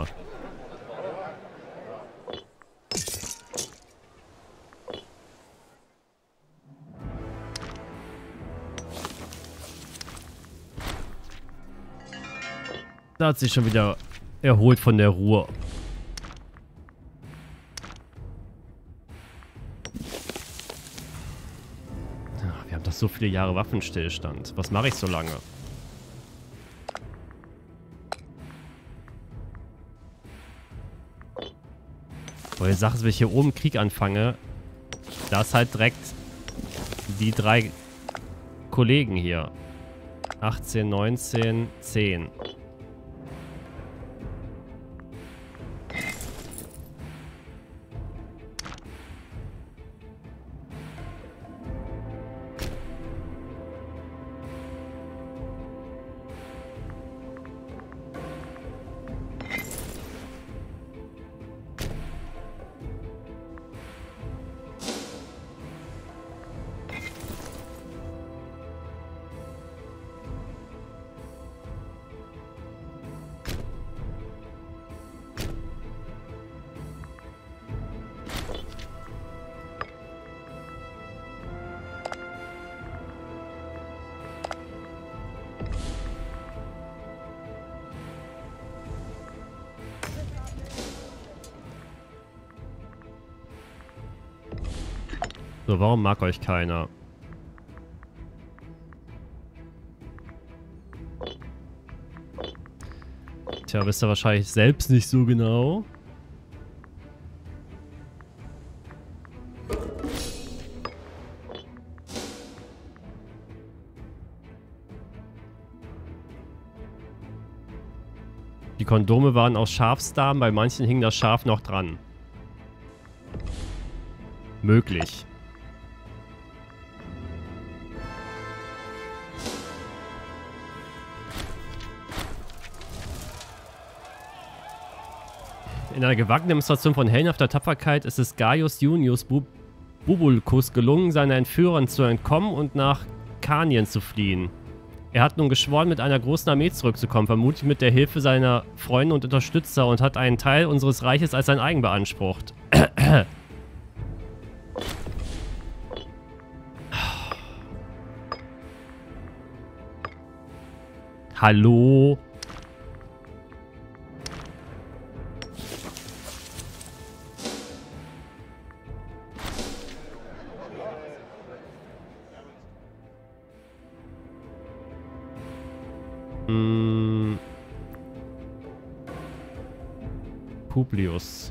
Da hat sich schon wieder erholt von der Ruhe. Wir haben doch so viele Jahre Waffenstillstand. Was mache ich so lange? Weil die Sache ist, wenn ich hier oben Krieg anfange, da ist halt direkt die 3 Kollegen hier. 18, 19, 10. So, warum mag euch keiner? Tja, wisst ihr wahrscheinlich selbst nicht so genau. Die Kondome waren aus Schafsdarm, bei manchen hing das Schaf noch dran. Möglich. In einer gewagten Demonstration von heldenhafter Tapferkeit ist es Gaius Junius Bubulcus gelungen, seinen Entführern zu entkommen und nach Karnien zu fliehen. Er hat nun geschworen, mit einer großen Armee zurückzukommen, vermutlich mit der Hilfe seiner Freunde und Unterstützer, und hat einen Teil unseres Reiches als sein eigen beansprucht. Hallo? Publius.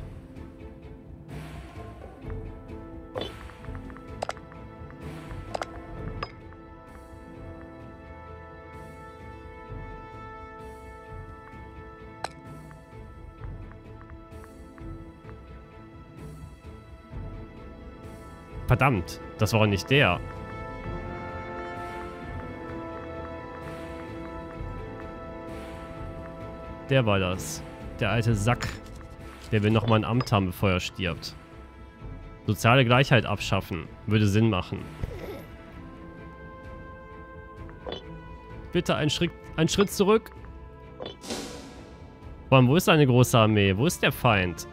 Verdammt, das war nicht der. Der war das. Der alte Sack, der will nochmal ein Amt haben, bevor er stirbt. Soziale Gleichheit abschaffen. Würde Sinn machen. Bitte einen Schritt zurück. Vor allem, wo ist eine große Armee? Wo ist der Feind?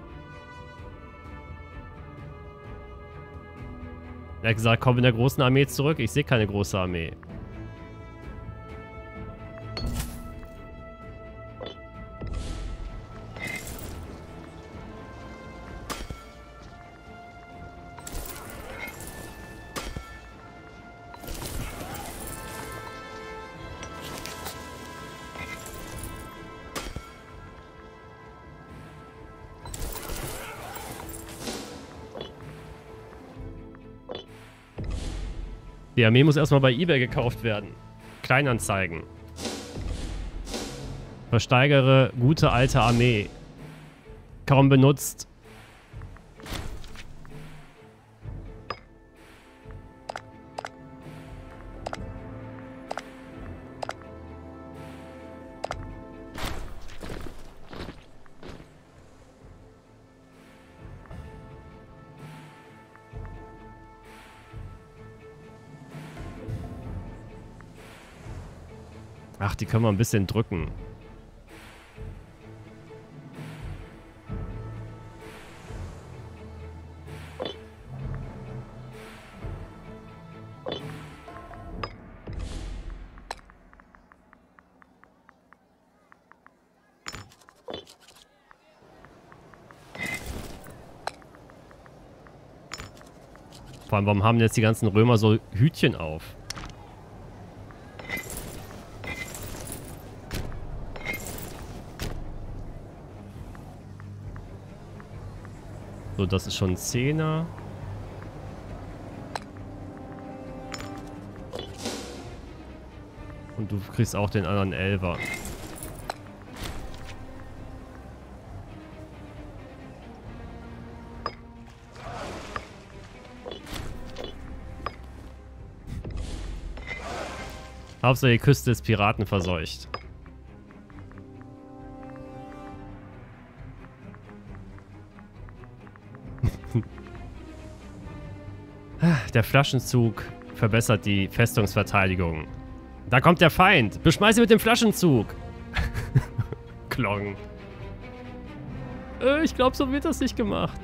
Er hat gesagt, komm in der großen Armee zurück. Ich sehe keine große Armee. Die Armee muss erstmal bei eBay gekauft werden. Kleinanzeigen. Versteigere gute alte Armee. Kaum benutzt. Ach, die können wir ein bisschen drücken. Vor allem, warum haben jetzt die ganzen Römer so Hütchen auf? So, das ist schon ein 10er. Und du kriegst auch den anderen 11er. Hauptsache die Küste ist Piraten verseucht. Der Flaschenzug verbessert die Festungsverteidigung. Da kommt der Feind. Beschmeiß ihn mit dem Flaschenzug. Klong. Ich glaube, so wird das nicht gemacht.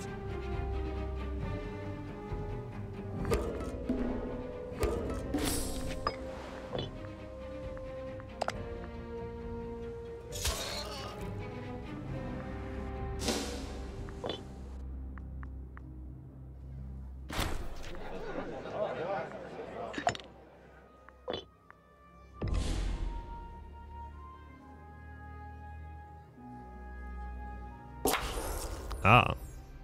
Ah.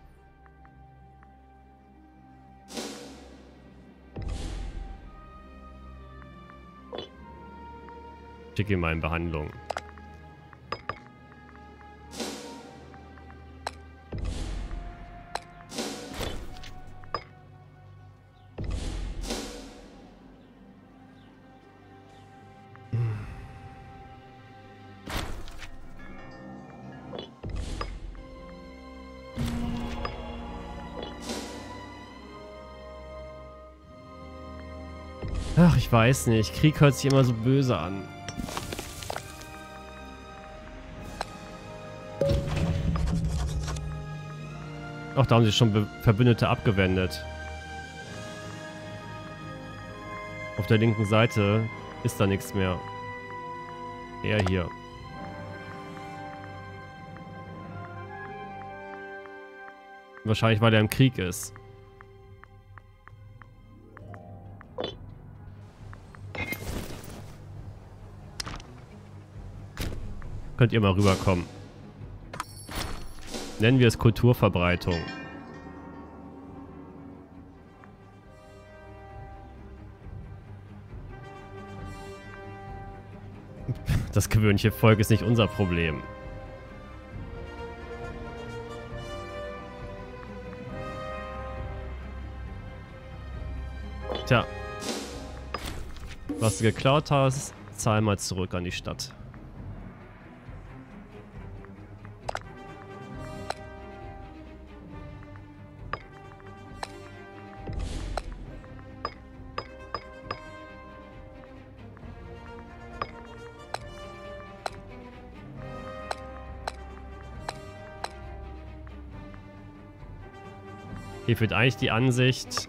Schick ihn mal in Behandlung. Ach, ich weiß nicht. Krieg hört sich immer so böse an. Ach, da haben sie schon Verbündete abgewendet. Auf der linken Seite ist da nichts mehr. Eher hier. Wahrscheinlich, weil er im Krieg ist. Könnt ihr mal rüberkommen. Nennen wir es Kulturverbreitung. Das gewöhnliche Volk ist nicht unser Problem. Tja. Was du geklaut hast, zahl mal zurück an die Stadt. Hier fehlt eigentlich die Ansicht,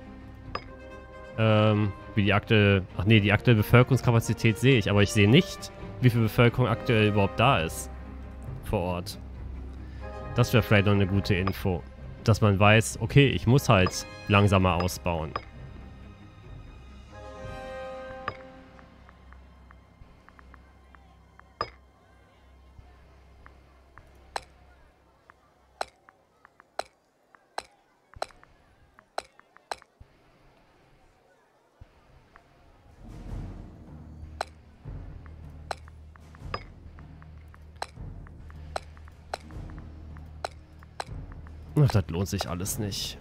wie die aktuelle... Ach nee, die aktuelle Bevölkerungskapazität sehe ich, aber ich sehe nicht, wie viel Bevölkerung aktuell überhaupt da ist. Vor Ort. Das wäre vielleicht noch eine gute Info. Dass man weiß, okay, ich muss halt langsamer ausbauen. Ach, das lohnt sich alles nicht.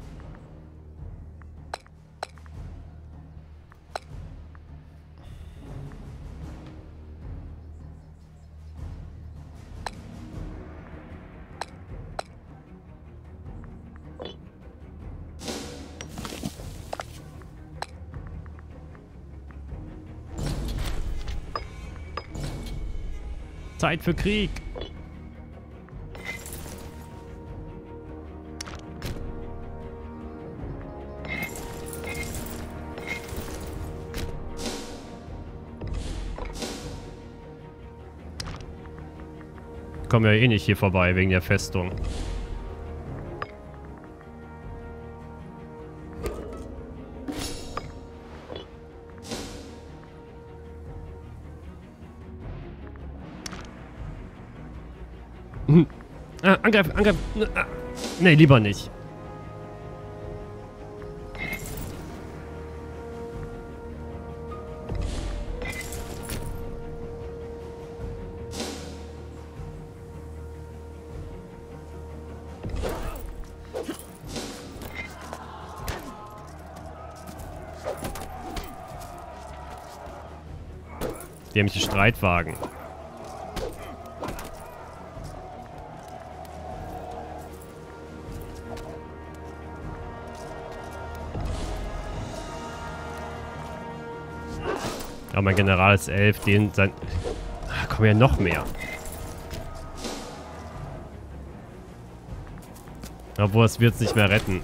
Zeit für Krieg. Kommen ja eh nicht hier vorbei wegen der Festung. Angreifen, angreifen. Nee, lieber nicht. Dämliche Streitwagen. Aber mein General ist 11, den sein... Ach, kommen ja noch mehr. Obwohl, es wird es nicht mehr retten.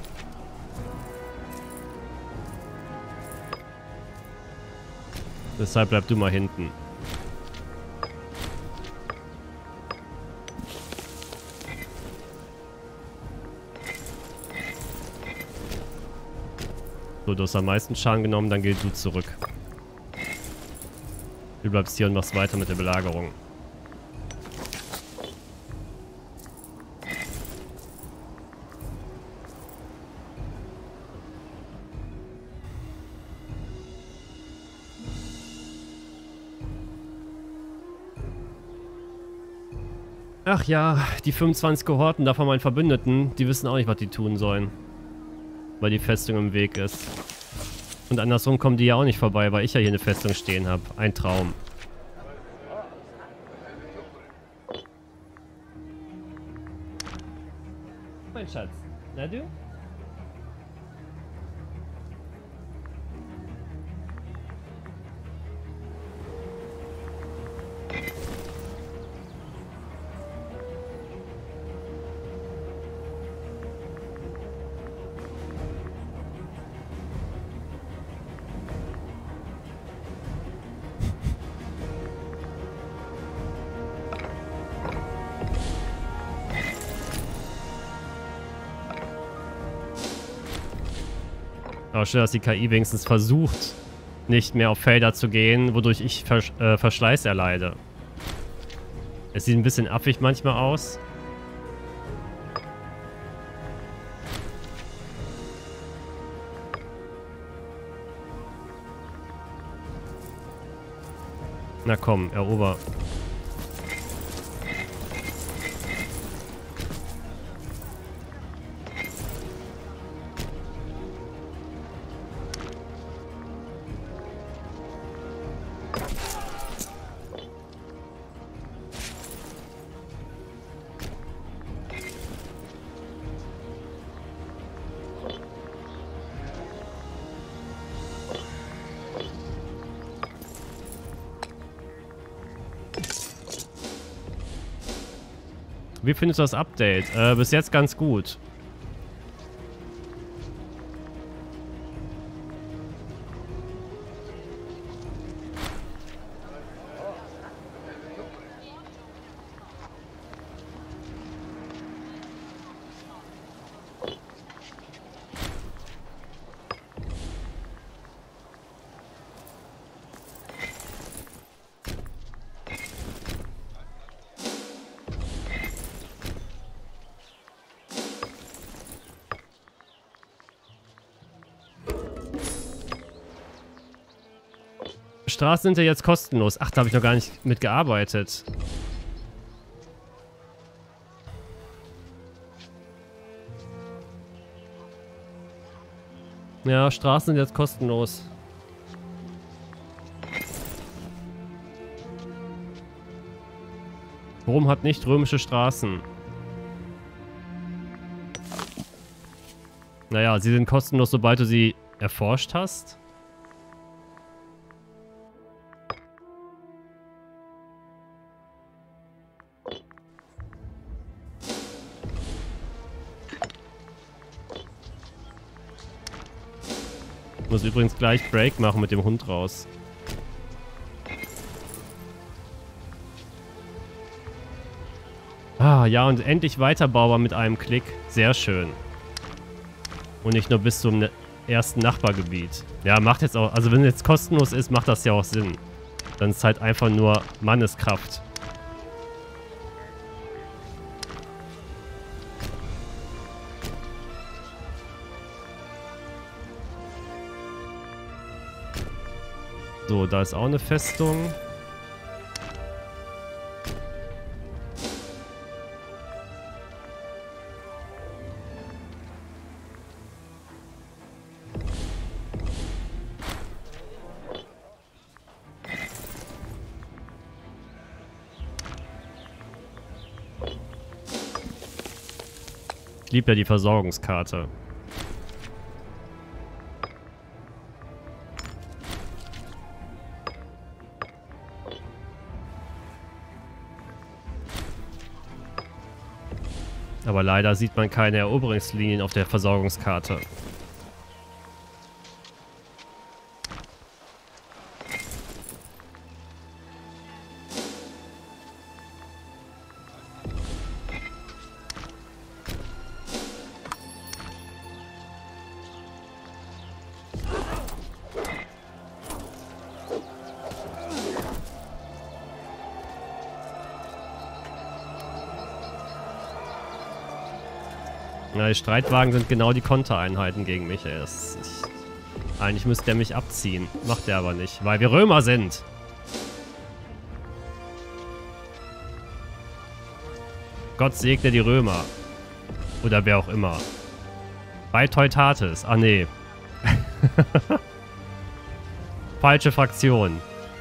Deshalb bleib du mal hinten. So, du hast am meisten Schaden genommen, dann geh du zurück. Du bleibst hier und machst weiter mit der Belagerung. Ach ja, die 25 Kohorten da von meinen Verbündeten, die wissen auch nicht, was die tun sollen. Weil die Festung im Weg ist. Und andersrum kommen die ja auch nicht vorbei, weil ich ja hier eine Festung stehen habe. Ein Traum. Mein Schatz, na du? Aber schön, dass die KI wenigstens versucht, nicht mehr auf Felder zu gehen, wodurch ich Verschleiß erleide. Es sieht ein bisschen affig manchmal aus. Na komm, erober. Wie findest du das Update? Bis jetzt ganz gut. Straßen sind ja jetzt kostenlos. Ach, da habe ich noch gar nicht mitgearbeitet. Ja, Straßen sind jetzt kostenlos. Rom hat nicht römische Straßen. Naja, sie sind kostenlos, sobald du sie erforscht hast. Ich muss übrigens gleich Break machen mit dem Hund raus. Ah, ja, und endlich weiterbaubar mit einem Klick. Sehr schön. Und nicht nur bis zum ersten Nachbargebiet. Ja, macht jetzt auch... Also wenn es jetzt kostenlos ist, macht das ja auch Sinn. Dann ist es halt einfach nur Manneskraft. So, da ist auch eine Festung. Ich liebe ja die Versorgungskarte. Aber leider sieht man keine Eroberungslinien auf der Versorgungskarte. Ja, die Streitwagen sind genau die Kontereinheiten gegen mich. Eigentlich müsste der mich abziehen. Macht der aber nicht, weil wir Römer sind. Gott segne die Römer. Oder wer auch immer. Bei Teutates. Ah, nee. Falsche Fraktion.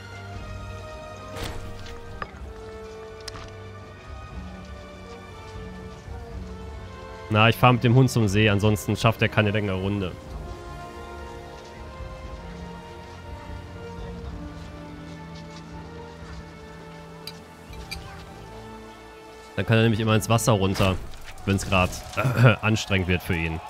Na, ich fahre mit dem Hund zum See, ansonsten schafft er keine längere Runde. Dann kann er nämlich immer ins Wasser runter, wenn es gerade anstrengend wird für ihn.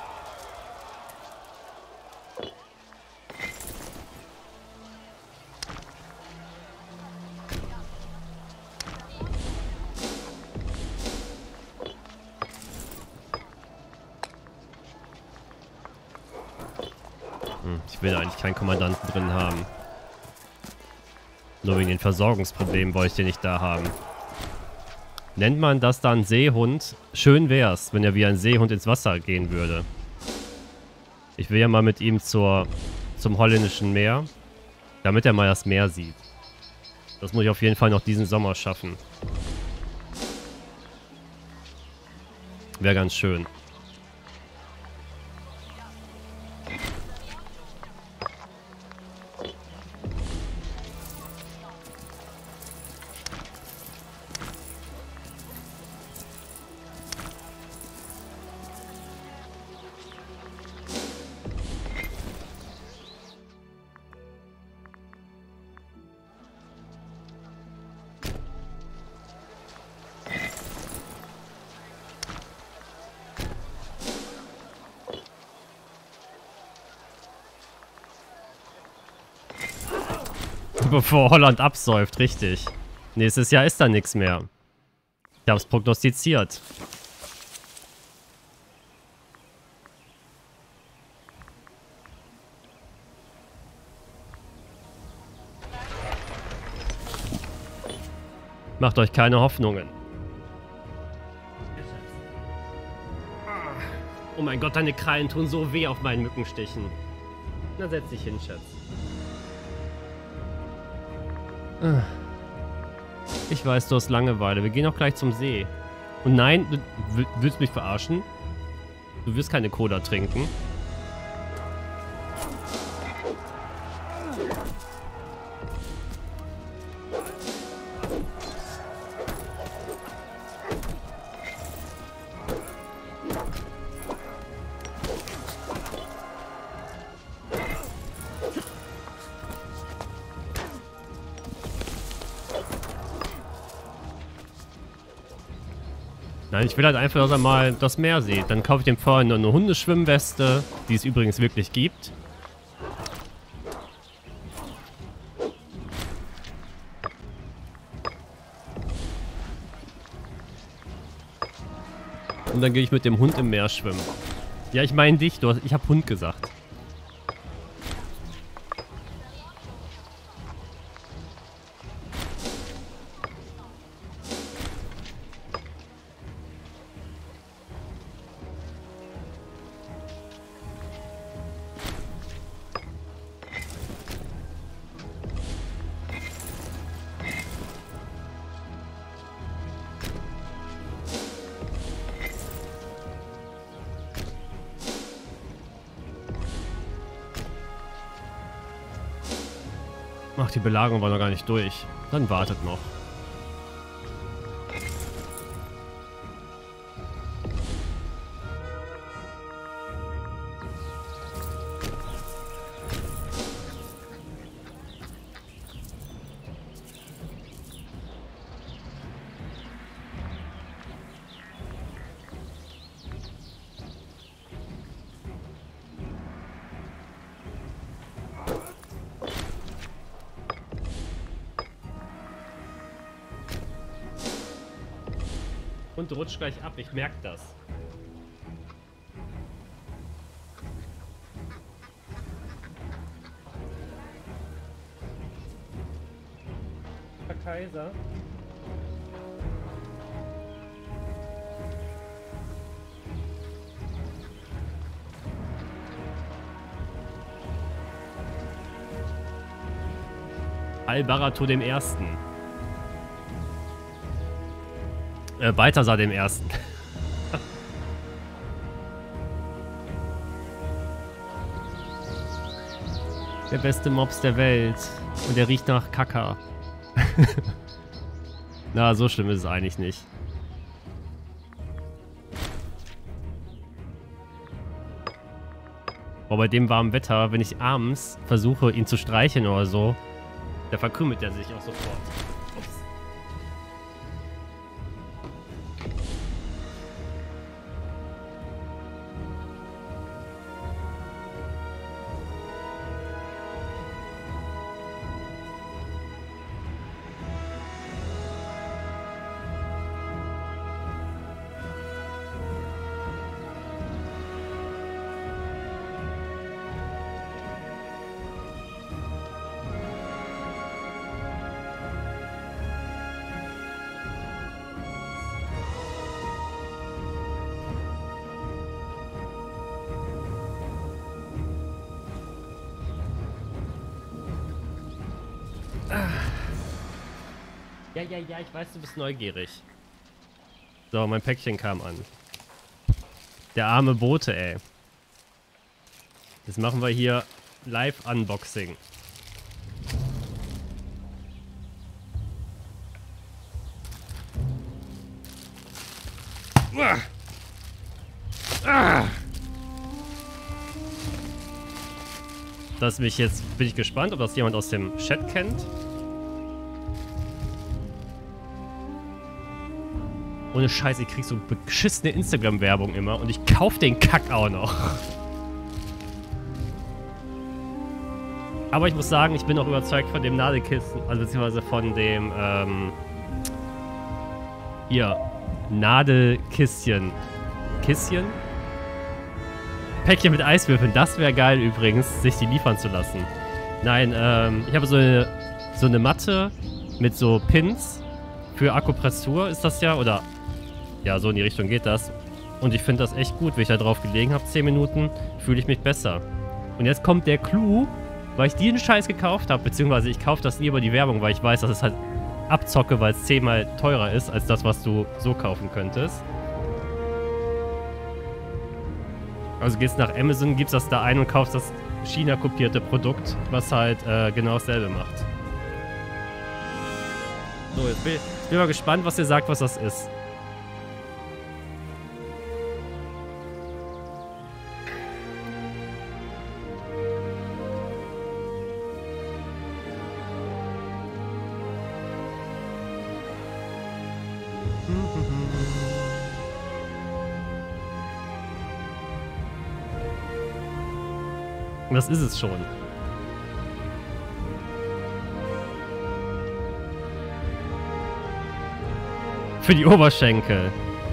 Ich will eigentlich keinen Kommandanten drin haben. Nur wegen den Versorgungsproblemen wollte ich den nicht da haben. Nennt man das dann Seehund? Schön wär's, wenn er wie ein Seehund ins Wasser gehen würde. Ich will ja mal mit ihm zum holländischen Meer, damit er mal das Meer sieht. Das muss ich auf jeden Fall noch diesen Sommer schaffen. Wäre ganz schön. Bevor Holland absäuft, richtig. Nächstes Jahr ist da nichts mehr. Ich hab's prognostiziert. Macht euch keine Hoffnungen. Oh mein Gott, deine Krallen tun so weh auf meinen Mückenstichen. Na, setz dich hin, Schatz. Ich weiß, du hast Langeweile. Wir gehen auch gleich zum See. Und nein, du willst mich verarschen? Du wirst keine Cola trinken. Nein, ich will halt einfach, dass er mal das Meer sieht. Dann kaufe ich dem vorhin eine Hundeschwimmweste, die es übrigens wirklich gibt. Und dann gehe ich mit dem Hund im Meer schwimmen. Ja, ich meine dich, ich habe Hund gesagt. Ach, die Belagerung war noch gar nicht durch. Dann wartet noch. Und rutscht gleich ab, ich merke das. Herr Kaiser. Al-Barato dem Ersten. Balthasar dem Ersten. Der beste Mops der Welt. Und der riecht nach Kaka. Na, so schlimm ist es eigentlich nicht. Aber bei dem warmen Wetter, wenn ich abends versuche, ihn zu streicheln oder so, da verkrümmelt er sich auch sofort. Ups. Ja, ich weiß, du bist neugierig. So, mein Päckchen kam an. Der arme Bote, ey. Jetzt machen wir hier Live-Unboxing. Das mich jetzt, bin ich gespannt, ob das jemand aus dem Chat kennt. Ohne Scheiß, ich krieg so beschissene Instagram-Werbung immer und ich kauf den Kack auch noch. Aber ich muss sagen, ich bin auch überzeugt von dem Nadelkissen, also beziehungsweise von dem, hier, Nadelkisschen. Kisschen? Päckchen mit Eiswürfeln, das wäre geil übrigens, sich die liefern zu lassen. Nein, ich habe so eine Matte mit so Pins für Akupressur ist das ja, oder ja, so in die Richtung geht das. Und ich finde das echt gut, wenn ich da drauf gelegen habe, 10 Minuten, fühle ich mich besser. Und jetzt kommt der Clou, weil ich den Scheiß gekauft habe, beziehungsweise ich kaufe das nie über die Werbung, weil ich weiß, dass es halt abzocke, weil es 10-mal teurer ist, als das, was du so kaufen könntest. Also gehst nach Amazon, gibst das da ein und kaufst das China-kopierte Produkt, was halt genau dasselbe macht. So, jetzt bin ich mal gespannt, was ihr sagt, was das ist. Das ist es schon. Für die Oberschenkel.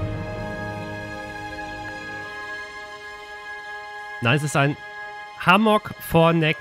Nein, es ist ein Hammock for Neck.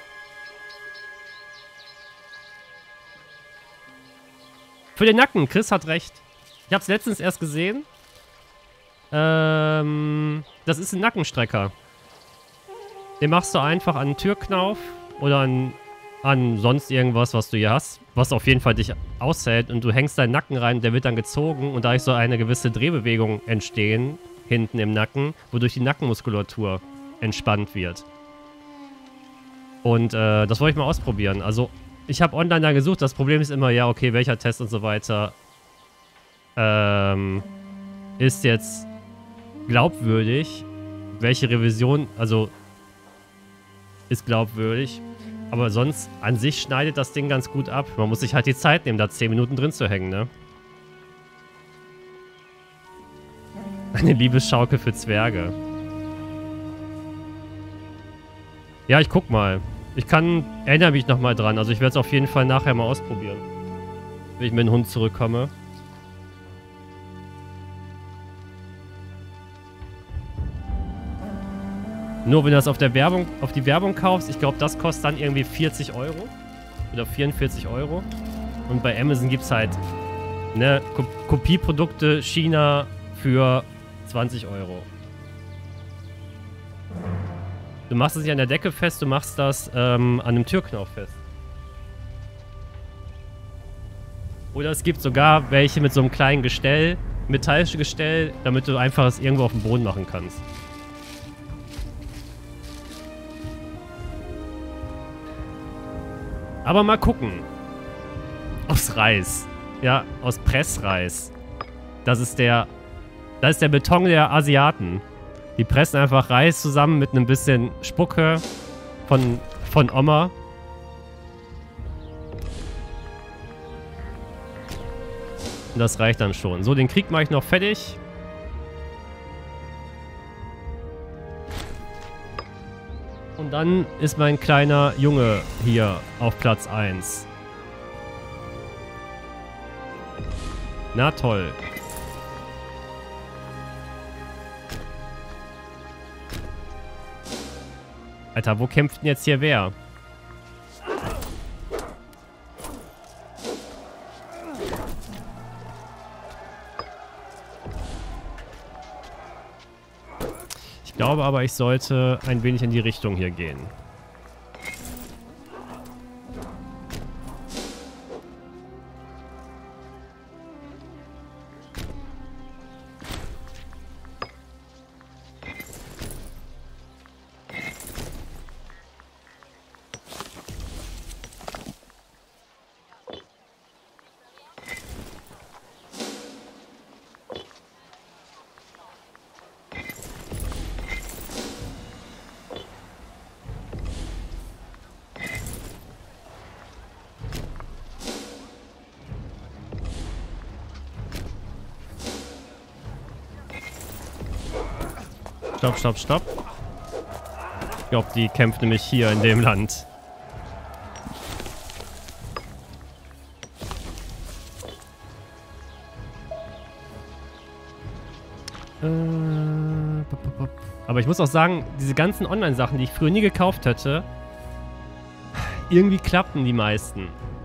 Für den Nacken. Chris hat recht. Ich habe es letztens erst gesehen. Das ist ein Nackenstrecker. Den machst du einfach an den Türknauf oder an sonst irgendwas, was du hier hast, was auf jeden Fall dich aushält und du hängst deinen Nacken rein, der wird dann gezogen und dadurch soll eine gewisse Drehbewegung entstehen, hinten im Nacken, wodurch die Nackenmuskulatur entspannt wird. Und das wollte ich mal ausprobieren. Also ich habe online da gesucht, das Problem ist immer, ja okay, welcher Test und so weiter ist jetzt glaubwürdig, welche Revision, also ist glaubwürdig. Aber sonst, an sich schneidet das Ding ganz gut ab. Man muss sich halt die Zeit nehmen, da 10 Minuten drin zu hängen, ne? Eine Liebesschaukel für Zwerge. Ja, ich guck mal. Erinnere mich nochmal dran. Also ich werde es auf jeden Fall nachher mal ausprobieren. Wenn ich mit dem Hund zurückkomme. Nur wenn du das auf die Werbung kaufst, ich glaube, das kostet dann irgendwie 40 Euro. Oder 44 Euro. Und bei Amazon gibt es halt Kopieprodukte China für 20 Euro. Du machst es nicht an der Decke fest, du machst das an einem Türknauf fest. Oder es gibt sogar welche mit so einem kleinen Gestell, metallisches Gestell, damit du einfach es irgendwo auf dem Boden machen kannst. Aber mal gucken. Aus Reis. Ja, aus Pressreis. Das ist der Beton der Asiaten. Die pressen einfach Reis zusammen mit einem bisschen Spucke von Oma. Und das reicht dann schon. So, den Krieg mache ich noch fertig. Und dann ist mein kleiner Junge hier auf Platz 1. Na toll. Alter, wo kämpft denn jetzt hier wer? Ich glaube aber, ich sollte ein wenig in die Richtung hier gehen. Stopp, stopp, stopp. Ich glaube, die kämpft nämlich hier in dem Land. Aber ich muss auch sagen, diese ganzen Online-Sachen, die ich früher nie gekauft hätte, irgendwie klappten die meisten.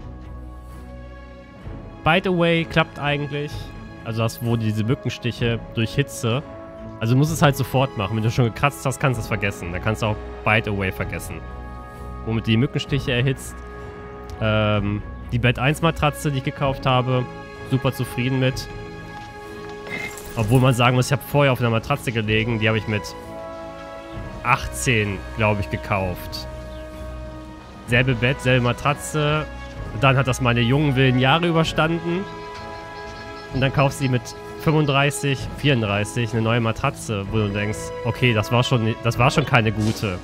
Bite Away klappt eigentlich. Also das, wo diese Mückenstiche durch Hitze. Also du musst es halt sofort machen. Wenn du schon gekratzt hast, kannst du es vergessen. Dann kannst du auch Bite Away vergessen. Womit die Mückenstiche erhitzt. Die Bett 1 Matratze, die ich gekauft habe, super zufrieden mit. Obwohl man sagen muss, ich habe vorher auf einer Matratze gelegen. Die habe ich mit 18, glaube ich, gekauft. Selbe Bett, selbe Matratze. Dann hat das meine jungen, wilden Jahre überstanden. Und dann kaufst du sie mit 35, 34 eine neue Matratze, wo du denkst, okay, das war schon keine gute.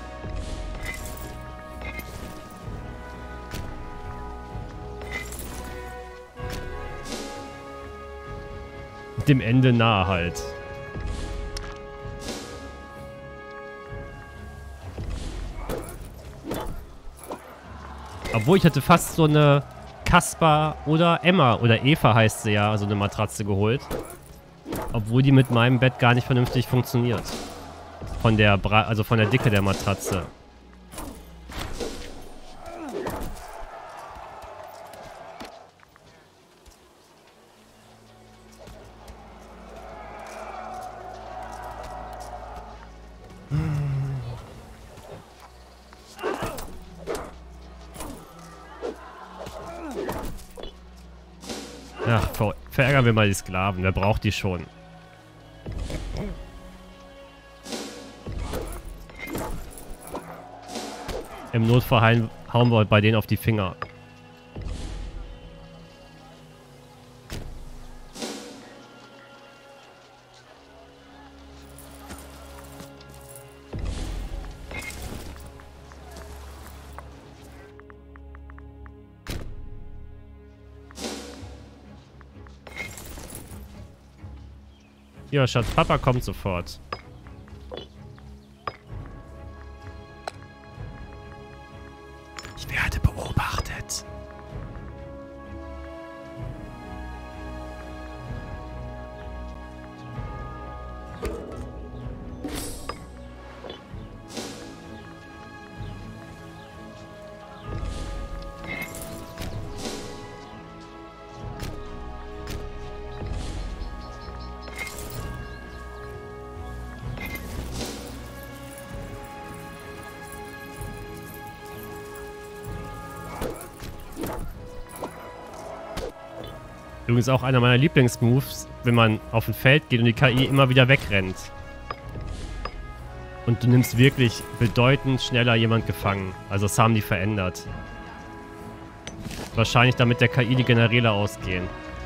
Dem Ende nahe halt. Obwohl ich hatte fast so eine Kaspar oder Emma oder Eva heißt sie ja, also eine Matratze geholt. Obwohl die mit meinem Bett gar nicht vernünftig funktioniert. Von der Dicke der Matratze. Ach, verärgern wir mal die Sklaven. Wer braucht die schon? Im Notfall hauen wir bei denen auf die Finger. Ja, Schatz, Papa kommt sofort. Ich werde beobachtet. Übrigens auch einer meiner Lieblingsmoves, wenn man auf ein Feld geht und die KI immer wieder wegrennt. Und du nimmst wirklich bedeutend schneller jemand gefangen. Also das haben die verändert. Wahrscheinlich damit der KI die Generäle ausgehen.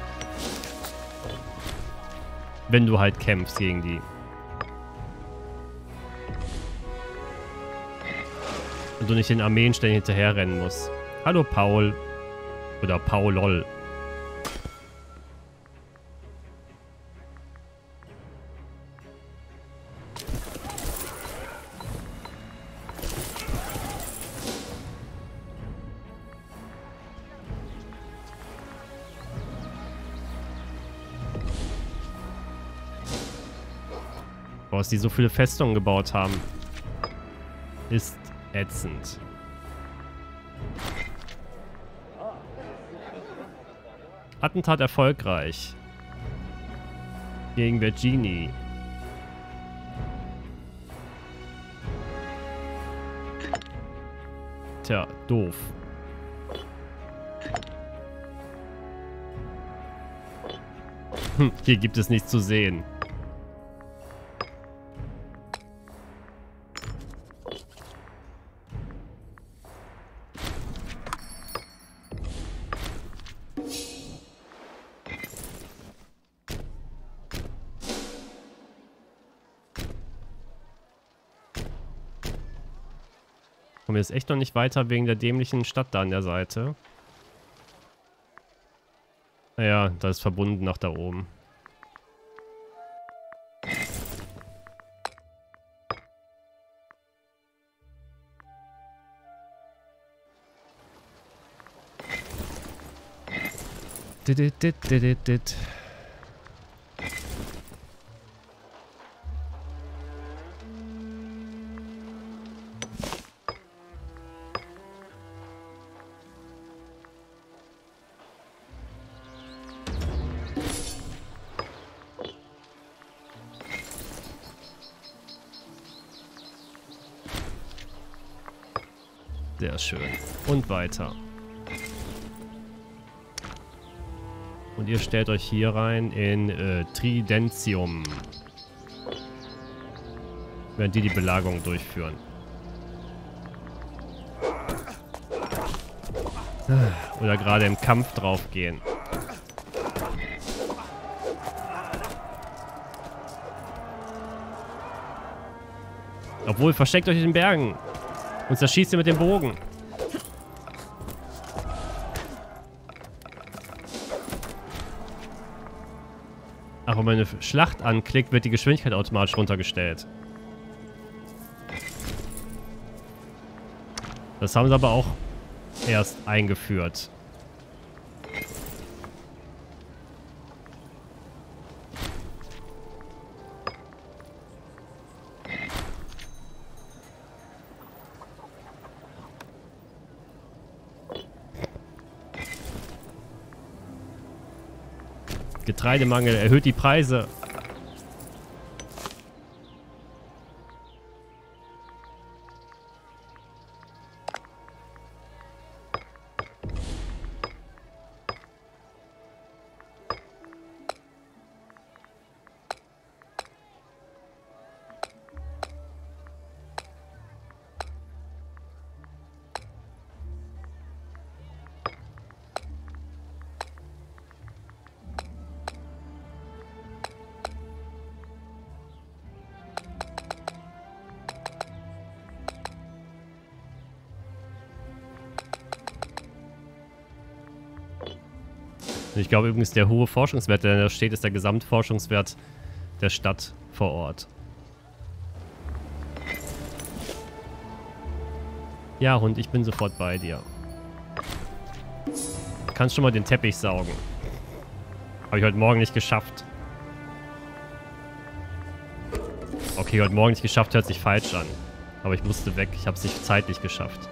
Wenn du halt kämpfst gegen die. Und du nicht den Armeen ständig hinterherrennen musst. Hallo Paul. Oder Paulol. Dass die so viele Festungen gebaut haben, ist ätzend. Attentat erfolgreich. Gegen Virginie. Tja, doof. Hier gibt es nichts zu sehen. Kommen wir jetzt echt noch nicht weiter wegen der dämlichen Stadt da an der Seite. Naja, das ist verbunden nach da oben. Dit. Sehr schön. Und weiter. Und ihr stellt euch hier rein in Tridentium. Während die Belagerung durchführen. Oder gerade im Kampf draufgehen. Obwohl, versteckt euch in den Bergen. Und zerschießt ihr mit dem Bogen. Ach, wenn man eine Schlacht anklickt, wird die Geschwindigkeit automatisch runtergestellt. Das haben sie aber auch erst eingeführt. Getreidemangel erhöht die Preise. Ich glaube übrigens, der hohe Forschungswert, der da steht, ist der Gesamtforschungswert der Stadt vor Ort. Ja, Hund, ich bin sofort bei dir. Du kannst schon mal den Teppich saugen. Habe ich heute Morgen nicht geschafft. Okay, heute Morgen nicht geschafft, hört sich falsch an. Aber ich musste weg. Ich habe es nicht zeitlich geschafft.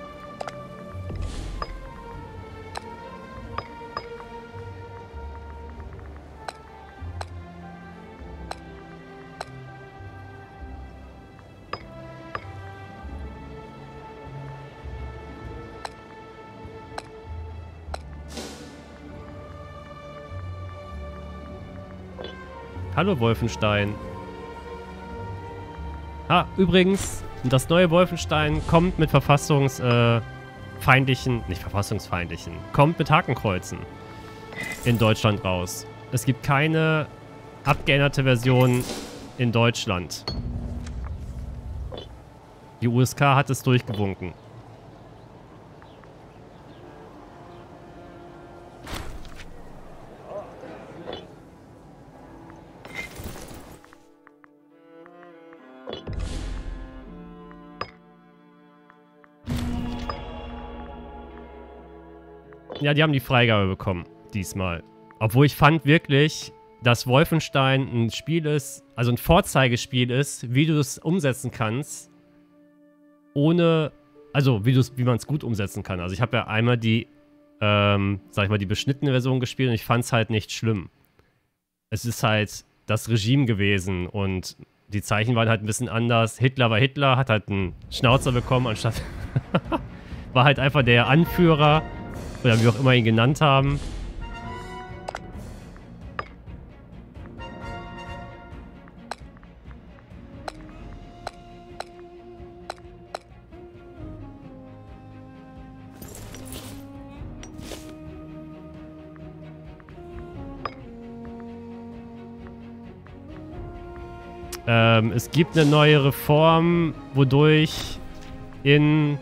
Hallo Wolfenstein. Ah, übrigens, das neue Wolfenstein kommt mit kommt mit Hakenkreuzen in Deutschland raus. Es gibt keine abgeänderte Version in Deutschland. Die USK hat es durchgewunken. Ja, die haben die Freigabe bekommen, diesmal. Obwohl ich fand wirklich, dass Wolfenstein ein Spiel ist, also ein Vorzeigespiel ist, wie du es umsetzen kannst, ohne, also wie man es gut umsetzen kann. Also ich habe ja einmal die, sag ich mal, die beschnittene Version gespielt und ich fand es halt nicht schlimm. Es ist halt das Regime gewesen und die Zeichen waren halt ein bisschen anders. Hitler war Hitler, hat halt einen Schnauzer bekommen, anstatt war halt einfach der Anführer. Oder wie auch immer ihn genannt haben. Es gibt eine neue Reform, wodurch in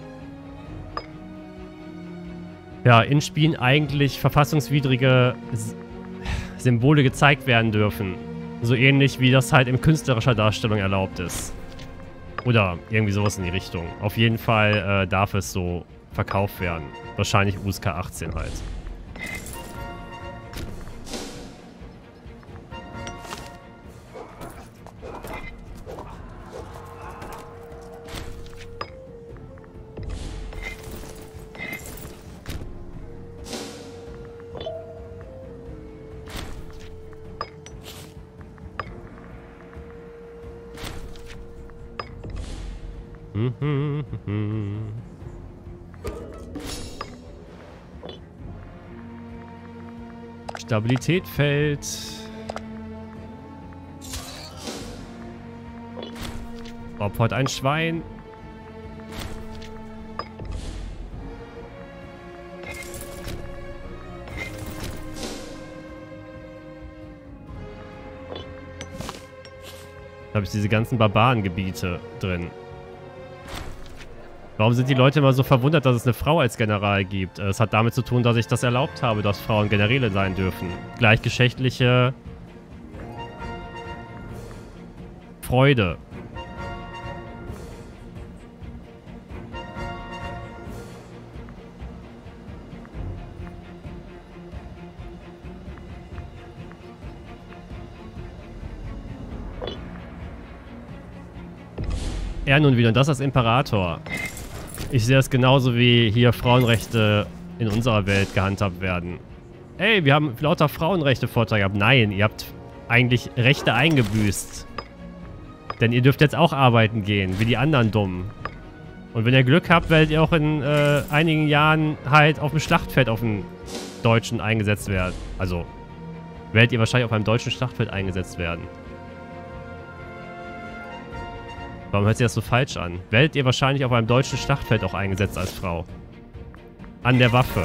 Spielen eigentlich verfassungswidrige Symbole gezeigt werden dürfen. So ähnlich wie das halt in künstlerischer Darstellung erlaubt ist. Oder irgendwie sowas in die Richtung. Auf jeden Fall darf es so verkauft werden. Wahrscheinlich USK 18 halt. Stabilität fällt. Opfert ein Schwein. Da habe ich diese ganzen Barbarengebiete drin. Warum sind die Leute immer so verwundert, dass es eine Frau als General gibt? Es hat damit zu tun, dass ich das erlaubt habe, dass Frauen Generäle sein dürfen. Gleichgeschlechtliche Freude. Er nun wieder, und das als Imperator. Ich sehe es genauso, wie hier Frauenrechte in unserer Welt gehandhabt werden. Ey, wir haben lauter Frauenrechte-Vorteile gehabt. Nein, ihr habt eigentlich Rechte eingebüßt. Denn ihr dürft jetzt auch arbeiten gehen, wie die anderen Dummen. Und wenn ihr Glück habt, werdet ihr auch in einigen Jahren halt auf dem Schlachtfeld auf dem Deutschen eingesetzt werden. Also, werdet ihr wahrscheinlich auf einem deutschen Schlachtfeld eingesetzt werden. Warum hört sich das so falsch an? Werdet ihr wahrscheinlich auf einem deutschen Schlachtfeld auch eingesetzt als Frau. An der Waffe.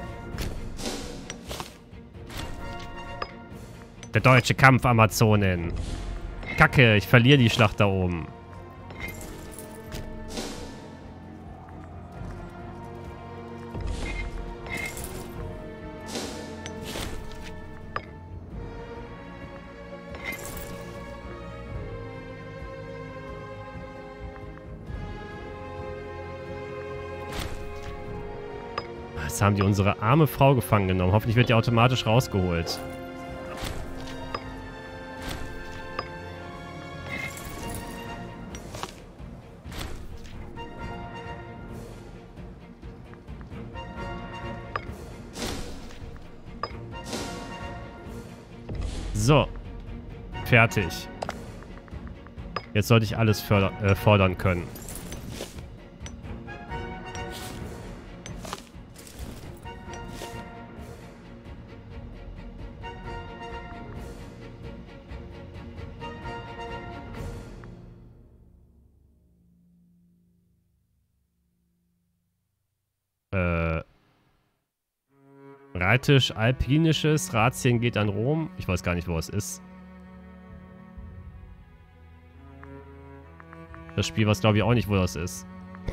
Der deutsche Kampf-Amazonin. Kacke, ich verliere die Schlacht da oben. Jetzt haben die unsere arme Frau gefangen genommen. Hoffentlich wird die automatisch rausgeholt. So. Fertig. Jetzt sollte ich alles fordern können. Reitisch, Alpinisches, Ratien geht an Rom. Ich weiß gar nicht, wo es ist. Das Spiel weiß, glaube ich, auch nicht, wo das ist.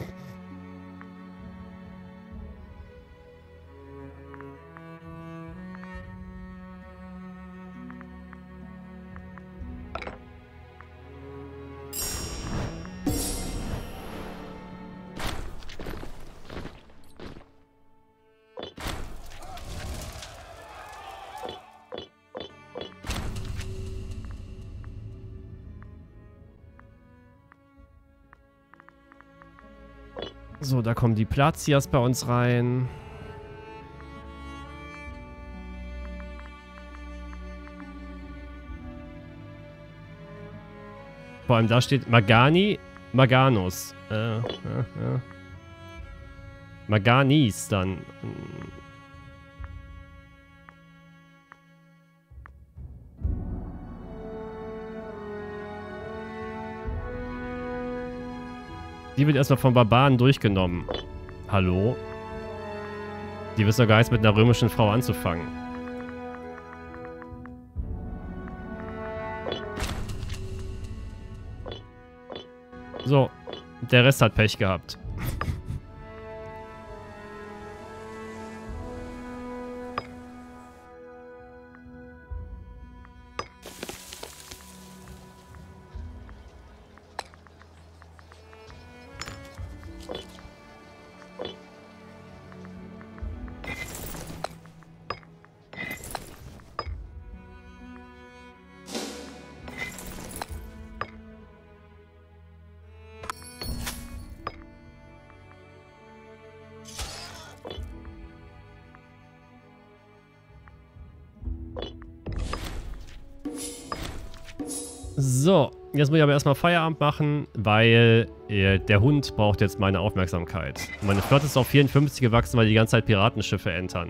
So, da kommen die Plazias bei uns rein. Vor allem da steht Magani, Maganus. Maganis dann. Die wird erstmal von Barbaren durchgenommen. Hallo? Die wissen doch gar nichts mit einer römischen Frau anzufangen. So, der Rest hat Pech gehabt. So, jetzt muss ich aber erstmal Feierabend machen, weil der Hund braucht jetzt meine Aufmerksamkeit. Und meine Flotte ist auf 54 gewachsen, weil die ganze Zeit Piratenschiffe entern.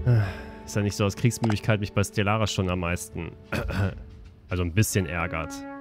Ist ja nicht so, dass Kriegsmüdigkeit mich bei Stellaris schon am meisten, also ein bisschen ärgert.